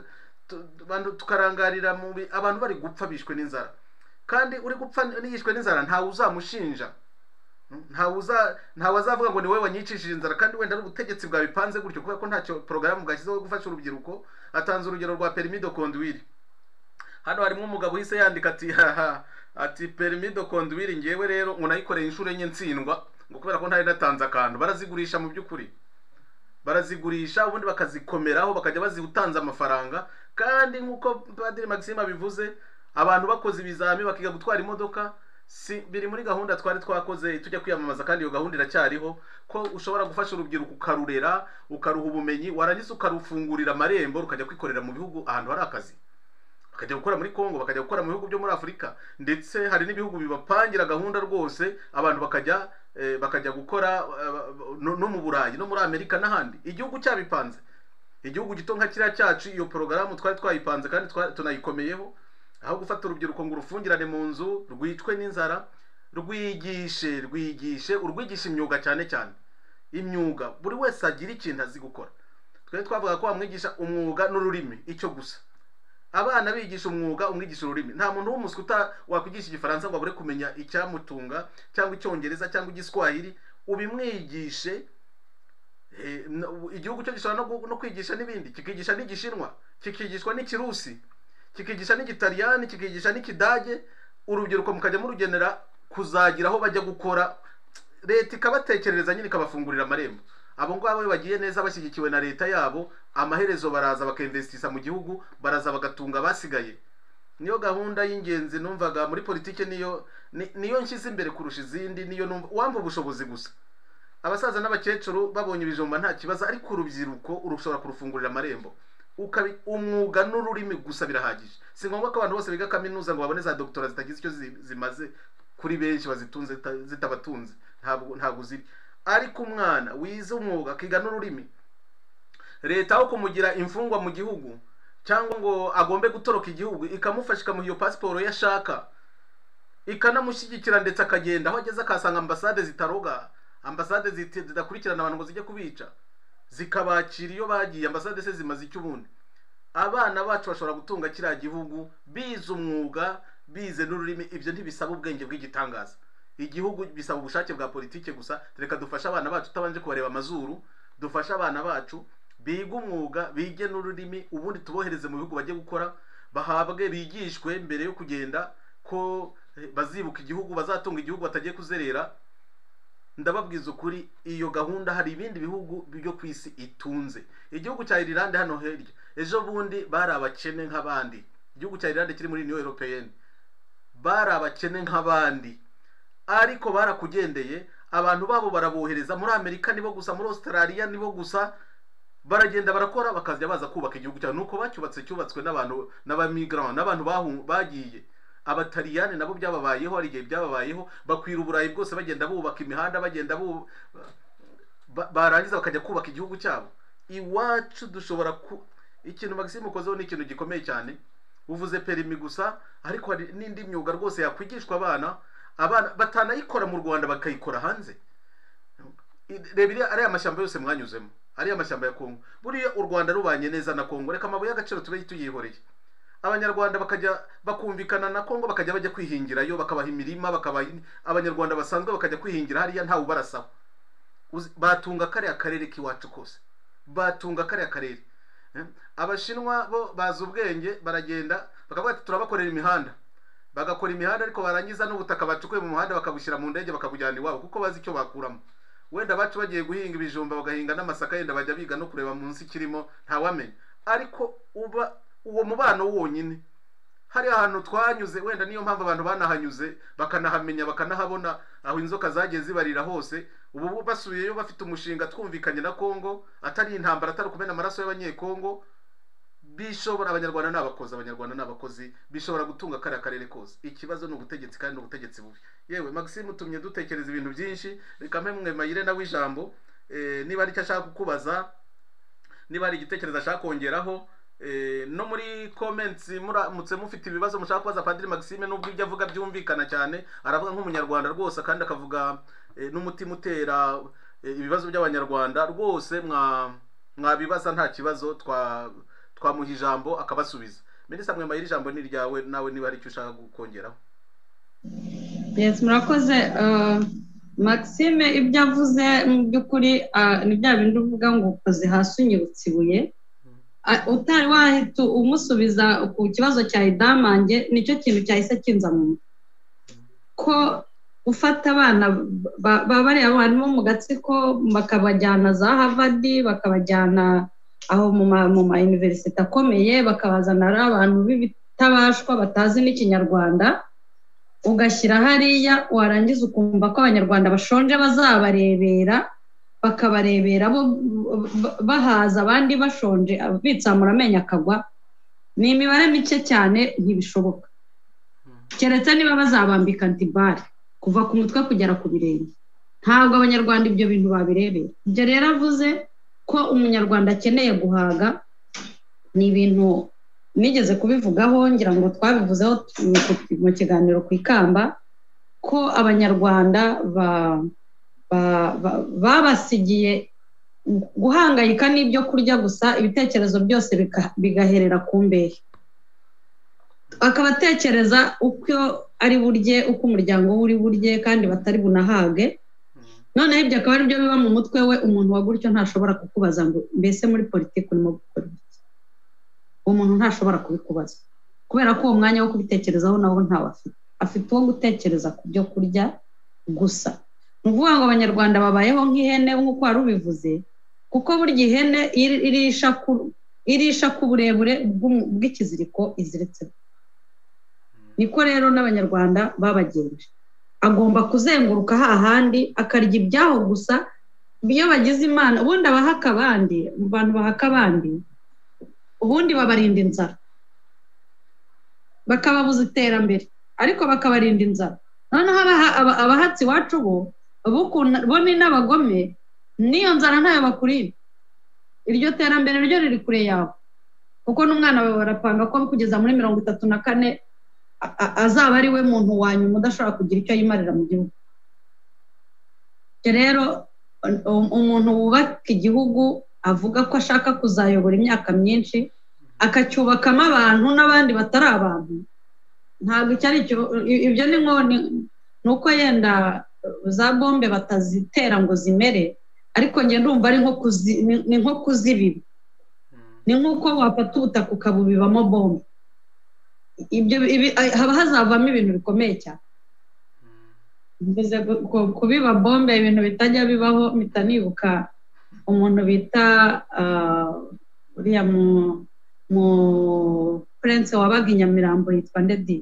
abantu tukarangarira mu abantu bari gupfa bishwe n'inzara kandi uri gupfa niyishwe n'inzara nta uzamushinja nta uza nta wazavuga ngo ni wewe wanyicishije inzara kandi wenda n'ubutegetsi bwa bipanze gutyo kuko ko ntacyo program bwashyizeho gufasha urubyiruko. Atanze urugero rwa permis de conduire hano harimo umugabo hise yandika ati haha ati permis de conduire ngewe rero ngo nayikoreye inshuro enye ntsindwa ngo kubera ko ntari natanze akantu barazigurisha mu by'ukuri barazigurisha ubundi bakazikomeraho bakajya baziutanza amafaranga kandi nkuko Padiri Maxime abivuze abantu bakoze ibizami bakiga gutwara imodoka si biri muri gahunda twari twakoze tujya kwiyamamaza kandi iyo gahunda iracyariho ko ushobora gufasha urubyiruko ukarurera ukaruha ubumenyi warangiza ukarufungurira amarembo rukajya kwikorera mu bihugu ahantu hari akazi bakajya gukora muri Kongo bakajya gukora mu bihugu byo muri Afurika ndetse hari n'ibihugu bibapangira gahunda rwose abantu bakajya eh, bakajya gukora uh, no, no mu Burayi no muri Amerika n'ahandi igihugu cyabipanze igihugu gito nka kiriya cyacu iyo porogaramu twari twayipanze kandi tunayikomeyeho aho gufata urubyiruko ngo urufungirane mu nzu rwicwe n'inzara rwigishe rwigishe urwigisha imyuga cyane cyane imyuga buri wese agira ikintu azi gukora twe twavuga ko bamwigisha umwuga n'ururimi icyo gusa abana bigisha umwuga umwigisha ururimi nta muntu w'umuswa wakwigisha igifaransa ngo abure kumenya icyamutunga cyangwa icyongereza cyangwa igiswahili ubimwigishe igihugu cyo gishobora no kwigisha n'ibindi kikigisha n'igishinwa kikigishwa n'ikirusi kikigisha n'igitaliyani kikigisha n'ikidage urubyiruko mukajya murugenera kuzagira aho bajya gukora leta ikabatekerereza nyine ikabafungurira amarembo abo ngabo bagiye neza bashyigikiwe na leta yabo amaherezo baraza bakinvestisa mu gihugu baraza bagatunga basigaye niyo gahunda y'ingenzi numvaga muri politike niyo niyo nshyize imbere kurusha izindi niyo numva wamva ubushobozi gusa abasaza n'abakecuru babonye ibijumba nta kibazo ariko urubyiruko urushobora kurufungurira amarembo ukabi umwuga n'ururimi gusa birahagije si ngombwa ko abantu bose biga kaminuza ngo babone za doctora zitagize icyo zimaze kuri benshi bazitunze zitabatunze ntabwo ntabwo ziri ariko umwana wize umwuga akiga n'ururimi leta aho kumugira imfungwa mu gihugu cyangwa ngo agombe gutoroka igihugu ikamufasha ikamuha iyo pasiporo yashaka ikanamushyigikira ndetse akagenda aho ageze akasanga ambasade zitaroga ambasade zidakurikirana abantu ngo zijye kubica zikabakira iyo bagiye ambasade se zimaze icyo ubundi abana bacu bashobora gutunga kiriya gihugu bize umwuga bize n'ururimi ibyo ntibisaba ubwenge bw'igitangaza igihugu bisaba ubushake bwa politike gusa reka dufasha abana bacu tutabanje kubareba amazuru dufasha abana bacu biga umwuga bige n'ururimi ubundi tubohereze mu bihugu bajye gukora bahabwe bigishwe mbere yo kugenda ko bazibuka igihugu bazatunga igihugu batagiye kuzerera ndababwiza ukuri iyo gahunda hari ibindi bihugu byo ku isi itunze igihugu cya Ireland hano herya ejo bundi bari abakene nk'abandi igihugu cya Ireland kiri muri Union Europeenne bari abakene nk'abandi ariko barakugendeye abantu babo barabohereza muri Amerika nibo gusa muri Australia nibo gusa baragenda barakora bakazya baza kubaka igihugu cyane nuko bacyubatse cyubatswe n'abantu n'abamigrant n'abantu bagiye abataliyani nabo byababayeho ari gihe byababayeho bakwira uburayi bwose bagenda bubaka imihanda bagenda bu barangiza bakajya kubaka igihugu cyabo iwacu dushobora ku ikintu Maxime ukozeho ni ikintu gikomeye cyane uvuze perimi gusa ariko hari n'indi myuga rwose yakwigishwa abana abana batanayikora mu Rwanda bakayikora hanze rebiri ari amashyamba yose mwanyuzemo ari amashyamba ya Kongo buriya u Rwanda rubanye neza na Kongo reka amabuye y'agaciro tube tuyihoreye abanyarwanda bakajya bakumvikana na Kongo bakajya bajya kwihingirayo bakabaha imirima bakabaha abanyarwanda basanzwe bakajya kwihingira hariya ntawe ubarasaho batunga kare akarere k'iwacu kose batunga kare akarere abashinwa bo baza ubwenge baragenda bakavuga ati turabakorera imihanda bagakora imihanda ariko barangiza n'ubutaka bacukuye mu muhanda bakabushyira mu ndege bakabujyana iwabo kuko bazi icyo bakuramo wenda bacu bagiye guhinga ibijumba bagahinga n'amasaka yenda bajya biga no kureba munsi kirimo ntawamenya ariko uba uwo mubano wonyine hari ahantu twanyuze wenda niyo mpamvu abantu banahanyuze bakanahamenya bakanahabona aho inzoka zagiye zibarira hose ubu basubiyeyo bafite umushinga twumvikanye na Kongo atari intambara atari kumena amaraso y'abanyekongo bishobora abanyarwanda n'abakozi abanyarwanda n'abakozi bishobora gutunga kare akarere kose ikibazo ni ubutegetsi kandi n'ubutegetsi bubi yewe Maxime utumye dutekereza ibintu byinshi reka mwe Mayire nawe ijambo eh, niba ari cyo ashaka kukubaza niba ari igitekerezo ashaka kongeraho eh, no muri comments muramutse mufite ibibazo mushaka kubaza Padiri Maxime nubwo ibyo avuga byumvikana cyane aravuga nk'umunyarwanda rwose kandi akavuga eh, n'umutima utera eh, ibibazo by'abanyarwanda rwose mwa mwabibaza nta kibazo twa twamuha ijambo akabasubiza Minisitiri mwe Mayire ijambo ni ryawe nawe niba ari cyo ushaka gukongeraho. Yes murakoze uh, Maxime ibyo avuze mu byukuri uh, ni bya bindi uvuga ngo ukoze hasi unyibutse ibuye uh, utari wahita umusubiza ku kibazo cya idamange nicyo kintu cyahise kinza mu ko ufata abana bari abantu mu gatsiko bakabajyana za Harvard bakabajyana aho mu ma university akomeye bakabazana ari abantu b'ibitabashwa batazi n'ikinyarwanda ugashyira hariya warangiza ukumva ko abanyarwanda bashonje bazabarebera bakabarebera bo bahaza abandi bashonje bitsamura amenya akagwa ni imibare mike cyane ntibishoboka keretse niba bazabambika antibari kuva ku mutwe kugera ku birenge ntabwo abanyarwanda ibyo bintu babirebera ibyo rero avuze ko umunyarwanda akeneye guhaga ni ibintu nigeze kubivugaho ngira ngo twabivuzeho mu kiganiro ku Ikamba ko abanyarwanda babasigiye guhangayika n'ibyo kurya gusa, ibitekerezo byose bigaherera ku mbehe, akaba atekereza uko ari burye, uko umuryango uri burye kandi batari bunahage. Noneho ibyo akaba ari byo biba mu mutwe we. Umuntu wa gutyo ntashobora kukubaza ngo mbese muri politiki urimo gukora iki. Umuntu ntashobora kubikubaza kubera ko uwo mwanya wo kubitekerezaho nawo ntawe afite. Afite uwo gutekereza ku byo kurya gusa. Ni ukuvuga ngo abanyarwanda babayeho nk'ihene nk'uko wari ubivuze, kuko burya ihene irisha ku irisha ku burebure bw'ikiziriko iziritse. Niko rero n'abanyarwanda babagenje. Agomba kuzenguruka hahandi akarya ibyaho gusa. Iyo bagize Imana ubundi abahaka abandi, abantu bahaka abandi ubundi babarinda inzara, bakababuza iterambere, ariko bakabarinda inzara. Noneho abahatsi iwacu bo bo ni n'abagome, n'iyo nzara ntayo bakurira. Iryo terambere ryo riri kure yawe, kuko n'umwana wawe barapanga ko kugeza muri mirongo itatu na kane azaba ari we muntu wanyuma udashobora kugira icyo yimarira mu gihugu. Rero umuntu wubaka igihugu avuga ko ashaka kuzayobora imyaka myinshi, akacyubakamo abantu n'abandi batari abantu, ntabwo cyari ibyo. Ni nko nuko yenda za bombe batazitera ngo zimere, ariko nge ndumva ari nko ni nko kuzibiba. Ni nk'uko wafata ubutaka ukabubibamo bombe. Ibyo haba hazavamo ibintu bikomeye cyane. Mbese kubiba bombe ibintu bitajya bibaho. Mpita nibuka umuntu bita uriya mu mu prince wabaga i Nyamirambo yitwa Ndedi,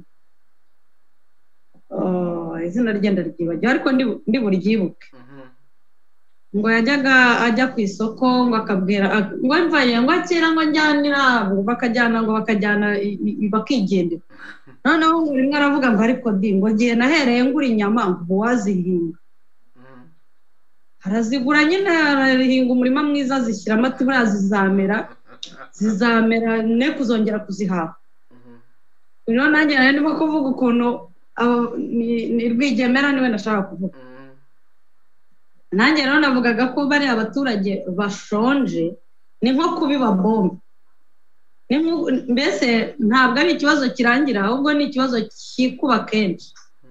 izina ryenda ryibagiwe ariko ndi buryibuke. Ngo yajyaga ajya ku isoko ngo akabwira ngo mvaye ngo akira ngo njyanira, bakajyana ngo bakajyana bakigendera. Noneho ngo rimwe aravuga ngo ariko di ngo gihe nahereye ngura inyama ngo wazihinga. Arazigura nyine, arahinga umurima mwiza, zishyira amati buriya zizamera zizamera ne kuzongera kuzihaha. Rero nanjye nari ndimo kuvuga ukuntu ni Rwigemera niwe nashaka kuvuga. Nanjye rero navugaga ko bari abaturage bashonje ni nko kubiba bombe. Mbese ntabwo ari ikibazo kirangira, ahubwo ni ikibazo kikuba kenshi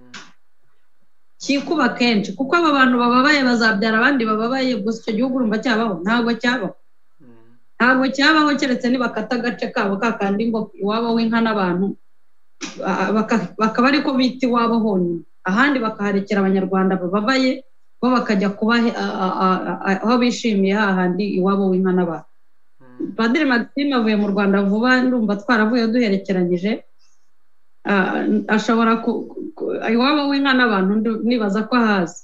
kikuba kenshi kuko aba bantu bababaye bazabyara abandi bababaye. Gusa icyo gihugu urumva cyabaho? Ntabwo cyabaho, ntabwo cyabaho keretse nibakata agace kabo kakandi ngo iwabo w'inka n'abantu bakaba ariko bita iwabo honyine, ahandi bakaharekera abanyarwanda bababaye bo bakajya kuba aho bishimiye hahandi iwabo w'inka n'abantu. Padiri Maxime avuye mu Rwanda vuba, ndumva twaravuye duherekeranyije. Ashobora iwabo w'inka n'abantu nibaza ko ahazi.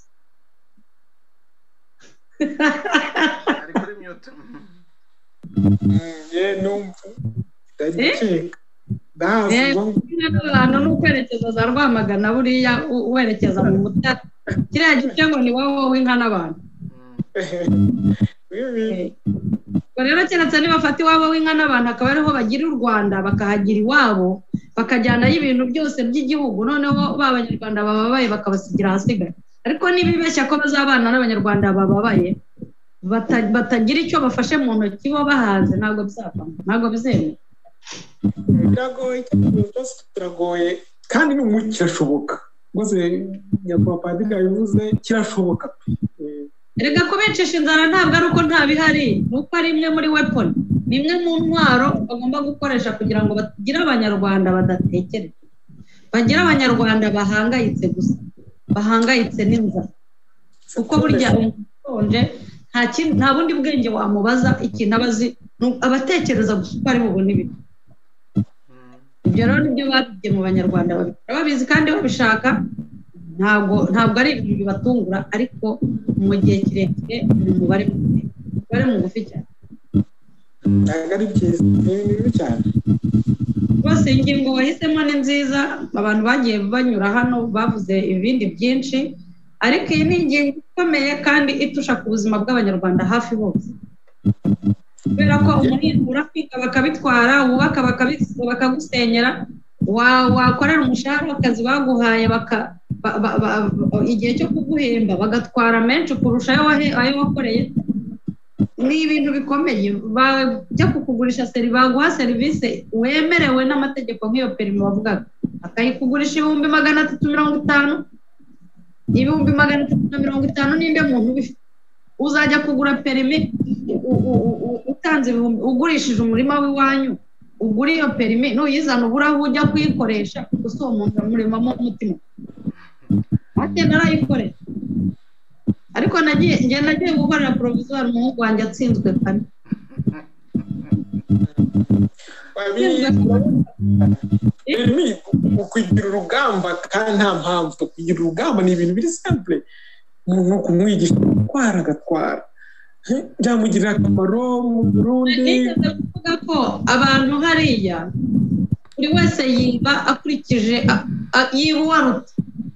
ari kuri mute. ye numva ndagiceka abantu ni ukwerekeza za Rwamagana buriya werekeza mu Mutara, kiriya gice ngo ni wowe w'inka n'abantu. Rero keretse nibafata iwabo w'inka n'abantu akaba ariho bagira u Rwanda, bakahagira iwabo, bakajyanayo ibintu byose by'igihugu, noneho b'abanyarwanda bababaye bakabasigira ahasigaye. Ariko nibibeshya ko bazabana n'abanyarwanda bababaye batagira icyo bafashe mu ntoki bo bahaze, ntabwo bizavamo, ntabwo bizemewe. biragoye cyose, biragoye kandi n'umuti kirashoboka. Maze nyakubahwa padiri yabivuze kirashoboka. Erega kubicisha inzara ntabwo ari uko nta bihari, nuko ari imwe muri weapon, ni imwe mu ntwaro bagomba gukoresha kugira ngo bagire abanyarwanda badatekereza, bagire abanyarwanda bahangayitse gusa, bahangayitse n'inzara. Kuko burya umuntu nta bundi bwenge wamubaza, ikintu abazi abatekereza gusa uko ari bubone ibintu. Ibyo rero nibyo babibye mu banyarwanda, babikora babizi kandi babishaka. Ntabwo ntabwo ari ibintu bibatungura, ariko mu gihe kirekire ni umubare umubare mugufi cyane. Ntabwo ari byiza, ni bibi cyane rwose. Ingingo wahisemo ni nziza, abantu bagiye banyura hano bavuze ibindi byinshi, ariko iyi ni ingingo ikomeye kandi itusha ku buzima bw'abanyarwanda hafi bose. Kubera ko umuntu urafika bakabitwara, wubaka bakagusenyera, wakorera umushahara w'akazi baguhaye igihe cyo kuguhemba bagatwara menshi kurusha ayo wakoreye. ni ibintu bikomeye bajya kukugurisha seri baguha serivisi wemerewe n'amategeko nk'iyo perimi wavugaga akayikugurisha ibihumbi magana atatu mirongo itanu ibihumbi magana atatu na mirongo itanu n'inde muntu ubifite uzajya kugura perimi utanze ibihumbi ugurishije umurima w'iwanyu ugura iyo perimi nuyizana ubura aho ujya kuyikoresha gusa uwo muntu amurimamo umutima ate narayikorera ariko nagiye ngiye nagiye gukorera provisoire umuhungu wanjye atsinzwe kane perimi ukugira urugamba kandi nta mpamvu kugira urugamba ni ibintu biri simple umuntu kumwigisha gutwara agatwara byamugirira akamaro mu Burundi. Nigeze kuvuga ko abantu hariya buri wese yiba akurikije yiba uwaruta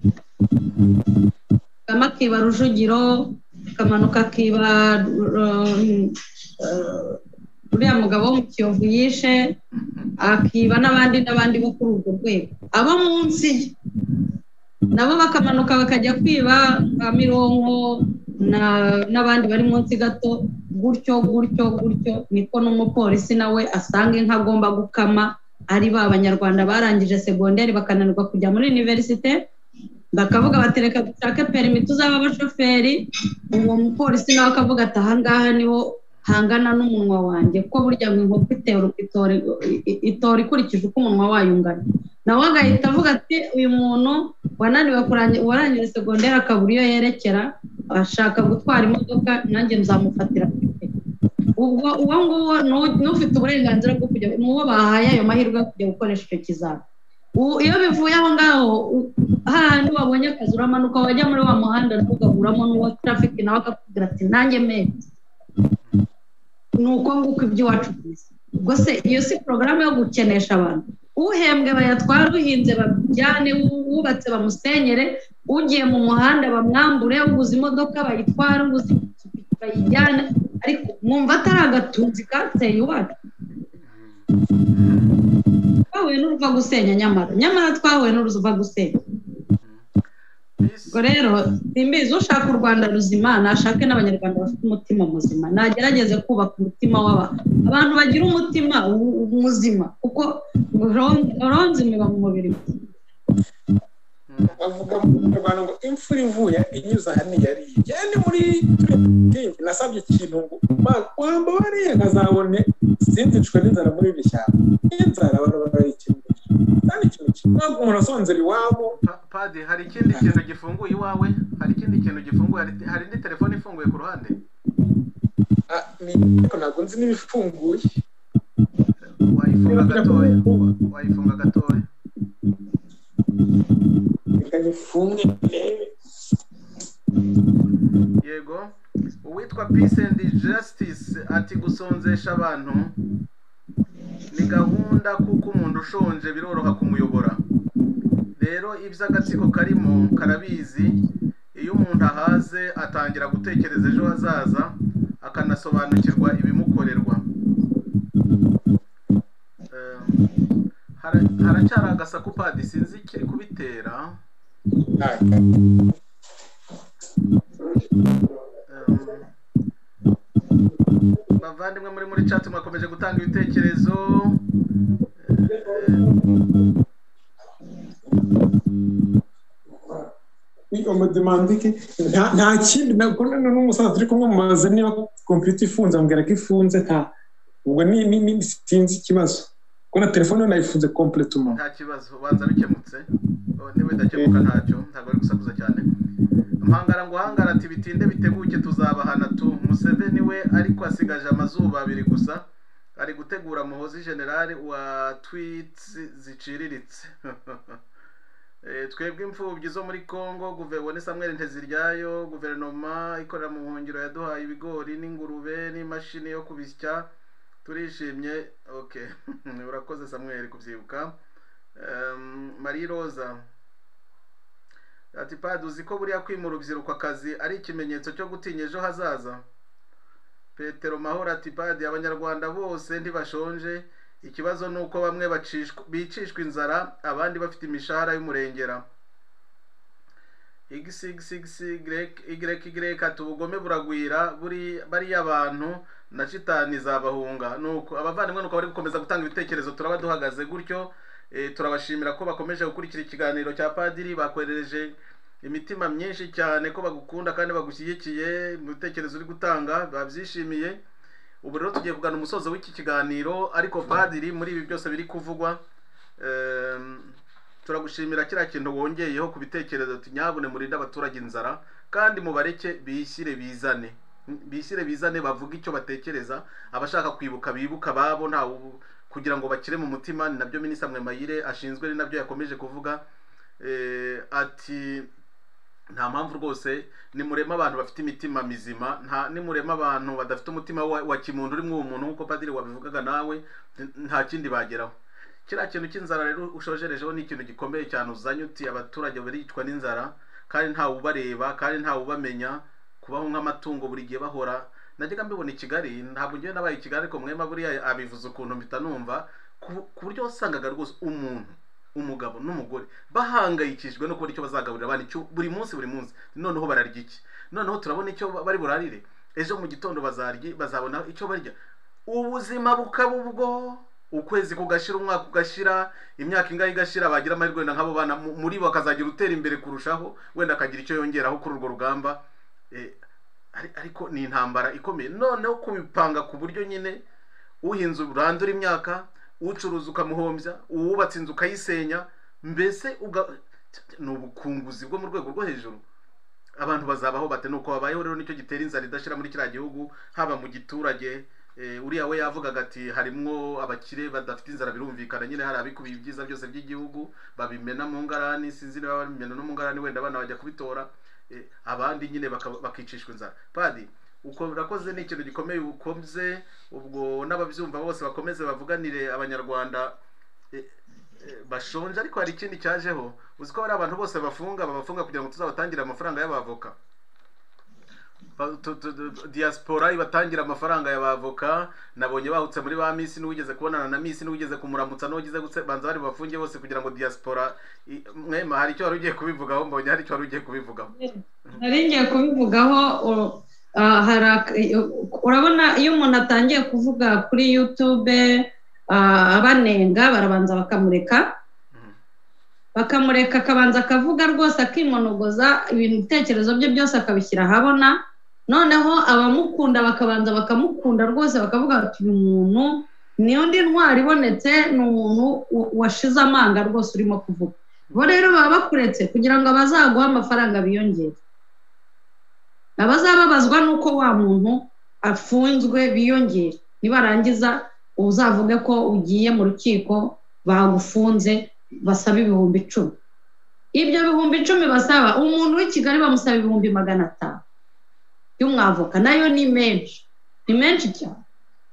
kama kiba Rujugiro kamanuka kiba uriya mugabo wo mu Kiyovu yishe akiba n'abandi n'abandi bo kuri urwo rwego abo munsi nabo bakamanuka bakajya kwiba Mironko n'abandi bari munsi gato gutyo gutyo gutyo niko n'umupolisi nawe asanga inka agomba gukama ari ba abanyarwanda barangije segonderi bakananirwa kujya muri universite bakavuga batereka dushake perimi tuzaba abashoferi uwo mupolisi nawe akavuga ati ahangaha niho hangana n'umunwa wanjye ko burya ngo inkoko itera itora ikurikije uko umunwa wayo ungana nawe agahita avuga ati uyu muntu wananiwe warangije segonderi akabura iyo yerekera ashaka gutwara imodoka nanjye nzamufatira ubwo uwo nguwo n'ufite uburenganzira bwo kujya n'uwo bahaye ayo mahirwe yo kujya gukoresha icyo kizami iyo bivuye aho ngaho hahandi wabonye akazi uramanuka wajya muri wa muhanda ntugahuramo n'uwo traffic nawe akakubwira ati nanjye mete nuko nguko iby'iwacu byiza ubwo se iyo si porogaramu yo gukenesha abantu uhembwe bayatwara uhinze babijyane wubatse bamusenyere ugiye mu muhanda bamwambure uguze imodoka bayitwara uguze bayijyane ariko mwumva atari agatunzi kateye iwacu twahuye n'uruva gusenya nyamara nyamara twahuye n'uruva gusenya ubwo rero simbizi ushaka u Rwanda ruzima nashake n'abanyarwanda bafite umutima muzima nagerageze kubaka umutima w'abantu abantu bagira umutima muzima kuko ronzi miba mu mubiri bavuga mu Rwanda ngo imfura ivuye inyuza hano yari cyane muri twingi nasabye ikintu ngo wamba bariye nkazabone sinzicwe n'inzara muri bishyamba inzara abantu barayikinira kandi ikintu kimwe umuntu asonzera iwabo padi hari ikindi kintu gifunguye iwawe hari ikindi kintu gifunguye hari indi telefone ifunguye ku ruhande ah ni ko ntabwo nzi n'ibifunguye wayifunga gatoya wayifunga gatoya ifunge yego uwitwa Peace and Justice ati gusonzesha abantu ni gahunda kuko umuntu ushonje biroroha kumuyobora rero iby'agatsiko karimo karabizi iyo umuntu ahaze atangira gutekereza ejo hazaza akanasobanukirwa ibimukorerwa haracyari agasaku padi sinzi ikiri kubitera bavandimwe muri muri chat mwakomeje gutanga ibitekerezo iyo mudemandike nta kindi nabona n'umusaza turi kumwe mumaze niba computer ifunze ambwira ko ifunze nta ubwo ni ni sinzi ikibazo ko na telefone nayifunze complètement nta kibazo banza bikemutse niba idakemuka ntacyo ntabwo ari gusakuza cyane mpangara ngo hangara ati bitinde biteguke tuzabahana tu Museveni we ariko asigaje amazuba abiri gusa ari gutegura muhozi general wa tweets ziciriritse twebwe imfubyi zo muri Kongo guverinoma Samuel Nteziryayo guverinoma ikorera mu buhungiro yaduhaye ibigori n'ingurube n'imashini yo kubisya turishimye okay urakoze Samuel kubyibuka um, Marie Rosa ati padi uzi ko buriya kwimura urubyiruko akazi ari ikimenyetso cyo gutinya ejo hazaza Petero Mahoro ati padi abanyarwanda bose ntibashonje ikibazo nuko bamwe bacishwa bicishwa inzara abandi bafite imishahara y'umurengera x x x y y ati ubugome buragwira buri bari abantu na shitani zabahunga nuko abavandimwe nuko bari gukomeza gutanga ibitekerezo turaba duhagaze gutyo. E, turabashimira ko bakomeje gukurikira ikiganiro cya padiri, bakwerereje imitima myinshi cyane ko bagukunda kandi bagushyigikiye mu bitekerezo uri gutanga babyishimiye. Ubu rero tugiye kugana umusozo w'iki kiganiro, ariko padiri muri ibi byose biri kuvugwa um, turagushimira kira kintu wongeyeho ku bitekerezo tunyabune murinda abaturage inzara kandi mubareke bishyire bizane bishyire bizane bavuga icyo batekereza, abashaka kwibuka bibuka babo nta kugira ngo bakire mu mutima. Ni nabyo Minisitiri Mwemayire ashinzwe, ni nabyo yakomeje kuvuga. E, ati nta mpamvu rwose nimurema abantu bafite imitima mizima, nta nimurema abantu badafite umutima wa, wa kimuntu uri mu muntu nkuko padiri wabivugaga nawe, nta kindi bageraho. Kira kintu cy'inzara rero ushojerejeho ni ikintu gikomeye cyane, uzanye uti abaturage baricwa n'inzara kandi nta ubareba kandi nta ubamenya, kubaho nk'amatungo buri gihe bahora. Najyaga mbibona i Kigali, ntabwo ngiye nabaye i Kigali ariko Mwema buriya abivuze ukuntu mpita numva ku buryo wasangaga rwose umuntu umugabo n'umugore bahangayikishijwe no kubona icyo bazagaburira abana icyo buri munsi buri munsi. Noneho bararya iki? Noneho turabona icyo bari burarire, ejo mu gitondo bazarya bazabona icyo barya. Ubuzima bukaba ubwo, ukwezi kugashira, umwaka ugashira, imyaka ingahe igashira, bagira amahirwe wenda nk'abo bana muri bo akazagira utera imbere kurushaho, wenda akagira icyo yongeraho kuri urwo rugamba. E, ariko ni intambara ikomeye. Noneho kubipanga ku buryo nyine uhinze urandura imyaka, ucuruza ukamuhombya, uwubatse inzu ukayisenya, mbese ni ubukunguzi bwo mu rwego rwo hejuru. Abantu bazabaho bate? Nuko babayeho rero, nicyo gitera inzara idashira muri kiriya gihugu, haba mu giturage. E, uriya we yavugaga ati harimwo abakire badafite inzara, birumvikana nyine hari abikubiye ibyiza byose by'igihugu babimena mu ngarani, sinzi niba babimena no mu ngarani wenda abana bajya kubitora. E, abandi nyine bakicishwa inzara. Padi uko urakoze, ni ikintu gikomeye ukomze. Ubwo n'ababyumva bose bakomeze bavuganire abanyarwanda e, e, bashonje. Ariko hari ikindi cyajeho, uzi ko hari abantu bose bafunga babafunga kugira ngo tuzabatangira amafaranga y'abavoka. Diaspora ibatangira amafaranga y'abavoka. Nabonye bahutse muri ba Miss, n'uwigeze kubonana na Miss, n'uwigeze kumuramutsa, n'uwigeze gutse banza bari bafungiye bose kugira ngo diaspora. Mwema hari icyo wari ugiye kubivugaho? Mbonye hari icyo wari ugiye kubivugaho. Nari ngiye kubivugaho. Urabona iyo umuntu atangiye kuvuga kuri YouTube abanenga, barabanza bakamureka bakamureka akabanza akavuga rwose, akimonogoza ibintu ibitekerezo bye byose akabishyira ahabona. Noneho abamukunda bakabanza bakamukunda rwose, bakavuga ati uyu muntu ni undi ntwari ibonetse, ni umuntu washize amanga rwose urimo kuvuga. Bo rero baba bakuretse kugira ngo abazaguha amafaranga biyongere, abazababazwa nuko wa muntu afunzwe biyongere. Nibarangiza uzavuge ko ugiye mu rukiko bagufunze, basaba ibihumbi icumi. Ibyo bihumbi icumi basaba, umuntu w'i Kigali bamusaba ibihumbi magana atanu y'umwavoka, nayo ni menshi, ni menshi cyane.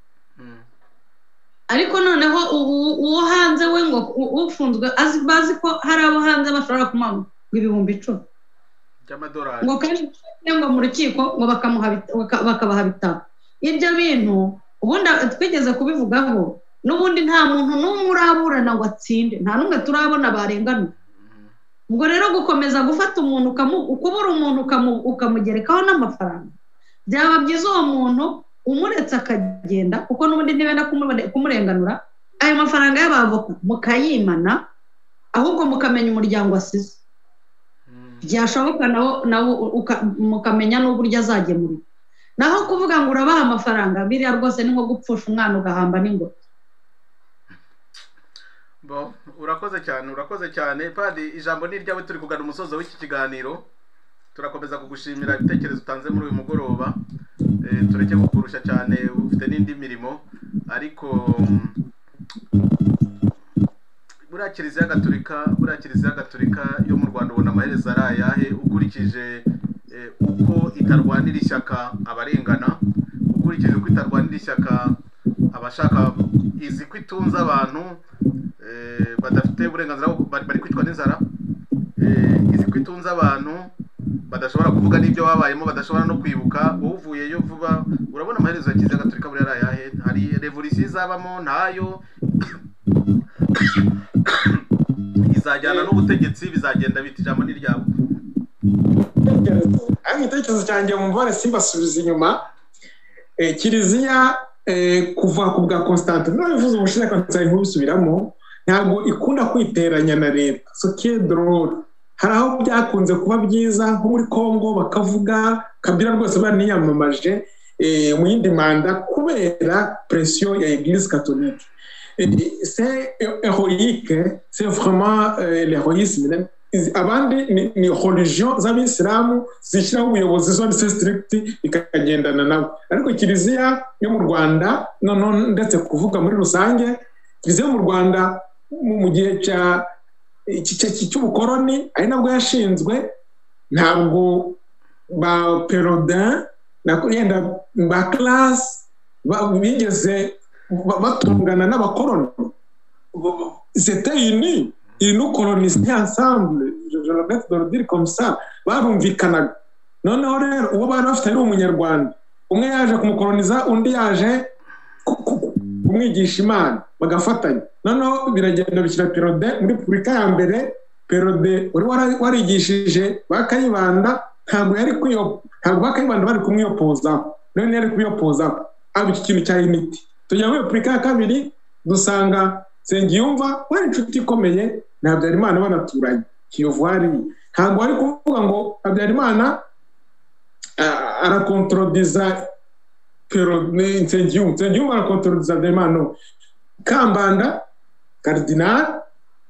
Ariko noneho uwo hanze we ngo ufunzwe azi bazi ko hari abo hanze bashobora kumuha ibihumbi icumi by'amadolari, ngo kandi ngo mu rukiko ngo bakamuha bakabaha bitanu. Ibyo bintu ubundi twigeze kubivugaho, n'ubundi nta muntu n'umwe uraburana ngo atsinde, nta n'umwe turabona barenganura. Ubwo rero gukomeza gufata umuntu ukubura umuntu ukamugerekaho n'amafaranga, byaba byiza uwo muntu umuretse akagenda, kuko n'ubundi ntibenda kumurenganura. Ayo mafaranga y'abavoka mukayimana, ahubwo mukamenya umuryango asize, byashoboka nawo nawo mukamenya n'uburyo azagemurira. Naho kuvuga ngo urabaha amafaranga, biriya rwose ni nko gupfusha umwana ugahamba n'ingoro. Bo urakoze cyane, urakoze cyane Padi, ijambo ni ryawe. Turi kugana umusozo w'iki kiganiro, turakomeza kugushimira ibitekerezo utanze muri uyu mugoroba. E, tureke kukurusha cyane, ufite n'indi mirimo. Ariko buriya Kiliziya Gatolika buriya Kiliziya Gatolika yo mu Rwanda ubona amaherezo ari ayahe ukurikije e, uko itarwanira ishyaka abarengana, ukurikije uko itarwanira ishyaka abashaka izi kwitunza abantu eh badafite uburenganzira bari kwicwa n'inzara, eh izi kwitunza abantu badashobora kuvuga n'ibyo babayemo, badashobora no kwibuka. Uvuyeyo vuba urabona amaherezo ya Kiliziya Gatolika buri ari ayahe? Hari revolution izabamo ntayo, izajyana n'ubutegetsi, bizagenda biti. Ijambo ni ryawe. ariko igitekerezo cyanjye mu mbone simbasubiza inyuma kiliziya kuva ku bwa Constantine bivuze ubushize kanza nk'ubisubiramo ntabwo ikunda kwiteranya na leta so qui drôle hari aho byakunze kuba byiza nko muri Congo bakavuga Kabila rwose baniyamamaje mu yindi manda kubera pression ya Église catholique. C'est héroïque, c'est vraiment l'héroïsme. Abandi ni religion z'abisilamu zishyiraho ubuyobozi zone strict ikagendana nabo, ariko kiliziya yo mu Rwanda none ndetse kuvuga muri rusange kiliziya mu Rwanda mu gihe cya cy'ubukoroni ari nabwo yashinzwe, ntabwo ba Perodin na yenda ba classe bigeze batungana n'abakoroni. C'était uni, ils nous colonisaient ensemble, je le répète de le dire comme ça, barumvikanaga. Noneho rero uwo bari bafite ari umunyarwanda, umwe yaje kumukoloniza undi yaje kumwigisha Imana bagafatanya. Noneho biragenda bishyira Perode muri Repubulika ya mbere. Perode wari warigishije bakayibanda, ntabwo yari kuyo ntabwo bakayibanda bari kumwiyopoza, none yari kuyopoza aba iki kintu cya unity. Tujya muri Repubulika ya kabiri dusanga Nsengiyumva wari inshuti ikomeye na Habyarimana banaturanye Kiyovuari. Ntabwo ari kuvuga ngo Habyarimana arakontrodiza Perode Nsengiyumva, Nsengiyumva arakontrodiza Habyarimana. Kambanda Cardinal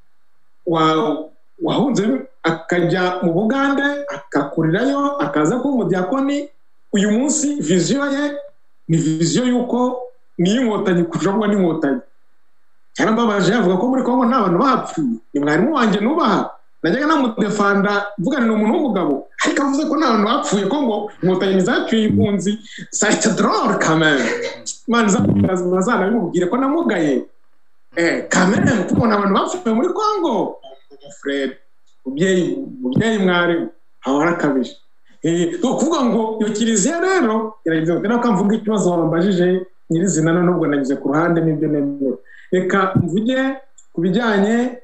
wa wahunze akajya mu Bugande akakurirayo akaza ko umudiyakoni. Uyu munsi vision ye ni vision yuko ni inkotanyi kujabwa n'inkotanyi. Yarambabaje avuga ko muri Kongo nta bantu bapfuye, ni mwarimu wanjye nubaha, najyaga namudefanda mvugana n'umuntu w'umugabo ariko avuze ko nta bantu bapfuye ko ngo inkotanyi zacyuye impunzi. C'est drôle quand même, man bazana bimubwire ko namugaye eh quand même kubona abantu bapfuye muri Kongo. Fred ubyeyi ubyeyi mwarimu aho arakabije eh to kuvuga ngo yo kiliziya rero iragize ko nakamvuga ikibazo wambajije nyirizina none ubwo nagize ku ruhande n'ibyo nemera. Reka mvuge kubijyanye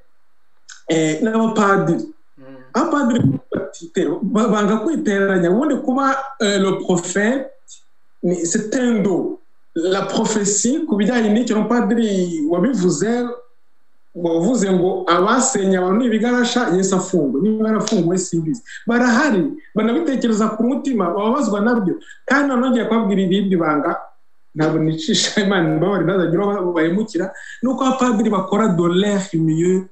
eh n'abapadiri. Abapadiri batitero banga kwiteranya, ubundi kuba le prophète ni c'est un do la prophétie kubijyanye n'icyo n'abapadiri wabivuze wavuze ngo abasenya abantu ibigarasha Yesu afungwa. Niba arafunguwe simbizi barahari banabitekereza ku mutima babazwa nabyo, kandi nongeye kwabwira ibindi banga ntabwo nicisha Imana mbabari nazagira bayimukira nuko abapadiri bakora de l'air mieux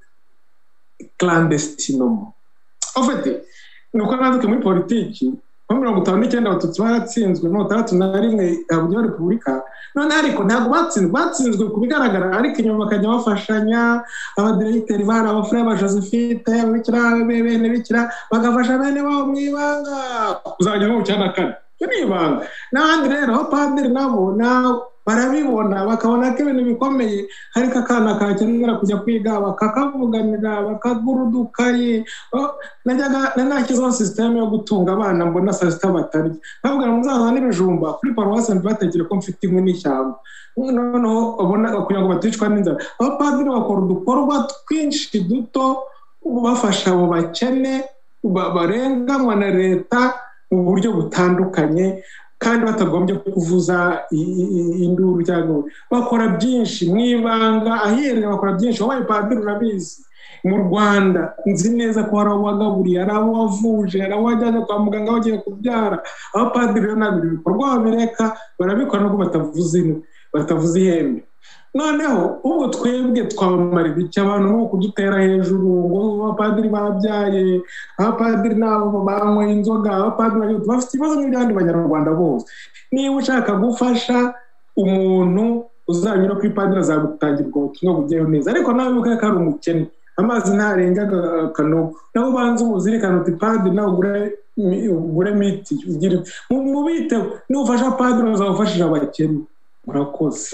clandestinement. En fait nuko naduke muri politiki mu mirongo itanu n'icyenda abatutsi baratsinzwe mu tandatu na rimwe ya Repubulika, none ariko ntabwo batsinzwe batsinzwe kubigaragara, ariko inyuma bakajya bafashanya abadirecteur bari abafrere ba Josephine abikira bene bikira bagafasha bene babo mwibanga kuzajya mu cyana kane n'ibanga. N'abandi rero abapadiri nabo na barabibona bakabona ko ibintu bikomeye, ariko akana kakenera kujya kwiga bakakavuganira bakagurudukaye. Najyaga nanakizaho system yo gutunga abana mbona saa sita batarya, bavuga muzaza n'ibijumba kuri paruwasi batekere ko mfite inkwi n'ishyamba, noneho ubona kugira ngo baticwa n'inzara. Abapadiri bakora udukorwa twinshi duto bafasha abo bakene barenganywa na leta mu buryo butandukanye, kandi batagombye kuvuza induru cyangwa bakora byinshi mwibanga ahereye, bakora byinshi. Wabaye padiri urabizi mu Rwanda nzi neza ko hari abagaburiye, hari abo wavuje, hari abajyanye kwa muganga bagiye kubyara. Abapadiri rero nabiri bikorwa babireka barabikora nubwo batavuze ino batavuze ihembe. Noneho ubwo twebwe twabamarira icyo abantu no kudutera hejuru ngo abapadiri babyaye, abapadiri nabo banywa inzoga, abapadiri bafite ibibazo nk'ibyandi banyarwanda bose. Niba ushaka gufasha umuntu uzanyura kuri padiri azagutangirwa ubutumwa bugiyeho neza, ariko nawe uvuga ko ari umukene amazi ntarenga kanogo, nabo banze umuzirikano uti padiri nawe ugure ugure miti ugira mu bite n'ufasha padiri uzabafashije abakene. Murakoze.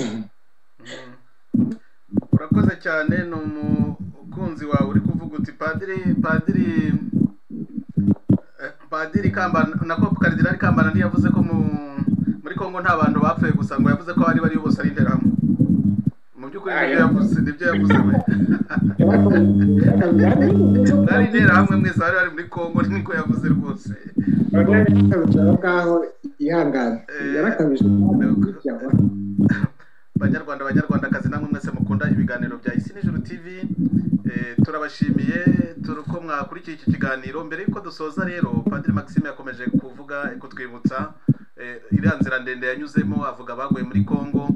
Urakoze cyane. No mukunzi wawe uri kuvuga uti padiri padiri padiri Kambana nako Cardinal Kambana ntiyavuze ko muri Kongo nta bantu bapfuye gusa, ngo yavuze ko bari bari bose ari interahamwe. Mu by'ukuri nibyo yavuze nibyo yavuze we nari ntera hamwe mwese bari bari muri Kongo niko yavuze rwose ngaho ihangane yarakabije Banyarwanda Banyarwandakazi namwe mwese mukunda ibiganiro bya Isi n'Ijuru T V, turabashimiye turuko mwakurikiye iki kiganiro. Mbere yuko dusoza rero Padiri Maxime yakomeje kuvuga kutwibutsa iriya nzira ndende yanyuzemo, avuga baguye muri Kongo.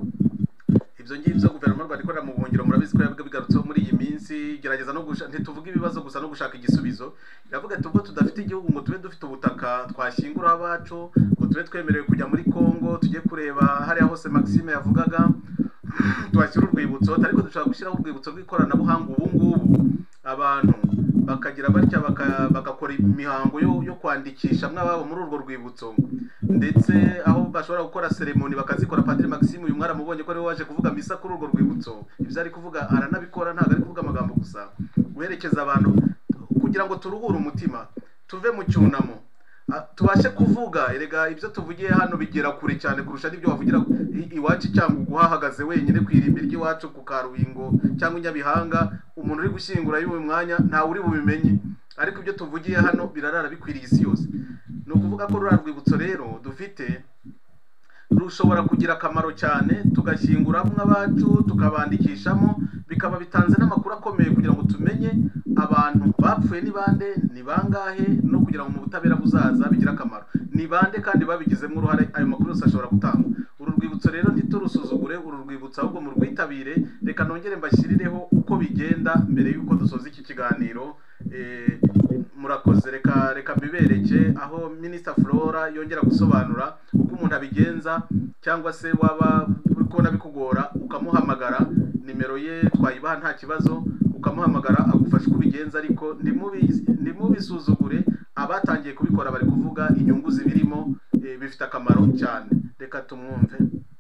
Ibyo ngibyo guverinoma y'u Rwanda ikorera mu buhungiro murabizi ko yavuga bigarutseho muri iyi minsi, gerageza no gushaka ntituvuga ibibazo gusa no gushaka igisubizo. Iravuga ati ubwo tudafite igihugu ngo tube dufite ubutaka twashyingura abacu, ngo tube twemerewe kujya muri Kongo tujye kureba hariya hose Maxime yavugaga twashyira urwibutso, ariko dushaka gushyiraho urwibutso rw'ikoranabuhanga ubu ngubu abantu bakagira batya bagakora imihango yo yo kwandikisha mwababo muri urwo rwibutso, ndetse aho bashobora gukora ceremony bakazikora. Padiri Maxime uyu mwara mubonye ko ari waje kuvuga misa kuri urwo rwibutso, ibyo ari kuvuga aranabikora, ntabwo ari kuvuga amagambo gusa, guherekeza abantu kugira ngo turuhure umutima, tuve mu cyunamo, tubashe kuvuga. Erega ibyo tuvugiye hano bigera kure cyane kurusha n'ibyo wavugira iwacu cyangwa guhahagaze wenyine kwirimbi ry'iwacu ku Karubingo cyangwa Nyabihanga, umuntu uri gushyingura y'uyu mwanya nta uri bubimenye, ariko ibyo tuvugiye hano birarara bikwiriye isi yose. Ni ukuvuga ko rura rwibutso rero dufite rushobora kugira akamaro cyane, tugashyinguramo abacu tukabandikishamo, bikaba bitanze n'amakuru akomeye kugira ngo tumenye abantu bapfuye ni bande, ni bangahe, no kugira ngo mu butabera buzaza bigira akamaro ni bande kandi babigizemo uruhare. Ayo makuru yose ashobora gutanga. Uru rwibutso rero ntiturusuzugure, uru rwibutso ahubwo mu rwitabire. Reka nongere mbashyirireho uko bigenda mbere y'uko dusoza iki kiganiro. eh murakoze. Reka reka mbibereke aho Minister Flora yongera gusobanura uko umuntu abigenza, cyangwa se waba uri kubona bikugora ukamuhamagara, nimero ye twayibaha nta kibazo, ukamuhamagara agufasha kubigenza. Ariko ndimubisuzugure, abatangiye kubikora bari kuvuga inyungu zibirimo, e, bifite akamaro cyane. Reka tumwumve.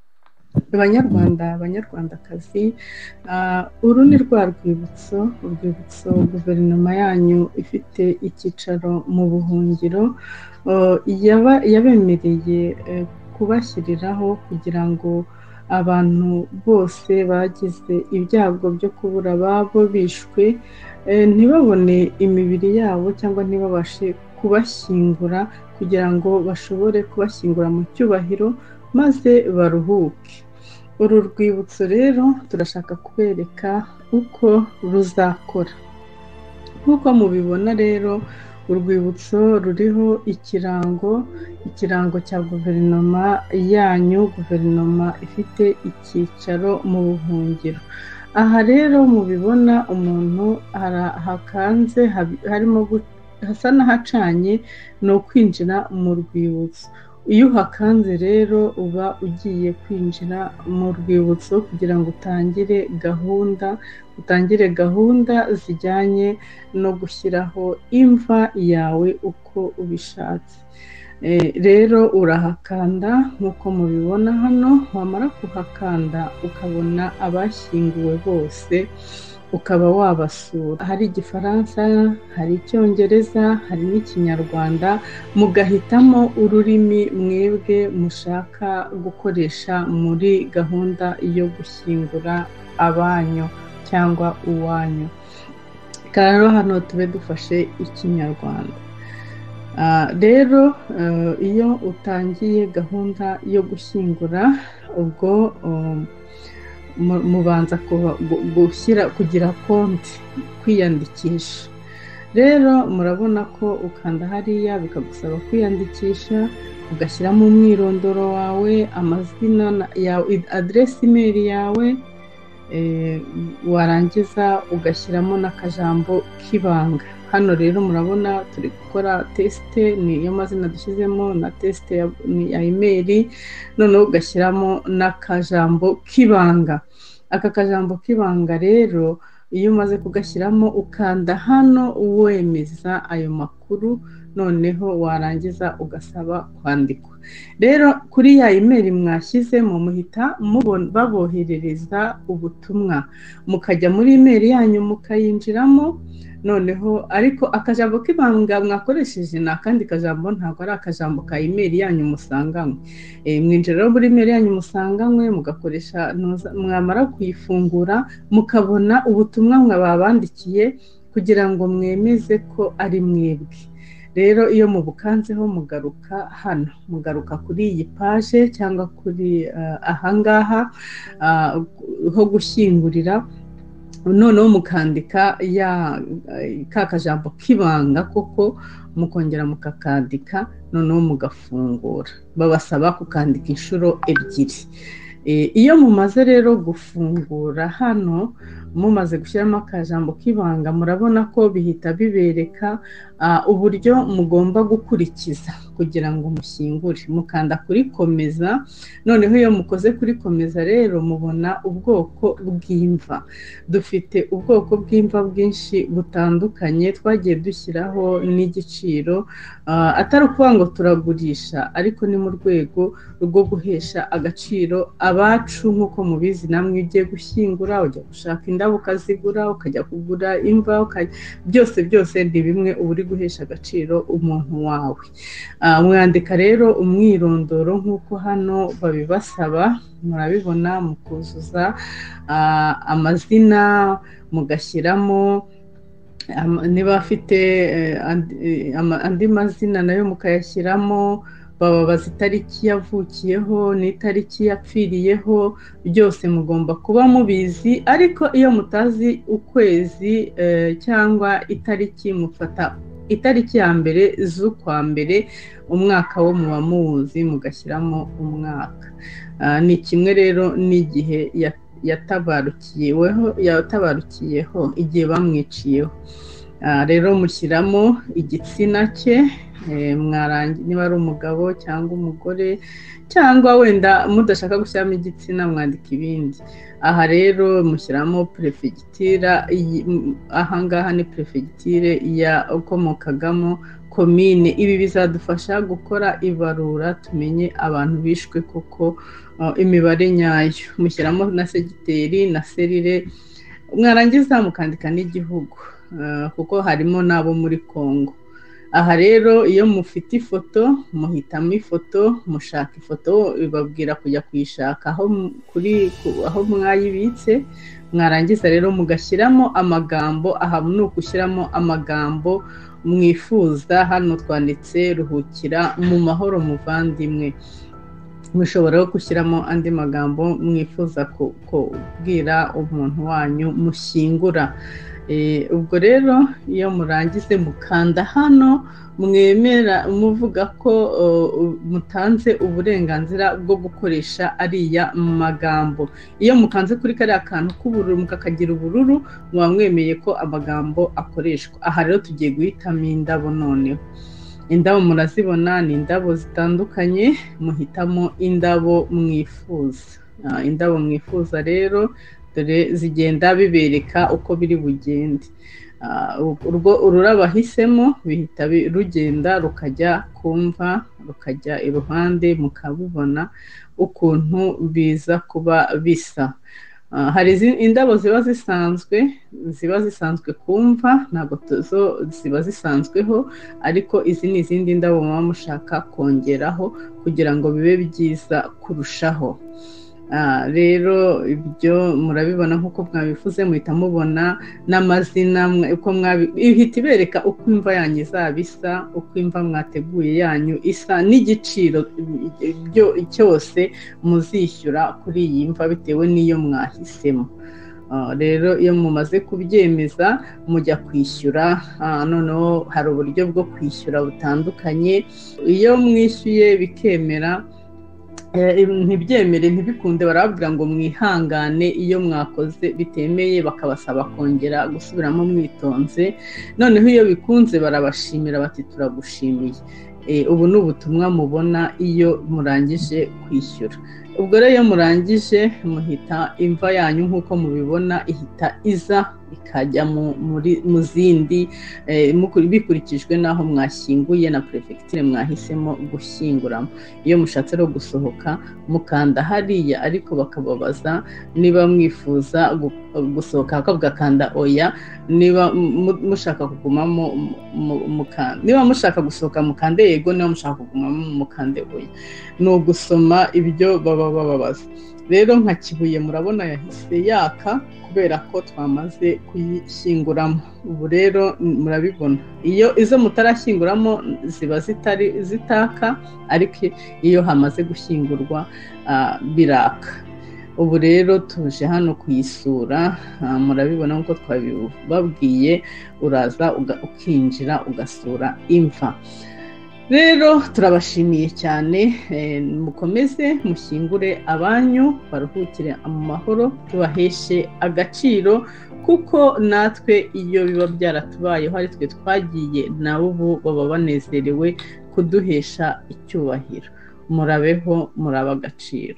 Abanyarwanda Abanyarwandakazi, uh, uru ni rwa rwibutso urwibutso guverinoma yanyu ifite icyicaro mu buhungiro uh, yaba yabemereye uh, kubashyiriraho kugira ngo abantu bose bagize ibyago byo kubura ababo bishwe uh, ntibabone imibiri yabo cyangwa ntibabashe kubashyingura, kugira ngo bashobore kubashyingura mu cyubahiro maze baruhuke. Uru rwibutso rero turashaka kubereka uko ruzakora. Nk'uko mubibona rero, urwibutso ruriho ikirango ikirango cya guverinoma yanyu, guverinoma ifite icyicaro mu buhungiro. Aha rero mubibona umuntu hakanze harimo hasa n'ahacanye, ni ukwinjira mu rwibutso. Iyo uhakanze rero uba ugiye kwinjira mu rwibutso kugira ngo utangire gahunda utangire gahunda zijyanye no gushyiraho imva yawe uko ubishatse. E, rero urahakanda nk'uko mubibona hano, wamara kuhakanda ukabona abashyinguwe bose ukaba wabasura. Hari Igifaransa, hari Icyongereza, hari n'Ikinyarwanda, mugahitamo ururimi mwebwe mushaka gukoresha muri gahunda yo gushyingura abanyu cyangwa uwanyu. Rero hano tube dufashe Ikinyarwanda. Uh, rero uh, iyo utangiye gahunda yo gushyingura, ubwo um, mubanza gushyira kugira konti, kwiyandikisha. Rero murabona ko ukanda hariya bikagusaba kwiyandikisha, ugashyiramo umwirondoro wawe, amazina yawe, address email yawe, e, warangiza ugashyiramo n'akajambo k'ibanga. Hano rero murabona turi gukora teste, niyo mazina dushyizemo na teste ya, ya email, none ugashyiramo n'akajambo k'ibanga. Aka kajambo k'ibanga rero iyo umaze kugashyiramo ukanda hano wemeza ayo makuru, noneho warangiza ugasaba kwandikwa. rero kuri ya email mwashyizemo muhita mubona baboherereza ubutumwa mukajya muri email yanyu mukayinjiramo noneho ariko akajambo k'ibanga mwakoresheje na kandi kajambo ntabwo ari akajambo ka email yanyu musanganywe e, mwinjira muri email yanyu musanganywe mugakoresha mwamara kuyifungura mukabona ubutumwa mwababandikiye kugira ngo mwemeze ko ari mwebwe rero iyo mubukanzeho mugaruka hano mugaruka kuri iyi page cyangwa kuri uh, ahangaha uh, ho gushyingurira noneho mukandika ya kakajambo kibanga koko mukongera mukakandika noneho mugafungura babasaba kukandika inshuro ebyiri e, iyo mumaze rero gufungura hano mumaze gushyiramo akajambo kibanga murabona ko bihita bibereka uh, uburyo mugomba gukurikiza kugira ngo mushyingure mukanda kuri komeza noneho iyo mukoze kuri komeza rero mubona ubwoko bw'imva dufite ubwoko bw'imva bwinshi butandukanye twagiye dushyiraho n'igiciro uh, atari ukuvuga ngo turagurisha ariko ni mu rwego rwo guhesha agaciro abacu nk'uko mubizi namwe ugiye gushyingura ujya gushaka indabo ukazigura ukajya kugura imva ukajya byose byose ni bimwe uba uri guhesha agaciro umuntu wawe uh, mwandika rero umwirondoro nk'uko hano babibasaba murabibona mukuzuza uh, amazina mugashyiramo niba afite andi mazina nayo mukayashyiramo bababaza itariki yavukiyeho n'itariki yapfiriyeho byose mugomba kuba mubizi ariko iyo mutazi ukwezi cyangwa itariki mufata itariki ya mbere z'ukwa mbere umwaka wo muba muwuzi mugashyiramo umwaka ni kimwe rero n'igihe yatabarukiyeho yatabarukiyeho igihe bamwiciyeho rero mushyiramo igitsina cye mwarangi niba ari umugabo cyangwa umugore cyangwa wenda mudashaka gushyiramo igitsina mwandika ibindi aha rero mushyiramo prefegitura ahangaha ni prefegiture ya ukomokagamo komine ibi bizadufasha gukora ibarura tumenye abantu bishwe koko imibare nyayo mushyiramo na segiteri na serire mwarangiza mukandika n'igihugu kuko harimo nabo muri Kongo aha rero iyo mufite ifoto muhitamo ifoto mushaka ifoto ibabwira kujya kuyishaka aho kuri aho mwayibitse mwarangiza rero mugashyiramo amagambo aha ni ukushyiramo amagambo mwifuza hano twanditse ruhukira mu mahoro muvandimwe mushobora gushyiramo andi magambo mwifuza kubwira umuntu wanyu mushyingura ubwo rero iyo murangize mukanda hano mwemera muvuga ko mutanze uburenganzira bwo gukoresha ariya magambo iyo mukanze kuri kariya kantu k'ubururu mukakagira ubururu muba mwemeye ko amagambo akoreshwa aha rero tugiye guhitamo indabo noneho indabo murazibona ni indabo zitandukanye muhitamo indabo mwifuza indabo mwifuza rero dore zigenda bibereka uko biri bugende urwo ururabahisemo bihita rugenda rukajya kumva rukajya iruhande mukabibona ukuntu biza kuba bisa hari indabo ziba zisanzwe ziba zisanzwe kumva ntabwo zo ziba zisanzweho ariko izi ni izindi ndabo muba mushaka kongeraho kugira ngo bibe byiza kurushaho rero ibyo murabibona nk'uko mwabivuze muhita mubona n'amazina uko ihita ibereka uko imva yanyu izaba isa uko imva mwateguye yanyu isa n'igiciro cyose muzishyura kuri iyi mva bitewe n'iyo mwahisemo rero iyo mumaze kubyemeza mujya kwishyura noneho hari uburyo bwo kwishyura butandukanye iyo mwishyuye bikemera ntibyemere ntibikunde barababwira ngo mwihangane iyo mwakoze bitemeye bakabasaba kongera gusubiramo mwitonze noneho iyo bikunze barabashimira bati turagushimiye ubu ni ubutumwa mubona iyo murangije kwishyura ubwo rero iyo murangije muhita imva yanyu nk'uko mubibona ihita iza ikajya mu zindi bikurikijwe n'aho mwashyinguye na perefegiture mwahisemo gushyinguramo. Iyo mushatse rero gusohoka mukanda hariya, ariko bakababaza niba mwifuza gusohoka bakavuga kanda oya, niba mushaka kugumamo mukanda, niba mushaka gusohoka mukande yego, niba mushaka kugumamo mukande oya. Ni ugusoma ibyo baba bababaza. Rero nka Kibuye murabona yahise yaka kubera ko twamaze kuyishyinguramo. Ubu rero murabibona, iyo izo mutarashyinguramo ziba zitari zitaka, ariko iyo hamaze gushyingurwa biraka. Ubu rero tuje hano kuyisura, murabibona nkuko twabibabwiye, uraza ukinjira ugasura imva. Rero turabashimiye cyane, mukomeze mushyingure abanyu, baruhukire mu mahoro, tubaheshe agaciro, kuko natwe iyo biba byaratubayeho ari twe twagiye, nabo ubu baba banezerewe kuduhesha icyubahiro. Murabeho, muraba agaciro.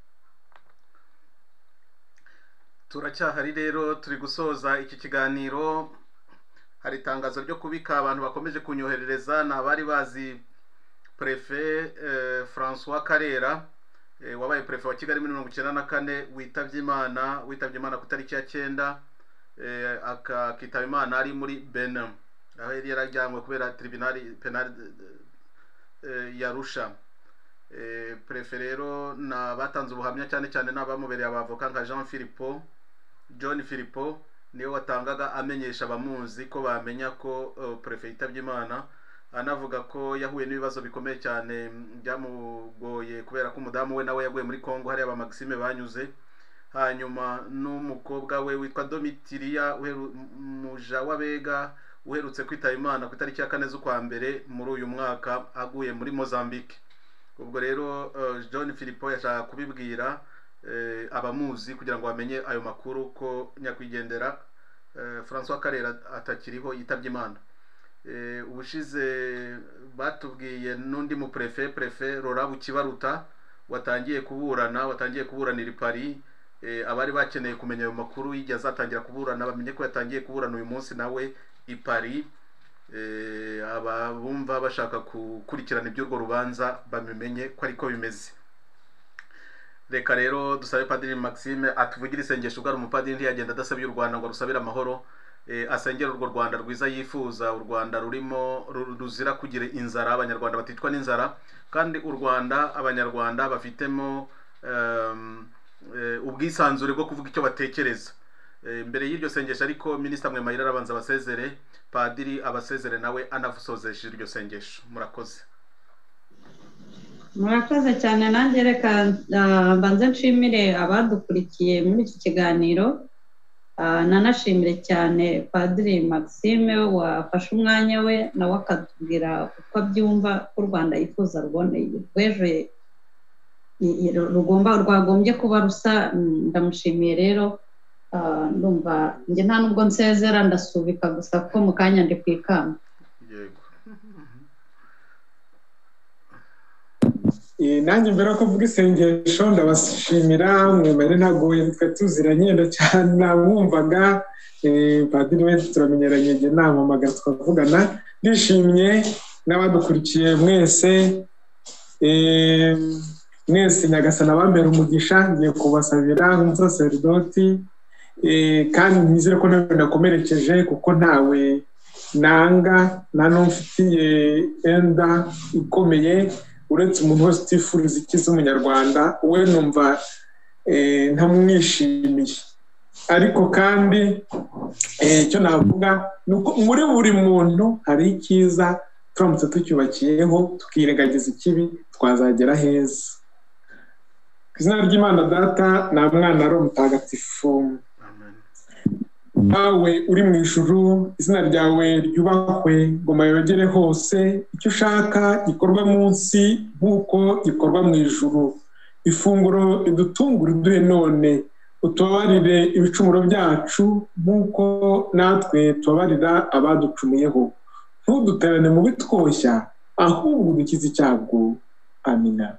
Turacyahari rero, turi gusoza iki kiganiro. Hari itangazo ryo kubika abantu bakomeje kunyoherereza, ni abari bazi Prefe François Karera wabaye prefe wa Kigali muri mirongo icyenda na kane, witabye Imana witabye Imana ku tariki ya cyenda, akitaba Imana ari muri Benin, aho yari yarajyanywe kubera tribunal penal ya Arusha. Prefe rero na batanze ubuhamya cyane cyane n'abamubereye abavoka nka Jean Philippe John Philippe, niwe watangaga amenyesha abamuzi ko bamenya ko uh, prefe yitabye Imana, anavuga ko yahuye n'ibibazo bikomeye cyane byamugoye kubera ko umudamu we nawe yaguye muri Kongo, hari aba Maxime banyuze, hanyuma n'umukobwa we witwa Domitiria muja wabega uherutse kwitaba Imana ku tariki ya kane z'ukwa mbere muri uyu mwaka, aguye muri Mozambique. Ubwo rero uh, John Philippe yashaka kubibwira Eh, abamuzi kugira ngo bamenye ayo makuru ko nyakwigendera eh, François Karera atakiriho, yitabye Imana. Eh, ubushize batubwiye n'undi mu prefe prefe Rora Bukibaruta watangiye kuburana watangiye kuburanira Paris. Eh, abari bakeneye kumenya ayo makuru yijya azatangira kuburana bamenye ko yatangiye kuburana uyu munsi nawe i Paris. Eh, aba bumva bashaka gukurikirana iby'urwo rubanza bamenye ko ariko bimeze. Reka rero dusabe Padiri Maxime atuvugire isengesho, ubwo ari umupadiri ntiyagenda adasabye u Rwanda ngo rusabire amahoro, e, asengera urwo Rwanda rwiza yifuza, u Rwanda rurimo ruzira kugira inzara, abanyarwanda batitwa n'inzara, kandi u Rwanda abanyarwanda bafitemo um, e, ubwisanzure bwo kuvuga icyo batekereza. E, mbere y'iryo sengesho ariko Minisita Mwemayire arabanza abasezere, Padiri abasezere nawe anafusozesha iryo sengesho. Murakoze. Murakoze cyane. Nanjye reka mbanze nshimire abadukurikiye muri iki kiganiro, nanashimire cyane Padiri Maxime wafashe umwanya we nawe akatubwira uko abyumva ko u Rwanda yifuza rw'ejo rugomba rwagombye kuba rusa. Ndamushimiye rero, ndumva njye nta nubwo nsezera, ndasubika gusa ko mu kanya ndi kwikamba. Nanjye mbere yo kuvuga isengesho ndabashimira, Mwemayire ntabwo twe tuziranye cyane, namwumvaga Padiri we turamenyeranye, njye nampamagara tukavugana. Ndishimye n'abadukurikiye mwese, mwese Nyagasani abambera umugisha, ngiye kubasabira nk'umusaseridoti, kandi nizere ko nawe nakomerekeje, kuko ntawe nanga nta n'umfitiye enda ikomeye uretse umuntu wese utifuriza ikiza umunyarwanda, we numva ntamwishimiye. Ariko kandi icyo navuga ni uko muri buri muntu hari icyiza, turamutse tucyubakiyeho tukirengagiza ikibi twazagera heza. Ku izina ry'Imana Data na Mwana ari Mutagatifu. Nawe uri mu ijuru, izina ryawe ryubahwe, ngoma yogere hose, icyo ushaka gikorwa munsi nk'uko gikorwa mu ijuru. Ifunguro ridutungura uduhe none, utubabarire ibicumuro byacu nk'uko natwe tubabarira abaducumuyeho, ntuduterane mu bitwoshya, ahubwo udukize icyago. Amina.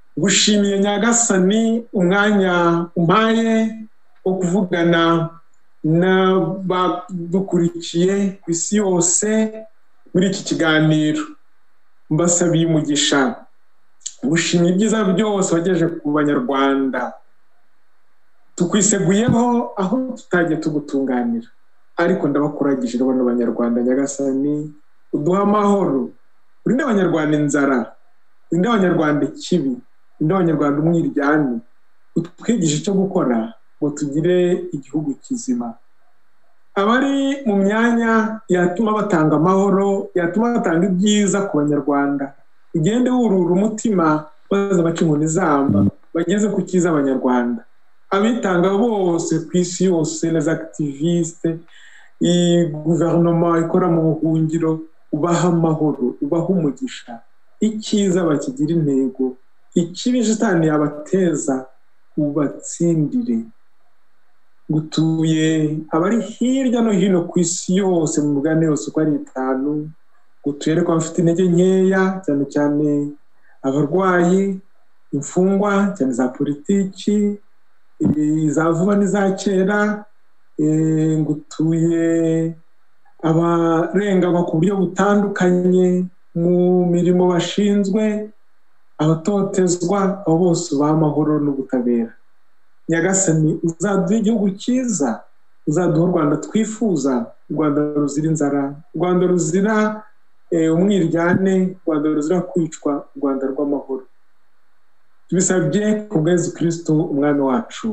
Gushimiye Nyagasani umwanya umpaye wo kuvugana n'abadukurikiye ku isi yose muri iki kiganiro. Mbasabiye umugisha, gushimira ibyiza byose wagejeje ku Banyarwanda. Tukwiseguyeho aho tutagiye tugutunganira, ariko ndabakuragije bano Banyarwanda. Nyagasani uduha amahoro, urinde Abanyarwanda inzara, urinde Abanyarwanda ikibi, urinde Abanyarwanda umwiryane, utwigishe icyo gukora ngo tugire igihugu kizima. Abari mu myanya yatuma batanga amahoro, yatuma batanga ibyiza ku Banyarwanda, igende wurura umutima baza baca inkoni zamba bageze ku cyiza Abanyarwanda. Abitanga bose ku isi yose, les activistes, i gouvernement ikora mu buhungiro, ubaha amahoro, ubaha umugisha, icyiza bakigira intego, ikibi Satani yabateza ubatsindire. Gutuye abari hirya no hino ku isi yose mu mugane yose uko ari itanu, gutuye ariko bafite intege nkeya, cyane cyane abarwayi, imfungwa cyane za politiki, za vuba n'iza kera, ngutuye abarenganywa ku buryo butandukanye mu mirimo bashinzwe, abatotezwa, abo bose ubaha amahoro n'ubutabera. Nyagasani uzaduha igihugu cyiza, uzaduha u Rwanda twifuza, u Rwanda ruzira inzara, u Rwanda ruzira umwiryane, u Rwanda ruzira kwicwa, u Rwanda rw'amahoro. Tubisabye ku bwa Yesu Kristo umwami wacu.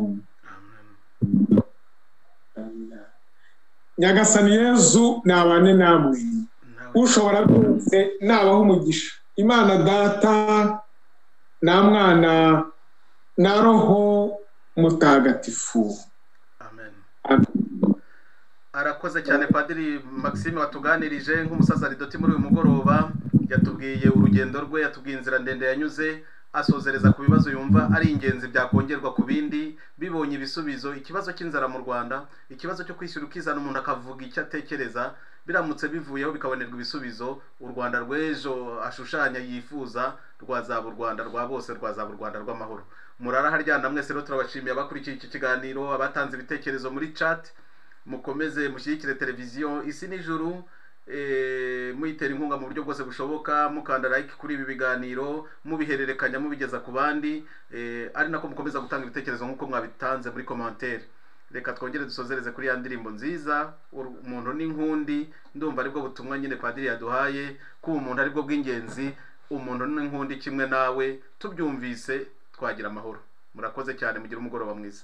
Nyagasani Yezu nabane namwe, ushobora byose nabaho umugisha. Imana Data na Mwana na Roho Mutagatifu. Amen. Amen. Arakoze cyane Padiri Maxime watuganirije nk'umusasaridoti muri uyu mugoroba. Yatubwiye urugendo rwe, yatubwiye inzira ndende yanyuze, asozereza ku bibazo yumva ari ingenzi byakongerwa ku bindi bibonye ibisubizo. Ikibazo cy'inzara mu Rwanda, ikibazo cyo kwishyura ukizana umuntu akavuga icyo atekereza, biramutse bivuyeho bikabonerwa ibisubizo, u Rwanda rw'ejo ashushanya yifuza rwazaba u Rwanda rwa bose, rwazaba u Rwanda rw'amahoro. Murara haryana mwese rero turabashimiye abakurikiye iki kiganiro, abatanze ibitekerezo muri chat. Mukomeze mushyigikire televiziyo Isi n'Ijuru, eh muyitera inkunga mu buryo bwose bushoboka, mukanda like kuri ibi biganiro, mubihererekanya mubigeza ku bandi, eh ari nako mukomeza gutanga ibitekerezo nkuko mwabitanze muri commentaire. Reka twongere dusozereze kuri ya ndirimbo nziza umuntu n'inkundi. Ndumva aribwo butumwa nyine Padiri yaduhaye, ko umuntu aribwo bw'ingenzi, umuntu n'inkundi kimwe nawe. Tubyumvise twagira amahoro. Murakoze cyane, mugira umugoroba mwiza.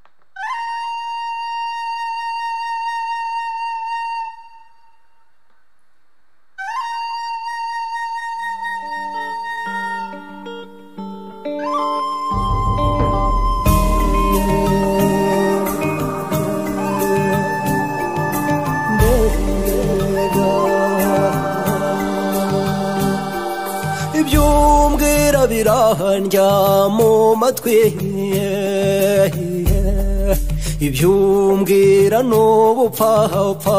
Birahanja mu matwi, ibyumbwira n'ubupfapfa,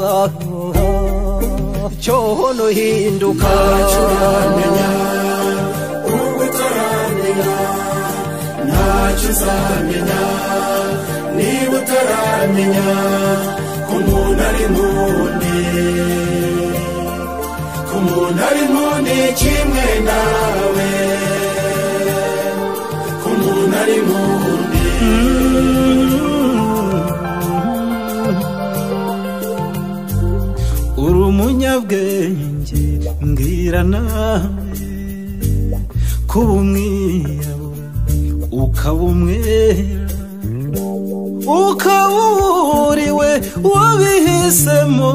cyono hinduka uramenya ubwo utaramenya, ntacyo uzamenya niba utaramenya ko umuntu ari nkundi, ko umuntu ari nkundi kimwe nawe, ko umuntu ari nkundi. Uri umunyabwenge mbwira nawe, kuba umwirabura ukaba umwera, ukaba uriwe wabihisemo,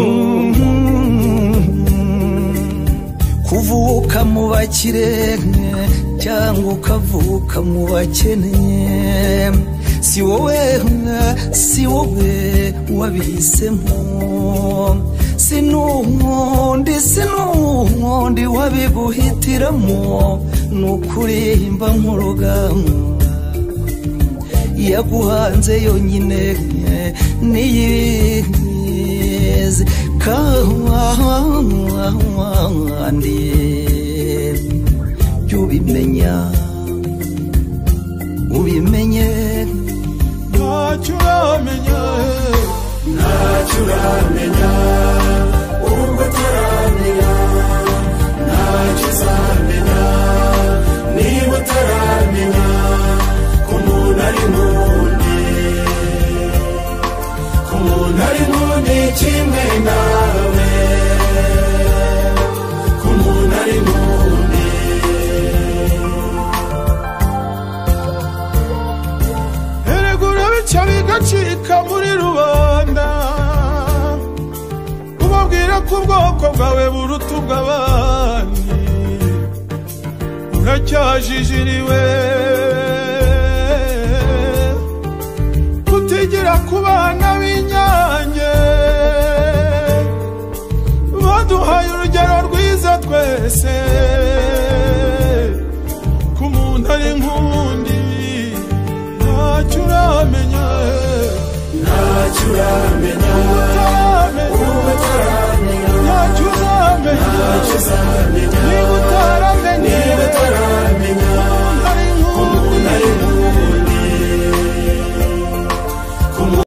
kuvuka mu bakire cyangwa ukavuka mu bakene, si wowe si wowe wabihisemo, si n'uwundi si n'uwundi wabiguhitiramo, n'ukurimba nk'urugamba yaguhanze yonyine niyizi kandi ubimenya ubimenye, ntacyo uramenya. ntacyo uramenya ubwo utaramenya ntacyo uzamenya niba utaramenya ko umuntu ari nk'undi ko umuntu ari nk'undi kimwe nawe ko umuntu ari nk'undi eregura bica bigacika muri rubanda ubabwira ko ubwoko bwawe buruta ubw'abandi uracyajijiriwe kutigira ku bana b'inyange baduhaye urugero rwiza twese ko umuntu ari nk'undi ntacyo uramenya ntacyo uramenya ntacyo uzamenya niba